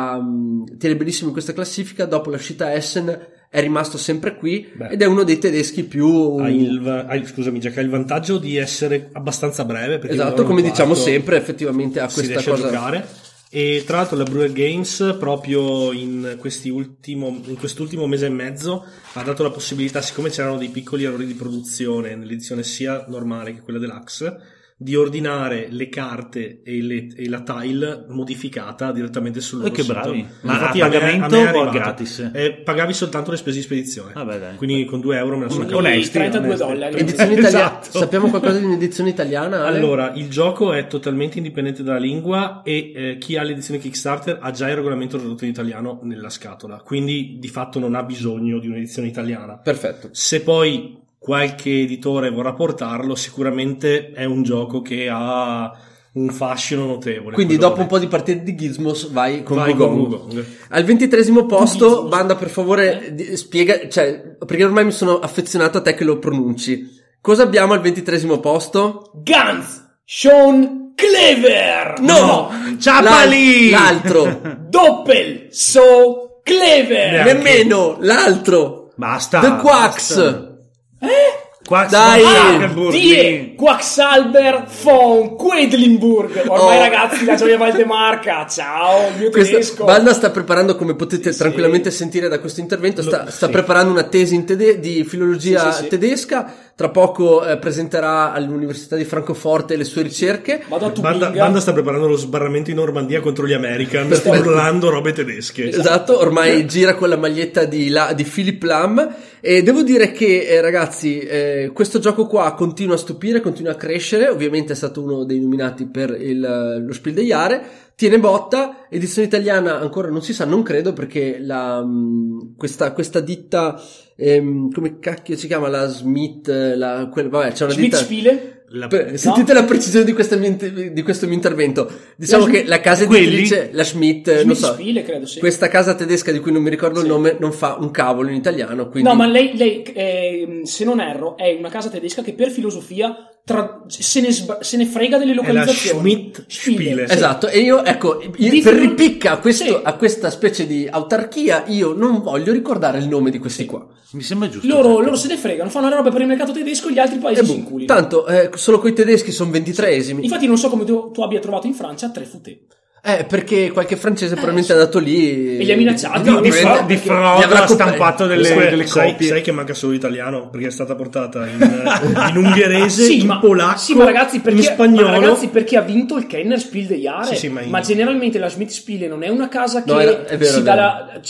S2: in questa classifica. Dopo l'uscita Essen è rimasto sempre qui. Ed è uno dei tedeschi più...
S4: Scusami, già che ha il vantaggio di essere abbasto breve, perché
S2: esatto, come diciamo sempre, effettivamente ha questa cosa
S4: a giocare. E tra l'altro la Breuer Games proprio in quest'ultimo mese e mezzo ha dato la possibilità, siccome c'erano dei piccoli errori di produzione nell'edizione sia normale che quella deluxe, di ordinare le carte e la tile modificata direttamente sul loro
S3: che
S4: sito.
S3: bravi. Ma a pagamento o gratis?
S4: Pagavi soltanto le spese di spedizione.
S3: Dai.
S4: Quindi con €2 me la sono
S5: cavata. $32.
S2: Edizione italiana. Sappiamo qualcosa di un'edizione italiana, Ale?
S4: Allora, il gioco è totalmente indipendente dalla lingua e chi ha l'edizione Kickstarter ha già il regolamento tradotto in italiano nella scatola, quindi di fatto non ha bisogno di un'edizione italiana.
S2: Perfetto.
S4: Se poi qualche editore vorrà portarlo, sicuramente è un gioco che ha un fascino notevole.
S2: Quindi dopo un po' di partite di Gizmos vai con Gugong. Al 23° posto, Banda, per favore spiega, perché ormai mi sono affezionato a te che lo pronunci. Cosa abbiamo al 23° posto?
S5: Ganz Schön Clever.
S2: No!
S3: Ciapali!
S2: L'altro.
S5: Doppel so Clever.
S2: Nemmeno l'altro.
S3: Basta.
S2: The Quacks.
S5: Die Quacksalber von Quedlinburg. Ormai ragazzi, la gioia Valdemarca. Ciao, il mio tedesco.
S2: Banda sta preparando, come potete tranquillamente sentire da questo intervento, sta preparando una tesi di filologia tedesca. Tra poco presenterà all'Università di Francoforte le sue ricerche.
S4: Banda sta preparando lo sbarramento in Normandia contro gli American, urlando robe tedesche.
S2: Esatto, ormai gira con la maglietta di Philip Lahm. E devo dire che ragazzi, questo gioco qua continua a stupire, continua a crescere. Ovviamente è stato uno dei nominati per lo Spiel des Jahres. Tiene botta. Edizione italiana ancora non si sa, non credo, perché questa ditta, come cacchio si chiama, la Smith, c'è una ditta
S5: Spiele?
S2: Sentite la precisione di questo mio intervento. Diciamo che la casa editrice, la Schmidt, non so,
S5: Spiele, credo, sì.
S2: Questa casa tedesca di cui non mi ricordo il nome non fa un cavolo in italiano, quindi...
S5: No, ma lei se non erro è una casa tedesca che per filosofia se ne frega delle localizzazioni.
S4: È la Schmidt Spiele.
S2: Esatto, e io per ripicca a questa specie di autarchia io non voglio ricordare il nome di questi qua.
S3: Mi sembra giusto.
S5: Loro se ne fregano, fanno le robe per il mercato tedesco, gli altri paesi si inculino.
S2: Tanto solo coi tedeschi sono 23esimi.
S5: Infatti non so come tu abbia trovato in Francia 3 futè.
S2: Perché qualche francese probabilmente è andato lì
S5: e li ha minacciati
S3: di frode, ha stampato delle copie.
S4: Sai che manca solo l'italiano, perché è stata portata in ungherese, in polacco,
S5: ma ragazzi,
S4: in spagnolo.
S5: Ma ragazzi, perché ha vinto il Kenner Spiel des Jahres, ma generalmente la Schmidt Spiele non è una casa che si dà la...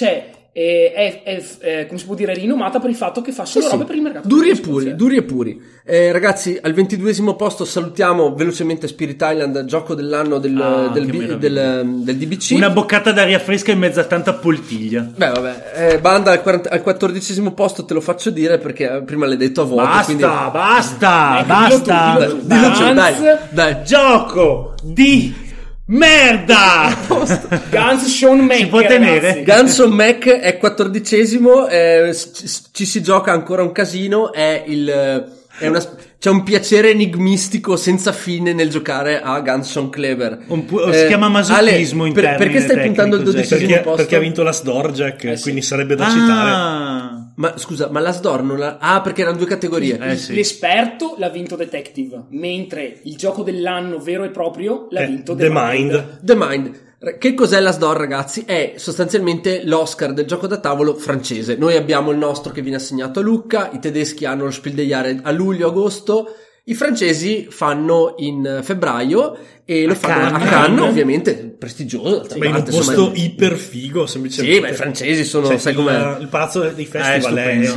S5: è come si può dire, rinomata per il fatto che fa solo robe per il mercato
S2: duri e puri. Ragazzi, al 22° posto salutiamo velocemente Spirit Island, gioco dell'anno del DBC.
S3: Una boccata d'aria fresca in mezzo a tanta poltiglia.
S2: Banda al 14° posto, te lo faccio dire perché prima l'hai detto a voto.
S3: Basta.
S2: Dai.
S3: Gioco di merda!
S5: Ganz Schön Mac,
S3: si può tenere?
S2: Ganz Schön Mac è 14°, ci si gioca ancora un casino, c'è un piacere enigmistico senza fine nel giocare a Ganz Schön Clever.
S3: Si chiama masochismo in termini
S2: perché stai puntando il 12° posto?
S4: Perché ha vinto la Sdorjek, quindi sarebbe da citare.
S2: Ma scusa, ma l'Asdor non la... Ah, perché erano 2 categorie.
S5: Sì. L'esperto l'ha vinto Detective, mentre il gioco dell'anno vero e proprio l'ha vinto The Mind.
S2: The Mind. Che cos'è l'Asdor, ragazzi? È sostanzialmente l'Oscar del gioco da tavolo francese. Noi abbiamo il nostro che viene assegnato a Lucca, i tedeschi hanno lo Spiel des Jahres a luglio-agosto, i francesi fanno in febbraio e lo fanno a Cannes, ovviamente prestigioso.
S4: Ma in un posto iper figo, semplicemente.
S2: Sì, ma i francesi sono, sai com'è?
S4: Il palazzo dei festival è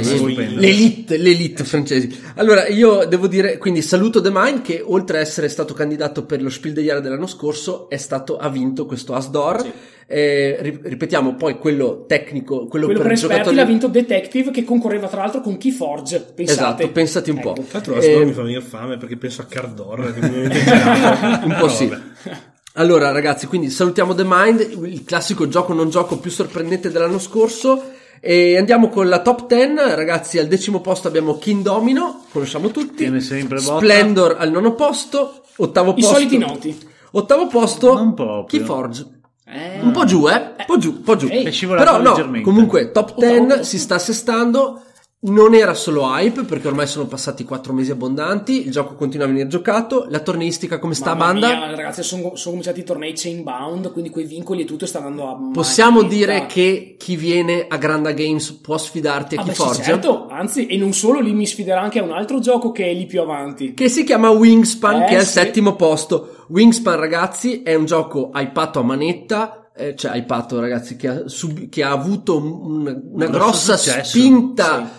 S2: l'elite francesi. Allora, io devo dire, quindi saluto The Mind, che oltre a essere stato candidato per lo Spiel des Jahres dell'anno scorso, ha vinto questo Asdor. Sì. Ripetiamo poi quello tecnico, quello per
S5: esperti l'ha vinto Detective, che concorreva tra l'altro con Keyforge. Pensate.
S2: Esatto, pensati un po'.
S4: Tra l'altro Asdor mi fa venire fame perché penso a Cardor, che mi
S2: un po' sì. Allora ragazzi, quindi salutiamo The Mind, il classico gioco non gioco più sorprendente dell'anno scorso, e andiamo con la top 10. Ragazzi, al 10° posto abbiamo King Domino, conosciamo tutti. Splendor al 9° posto, 8° posto
S5: i soliti noti.
S2: 8° posto Keyforge. Un po' giù, un po' giù. Però no, comunque top 10 si sta assestando. Non era solo hype, perché ormai sono passati 4 mesi abbondanti, il gioco continua a venire giocato, la torneistica come sta, banda?
S5: Mia, ragazzi, sono cominciati i tornei chainbound, quindi quei vincoli e tutto sta andando a...
S2: Possiamo dire che chi viene a Granda Games può sfidarti a Keyforge?
S5: Sì, certo, anzi, e non solo, lì mi sfiderà anche a un altro gioco che è lì più avanti.
S2: Che si chiama Wingspan, che è al 7° posto. Wingspan, ragazzi, è un gioco hypato a manetta, cioè hypato, ragazzi, che ha avuto una grossa spinta...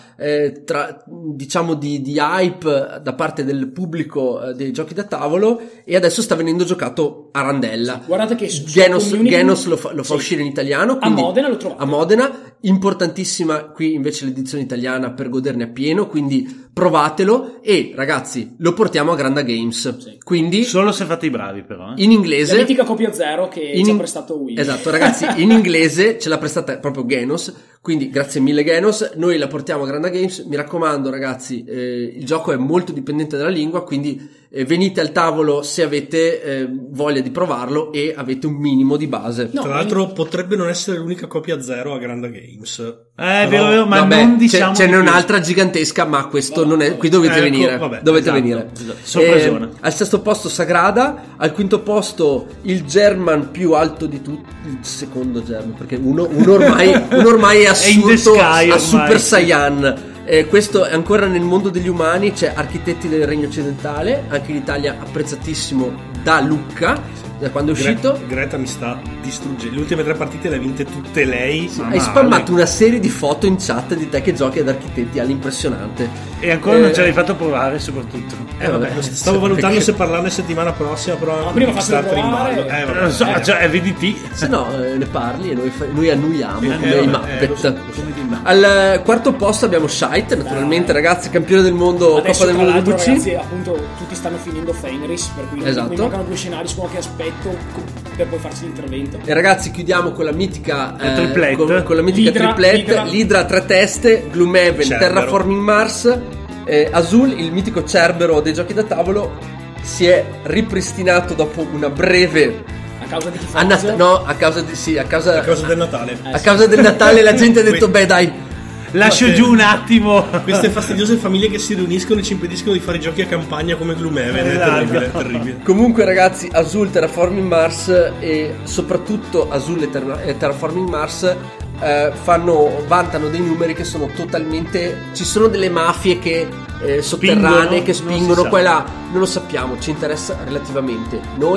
S2: diciamo di hype da parte del pubblico dei giochi da tavolo, e adesso sta venendo giocato a randella.
S5: Sì, guardate che
S2: Genos lo fa uscire in italiano,
S5: a Modena lo trovate.
S2: A Modena, importantissima qui invece l'edizione italiana per goderne appieno, quindi provatelo, e ragazzi lo portiamo a Granda Games.
S3: Sì.
S2: Quindi
S3: solo se fate i bravi, però
S2: in inglese,
S5: la mitica copia zero che ci ha prestato Wii.
S2: Esatto, ragazzi, in inglese ce l'ha prestata proprio Genos, quindi grazie mille Genos, noi la portiamo a Granda Games. Mi raccomando ragazzi, il gioco è molto dipendente dalla lingua, quindi venite al tavolo se avete voglia di provarlo e avete un minimo di base.
S4: Tra l'altro potrebbe non essere l'unica copia zero a Granda Games.
S3: Vero, ma non diciamo
S2: ce n'è un'altra gigantesca, ma questo non è, qui dovete venire. Dovete venire.
S3: Sorpresona.
S2: Al 6° posto Sagrada, al 5° posto il German più alto di tutti, il secondo German, perché uno ormai è assurdo a Super Saiyan. Questo è ancora nel mondo degli umani, c'è Architetti del Regno Occidentale, anche in Italia apprezzatissimo da Lucca, da quando è uscito.
S4: Greta mi sta distruggendo, le ultime 3 partite le ha vinte tutte lei.
S2: Hai spammato una serie di foto in chat di te che giochi ad Architetti all'impressionante,
S3: e ancora non ce l'hai fatto provare soprattutto.
S4: Stavo valutando se parlarne settimana prossima, però
S5: prima faccio in ballo.
S3: Non so, è VDT.
S2: Se no ne parli e noi annuiamo come i Muppet. Al 4° posto abbiamo Shite, naturalmente ragazzi, campione del mondo,
S5: adesso,
S2: Coppa del Mondo WC.
S5: Ragazzi, appunto tutti stanno finendo Fenris, per cui
S2: esatto.
S5: Mi mancano 2 scenari su qualche aspetto per poi farci l'intervento.
S2: E ragazzi, chiudiamo con la mitica
S3: triplette,
S2: con la mitica triplette, l'Idra a 3 teste, Gloomhaven, Terraforming Mars, Azul, il mitico Cerbero dei giochi da tavolo, si è ripristinato dopo una breve...
S5: A causa di chi
S2: a causa
S4: del Natale.
S2: A causa del Natale la gente ha detto beh dai,
S3: lascio giù un attimo
S4: queste fastidiose famiglie che si riuniscono e ci impediscono di fare giochi a campagna come Gloomhaven. È terribile.
S2: Comunque ragazzi, Azul, Terraforming Mars e soprattutto Azul e Terraforming Mars vantano dei numeri che sono totalmente... Ci sono delle mafie che sotterranee che spingono qua e là, non lo sappiamo, ci interessa relativamente.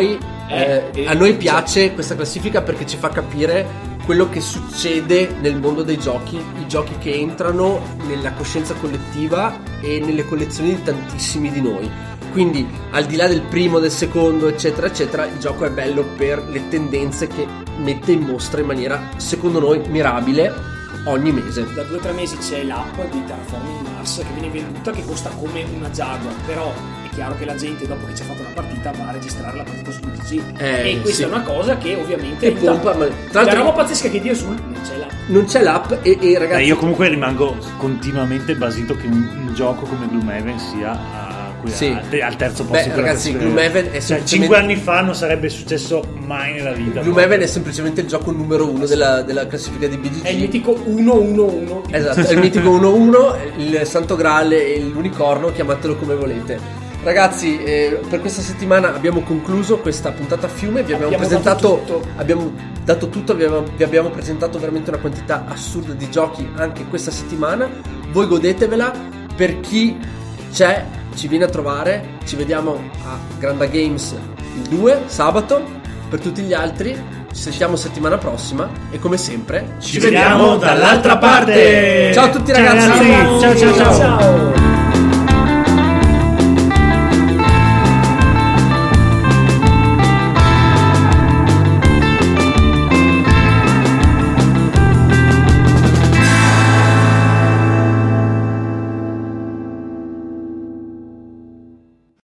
S2: A noi piace questa classifica perché ci fa capire quello che succede nel mondo dei giochi, i giochi che entrano nella coscienza collettiva e nelle collezioni di tantissimi di noi. Quindi al di là del primo, del secondo, eccetera eccetera, il gioco è bello per le tendenze che mette in mostra in maniera, secondo noi, mirabile ogni mese.
S5: Da 2 o 3 mesi c'è l'app di Terraforming Mars che viene venduta, che costa come una Jaguar, però è chiaro che la gente dopo che ci ha fatto una partita va a registrare la partita su PC, e questa è una cosa che ovviamente
S2: pompa, ma tra
S5: la roba pazzesca che di Azul
S2: non c'è l'app e ragazzi,
S3: io comunque rimango continuamente basito che un gioco come Gloomhaven sia cui
S2: sì.
S3: al terzo posto.
S2: Ragazzi, Gloomhaven è
S3: semplicemente... 5 anni fa non sarebbe successo mai nella vita.
S2: Gloomhaven è semplicemente il gioco numero 1 della classifica di BGG.
S5: È il mitico 1-1-1.
S2: Esatto, è il mitico 1-1, il Santo Graale e l'unicorno, chiamatelo come volete. Ragazzi, per questa settimana abbiamo concluso questa puntata a fiume, vi abbiamo presentato, abbiamo dato tutto, vi abbiamo presentato veramente una quantità assurda di giochi anche questa settimana. Voi godetevela, per chi c'è ci viene a trovare, ci vediamo a Granda Games il 2 sabato, per tutti gli altri ci sentiamo settimana prossima e come sempre
S3: ci vediamo dall'altra parte.
S2: Ciao a tutti ragazzi.
S3: Ciao.